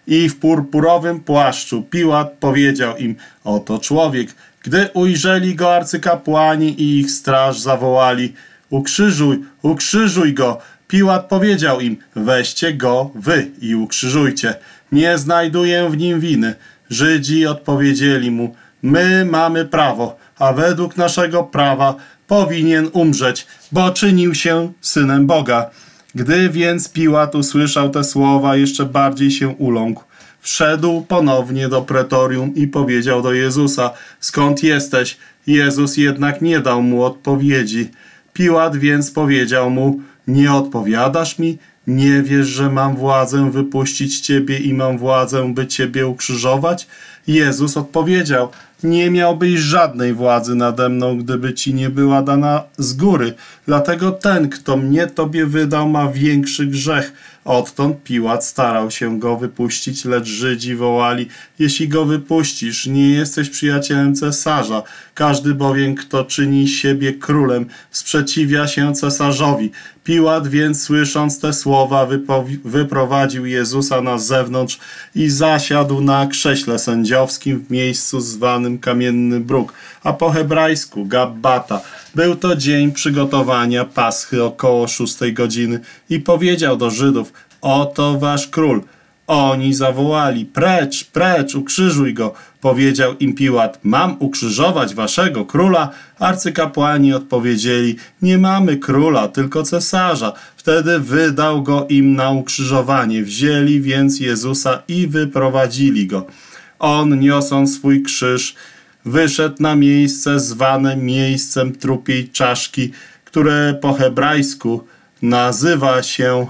i w purpurowym płaszczu. Piłat powiedział im: oto człowiek. Gdy ujrzeli go arcykapłani i ich straż, zawołali: ukrzyżuj, ukrzyżuj go. Piłat powiedział im: weźcie go wy i ukrzyżujcie. Nie znajduję w nim winy. Żydzi odpowiedzieli mu: my mamy prawo, a według naszego prawa powinien umrzeć, bo czynił się synem Boga. Gdy więc Piłat usłyszał te słowa, jeszcze bardziej się uląkł. Wszedł ponownie do pretorium i powiedział do Jezusa: skąd jesteś? Jezus jednak nie dał mu odpowiedzi. Piłat więc powiedział mu: nie odpowiadasz mi? Nie wiesz, że mam władzę wypuścić ciebie i mam władzę, by ciebie ukrzyżować? Jezus odpowiedział: nie miałbyś żadnej władzy nade mną, gdyby ci nie była dana z góry. Dlatego ten, kto mnie tobie wydał, ma większy grzech. Odtąd Piłat starał się go wypuścić, lecz Żydzi wołali: jeśli go wypuścisz, nie jesteś przyjacielem cesarza. Każdy bowiem, kto czyni siebie królem, sprzeciwia się cesarzowi. Piłat więc, słysząc te słowa, wyprowadził Jezusa na zewnątrz i zasiadł na krześle sędziowskim w miejscu zwanym Kamienny Bruk, a po hebrajsku Gabbata. Był to dzień przygotowania Paschy około 6 godziny i powiedział do Żydów: oto wasz król. Oni zawołali: precz, precz, ukrzyżuj go. Powiedział im Piłat: mam ukrzyżować waszego króla? Arcykapłani odpowiedzieli: nie mamy króla, tylko cesarza. Wtedy wydał go im na ukrzyżowanie. Wzięli więc Jezusa i wyprowadzili go. On, niosąc swój krzyż, wyszedł na miejsce zwane miejscem trupiej czaszki, które po hebrajsku nazywa się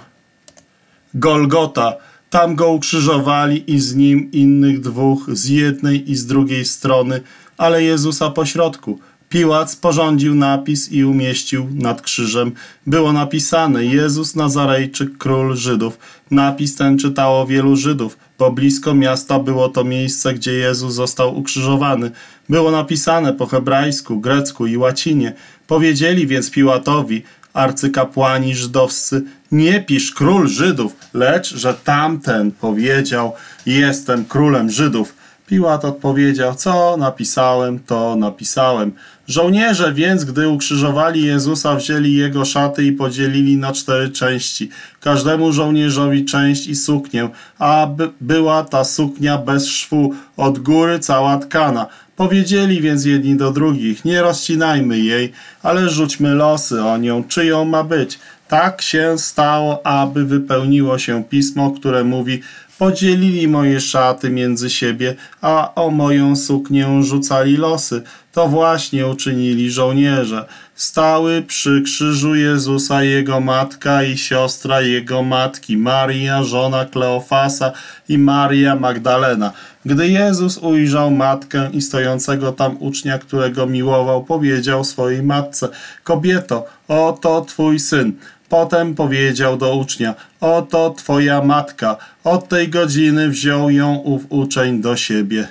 Golgota. Tam go ukrzyżowali i z nim innych dwóch z jednej i z drugiej strony, ale Jezusa pośrodku. Piłat sporządził napis i umieścił nad krzyżem. Było napisane: Jezus Nazarejczyk, król Żydów. Napis ten czytało wielu Żydów, bo blisko miasta było to miejsce, gdzie Jezus został ukrzyżowany. Było napisane po hebrajsku, grecku i łacinie. Powiedzieli więc Piłatowi arcykapłani żydowscy: nie pisz król Żydów, lecz że tamten powiedział: jestem królem Żydów. Piłat odpowiedział: co napisałem, to napisałem. Żołnierze więc, gdy ukrzyżowali Jezusa, wzięli jego szaty i podzielili na 4 części. Każdemu żołnierzowi część i suknię, a była ta suknia bez szwu, od góry cała tkana. Powiedzieli więc jedni do drugich: nie rozcinajmy jej, ale rzućmy losy o nią, czyją ma być. Tak się stało, aby wypełniło się pismo, które mówi: podzielili moje szaty między siebie, a o moją suknię rzucali losy. To właśnie uczynili żołnierze. Stały przy krzyżu Jezusa jego matka i siostra jego matki, Maria, żona Kleofasa, i Maria Magdalena. Gdy Jezus ujrzał matkę i stojącego tam ucznia, którego miłował, powiedział swojej matce: kobieto, oto twój syn. Potem powiedział do ucznia: oto twoja matka. Od tej godziny wziął ją ów uczeń do siebie.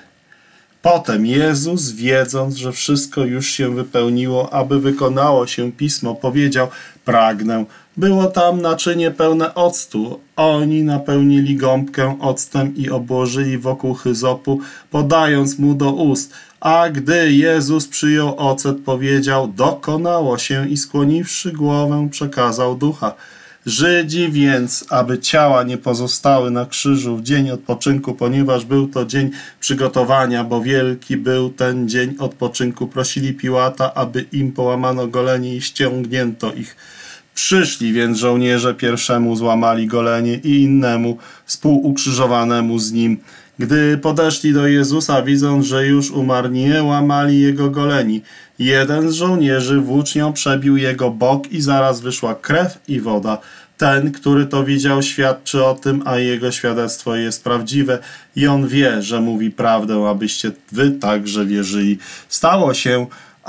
Potem Jezus, wiedząc, że wszystko już się wypełniło, aby wykonało się pismo, powiedział: pragnę. Było tam naczynie pełne octu. Oni napełnili gąbkę octem i obłożyli wokół hyzopu, podając mu do ust. A gdy Jezus przyjął ocet, powiedział: dokonało się, i skłoniwszy głowę, przekazał ducha. Żydzi więc, aby ciała nie pozostały na krzyżu w dzień odpoczynku, ponieważ był to dzień przygotowania, bo wielki był ten dzień odpoczynku, prosili Piłata, aby im połamano golenie i ściągnięto ich. Przyszli więc żołnierze, pierwszemu złamali golenie i innemu, współukrzyżowanemu z nim. Gdy podeszli do Jezusa, widząc, że już umarł, nie łamali jego goleni. Jeden z żołnierzy włócznią przebił jego bok i zaraz wyszła krew i woda. Ten, który to widział, świadczy o tym, a jego świadectwo jest prawdziwe i on wie, że mówi prawdę, abyście wy także wierzyli. Stało się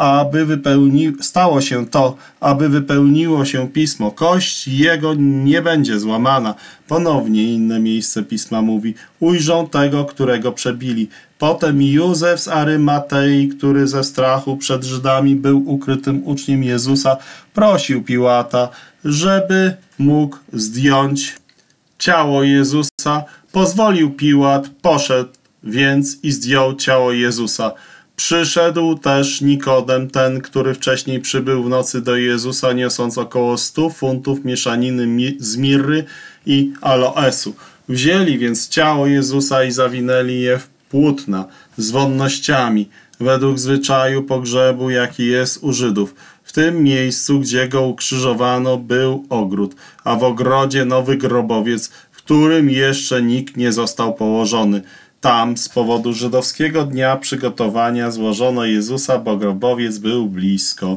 to, aby wypełniło się pismo. Kość jego nie będzie złamana. Ponownie inne miejsce pisma mówi: ujrzą tego, którego przebili. Potem Józef z Arymatei, który ze strachu przed Żydami był ukrytym uczniem Jezusa, prosił Piłata, żeby mógł zdjąć ciało Jezusa. Pozwolił Piłat, poszedł więc i zdjął ciało Jezusa. Przyszedł też Nikodem, ten, który wcześniej przybył w nocy do Jezusa, niosąc około 100 funtów mieszaniny z mirry i aloesu. Wzięli więc ciało Jezusa i zawinęli je w płótna z wonnościami, według zwyczaju pogrzebu, jaki jest u Żydów. W tym miejscu, gdzie go ukrzyżowano, był ogród, a w ogrodzie nowy grobowiec, w którym jeszcze nikt nie został położony. Tam z powodu żydowskiego dnia przygotowania złożono Jezusa, bo grobowiec był blisko.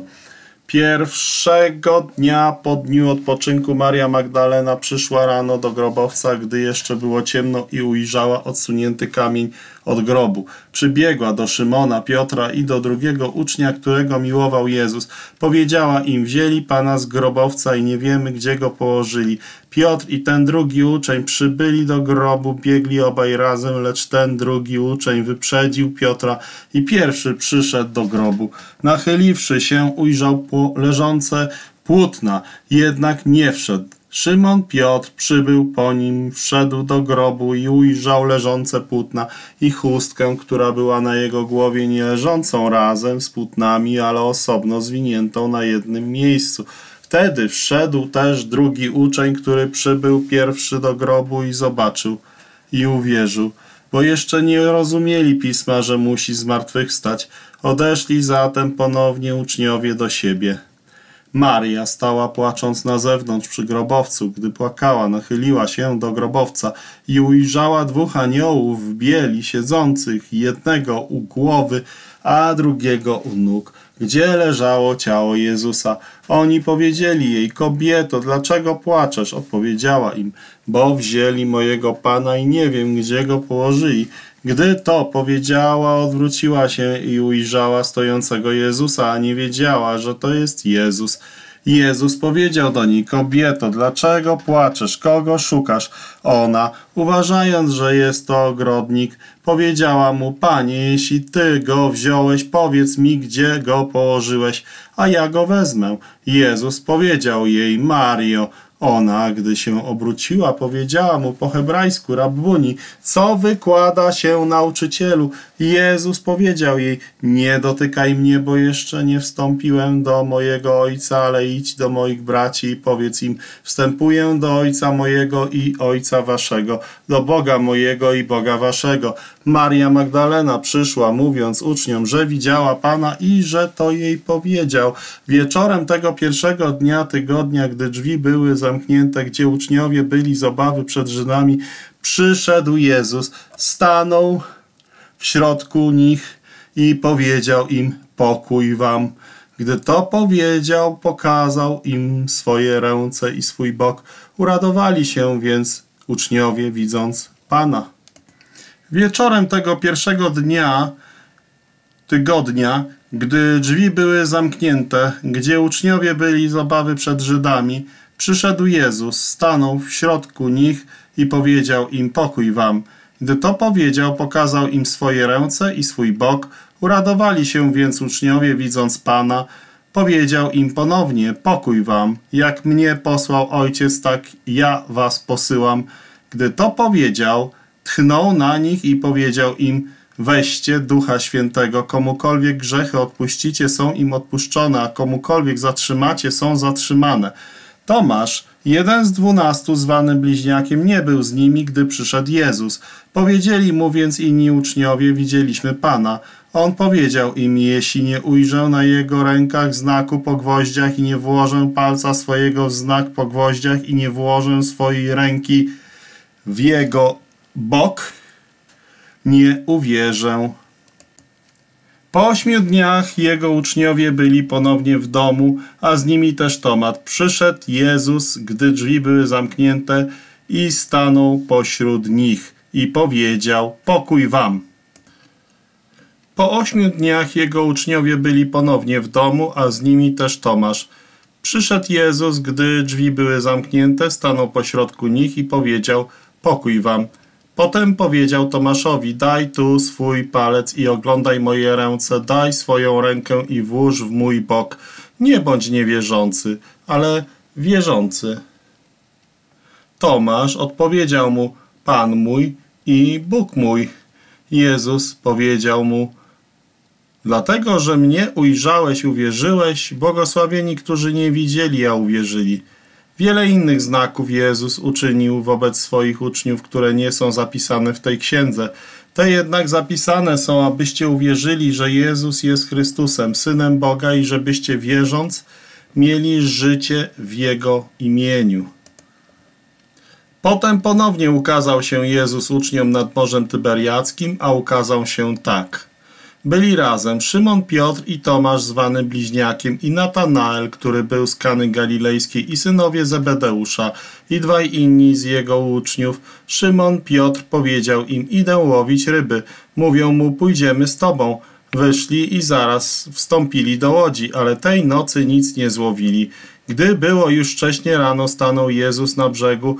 Pierwszego dnia po dniu odpoczynku Maria Magdalena przyszła rano do grobowca, gdy jeszcze było ciemno i ujrzała odsunięty kamień od grobu. Przybiegła do Szymona, Piotra i do drugiego ucznia, którego miłował Jezus. Powiedziała im: wzięli Pana z grobowca i nie wiemy, gdzie go położyli. Piotr i ten drugi uczeń przybyli do grobu, biegli obaj razem, lecz ten drugi uczeń wyprzedził Piotra i pierwszy przyszedł do grobu. Nachyliwszy się, ujrzał leżące płótna, jednak nie wszedł. Szymon Piotr przybył po nim, wszedł do grobu i ujrzał leżące płótna i chustkę, która była na jego głowie, nie leżącą razem z płótnami, ale osobno zwiniętą na jednym miejscu. Wtedy wszedł też drugi uczeń, który przybył pierwszy do grobu i zobaczył i uwierzył, bo jeszcze nie rozumieli pisma, że musi zmartwychwstać. Odeszli zatem ponownie uczniowie do siebie. Maria stała płacząc na zewnątrz przy grobowcu. Gdy płakała, nachyliła się do grobowca i ujrzała 2 aniołów w bieli siedzących, jednego u głowy, a drugiego u nóg, gdzie leżało ciało Jezusa. Oni powiedzieli jej: kobieto, dlaczego płaczesz? Odpowiedziała im: bo wzięli mojego Pana i nie wiem, gdzie go położyli. Gdy to powiedziała, odwróciła się i ujrzała stojącego Jezusa, a nie wiedziała, że to jest Jezus. Jezus powiedział do niej: kobieto, dlaczego płaczesz? Kogo szukasz? Ona, uważając, że jest to ogrodnik, powiedziała mu: Panie, jeśli ty go wziąłeś, powiedz mi, gdzie go położyłeś, a ja go wezmę. Jezus powiedział jej: Mario. Ona, gdy się obróciła, powiedziała mu po hebrajsku: Rabbuni, co wykłada się nauczycielu? Jezus powiedział jej: nie dotykaj mnie, bo jeszcze nie wstąpiłem do mojego Ojca, ale idź do moich braci i powiedz im: wstępuję do Ojca mojego i Ojca waszego, do Boga mojego i Boga waszego. Maria Magdalena przyszła, mówiąc uczniom, że widziała Pana i że to jej powiedział. Wieczorem tego pierwszego dnia tygodnia, gdy drzwi były zamknięte, gdzie uczniowie byli z obawy przed Żydami, przyszedł Jezus, stanął w środku nich i powiedział im: pokój wam. Gdy to powiedział, pokazał im swoje ręce i swój bok. Uradowali się więc uczniowie, widząc Pana. Wieczorem tego pierwszego dnia tygodnia, gdy drzwi były zamknięte, gdzie uczniowie byli z obawy przed Żydami, przyszedł Jezus, stanął w środku nich i powiedział im: pokój wam. Gdy to powiedział, pokazał im swoje ręce i swój bok. Uradowali się więc uczniowie, widząc Pana. Powiedział im ponownie: pokój wam. Jak mnie posłał Ojciec, tak ja was posyłam. Gdy to powiedział, tchnął na nich i powiedział im: weźcie Ducha Świętego. Komukolwiek grzechy odpuścicie, są im odpuszczone, a komukolwiek zatrzymacie, są zatrzymane. Tomasz, jeden z 12, zwany Bliźniakiem, nie był z nimi, gdy przyszedł Jezus. Powiedzieli mu więc inni uczniowie: widzieliśmy Pana. On powiedział im: jeśli nie ujrzę na jego rękach znaku po gwoździach i nie włożę palca swojego w znak po gwoździach i nie włożę swojej ręki w jego bok, nie uwierzę. Po 8 dniach jego uczniowie byli ponownie w domu, a z nimi też Tomat. Przyszedł Jezus, gdy drzwi były zamknięte, i stanął pośród nich i powiedział: pokój wam. Po 8 dniach jego uczniowie byli ponownie w domu, a z nimi też Tomasz. Przyszedł Jezus, gdy drzwi były zamknięte, stanął pośrodku nich i powiedział: pokój wam. Potem powiedział Tomaszowi: daj tu swój palec i oglądaj moje ręce, daj swoją rękę i włóż w mój bok. Nie bądź niewierzący, ale wierzący. Tomasz odpowiedział mu: Pan mój i Bóg mój. Jezus powiedział mu: dlatego, że mnie ujrzałeś, uwierzyłeś, błogosławieni, którzy nie widzieli, a uwierzyli. Wiele innych znaków Jezus uczynił wobec swoich uczniów, które nie są zapisane w tej księdze. Te jednak zapisane są, abyście uwierzyli, że Jezus jest Chrystusem, Synem Boga i żebyście wierząc mieli życie w Jego imieniu. Potem ponownie ukazał się Jezus uczniom nad Morzem Tyberiackim, a ukazał się tak. Byli razem Szymon Piotr i Tomasz zwany Bliźniakiem i Natanael, który był z Kany Galilejskiej i synowie Zebedeusza i dwaj inni z jego uczniów. Szymon Piotr powiedział im: idę łowić ryby. Mówią mu: pójdziemy z tobą. Wyszli i zaraz wstąpili do łodzi, ale tej nocy nic nie złowili. Gdy było już wcześnie rano, stanął Jezus na brzegu.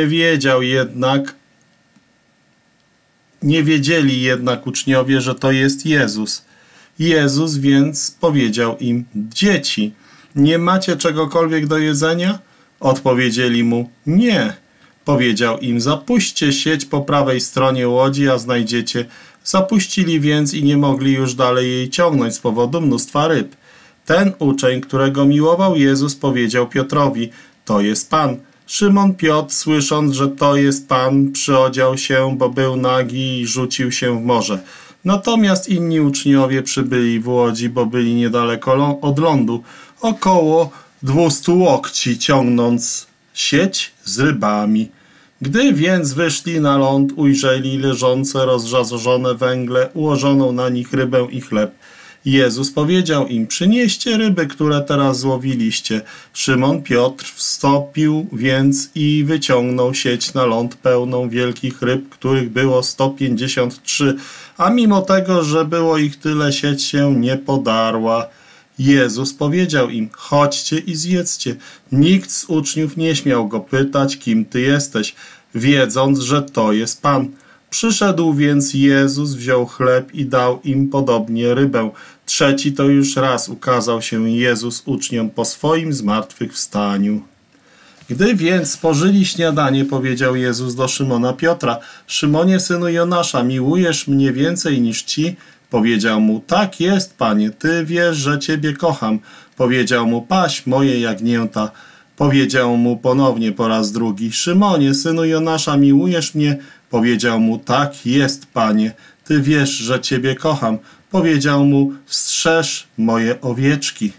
Nie wiedzieli jednak uczniowie, że to jest Jezus. Jezus więc powiedział im: dzieci, nie macie czegokolwiek do jedzenia? Odpowiedzieli mu: nie. Powiedział im: zapuśćcie sieć po prawej stronie łodzi, a znajdziecie. Zapuścili więc i nie mogli już dalej jej ciągnąć z powodu mnóstwa ryb. Ten uczeń, którego miłował Jezus, powiedział Piotrowi: to jest Pan. Szymon Piotr, słysząc, że to jest Pan, przyodział się, bo był nagi, i rzucił się w morze. Natomiast inni uczniowie przybyli w łodzi, bo byli niedaleko od lądu, około 200 łokci, ciągnąc sieć z rybami. Gdy więc wyszli na ląd, ujrzeli leżące rozżarzone węgle, ułożoną na nich rybę i chleb. Jezus powiedział im: przynieście ryby, które teraz złowiliście. Szymon Piotr wstąpił więc i wyciągnął sieć na ląd pełną wielkich ryb, których było 153, a mimo tego, że było ich tyle, sieć się nie podarła. Jezus powiedział im: chodźcie i zjedzcie. Nikt z uczniów nie śmiał go pytać: kim ty jesteś, wiedząc, że to jest Pan. Przyszedł więc Jezus, wziął chleb i dał im podobnie rybę. Trzeci to już raz ukazał się Jezus uczniom po swoim zmartwychwstaniu. Gdy więc spożyli śniadanie, powiedział Jezus do Szymona Piotra: Szymonie, synu Jonasza, miłujesz mnie więcej niż ci? Powiedział mu: tak jest, Panie, ty wiesz, że ciebie kocham. Powiedział mu: paś moje jagnięta. Powiedział mu ponownie po raz drugi: Szymonie, synu Jonasza, miłujesz mnie? Powiedział mu: tak jest, Panie, ty wiesz, że ciebie kocham. Powiedział mu: strzeż moje owieczki.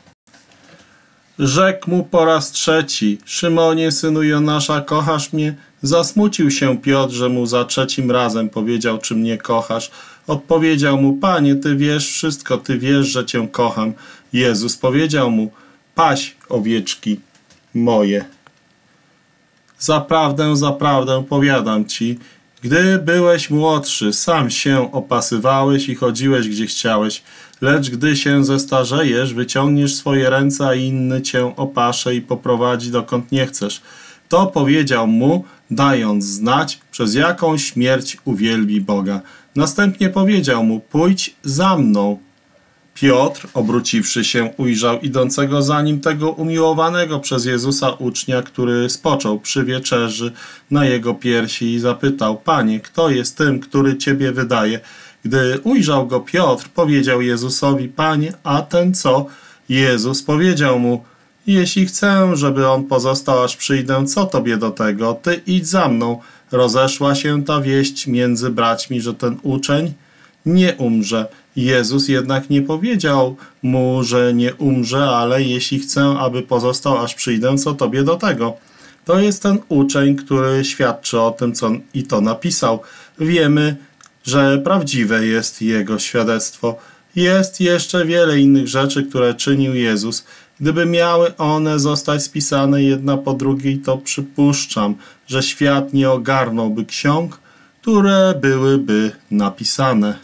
Rzekł mu po raz trzeci: Szymonie, synu Jonasza, kochasz mnie? Zasmucił się Piotr, że mu za trzecim razem powiedział: czy mnie kochasz? Odpowiedział mu: Panie, ty wiesz wszystko, ty wiesz, że cię kocham. Jezus powiedział mu: paś owieczki moje. Zaprawdę, zaprawdę powiadam ci, gdy byłeś młodszy, sam się opasywałeś i chodziłeś gdzie chciałeś, lecz gdy się zestarzejesz, wyciągniesz swoje ręce, a inny cię opasze i poprowadzi dokąd nie chcesz. To powiedział mu, dając znać, przez jaką śmierć uwielbi Boga. Następnie powiedział mu: pójdź za mną. Piotr, obróciwszy się, ujrzał idącego za nim tego umiłowanego przez Jezusa ucznia, który spoczął przy wieczerzy na jego piersi i zapytał: Panie, kto jest tym, który ciebie wydaje? Gdy ujrzał go Piotr, powiedział Jezusowi: Panie, a ten co? Jezus powiedział mu: jeśli chcę, żeby on pozostał, aż przyjdę, co tobie do tego? Ty idź za mną. Rozeszła się ta wieść między braćmi, że ten uczeń nie umrze. Jezus jednak nie powiedział mu, że nie umrze, ale jeśli chcę, aby pozostał, aż przyjdę, co tobie do tego? To jest ten uczeń, który świadczy o tym, co i to napisał. Wiemy, że prawdziwe jest jego świadectwo. Jest jeszcze wiele innych rzeczy, które czynił Jezus. Gdyby miały one zostać spisane jedna po drugiej, to przypuszczam, że świat nie ogarnąłby ksiąg, które byłyby napisane.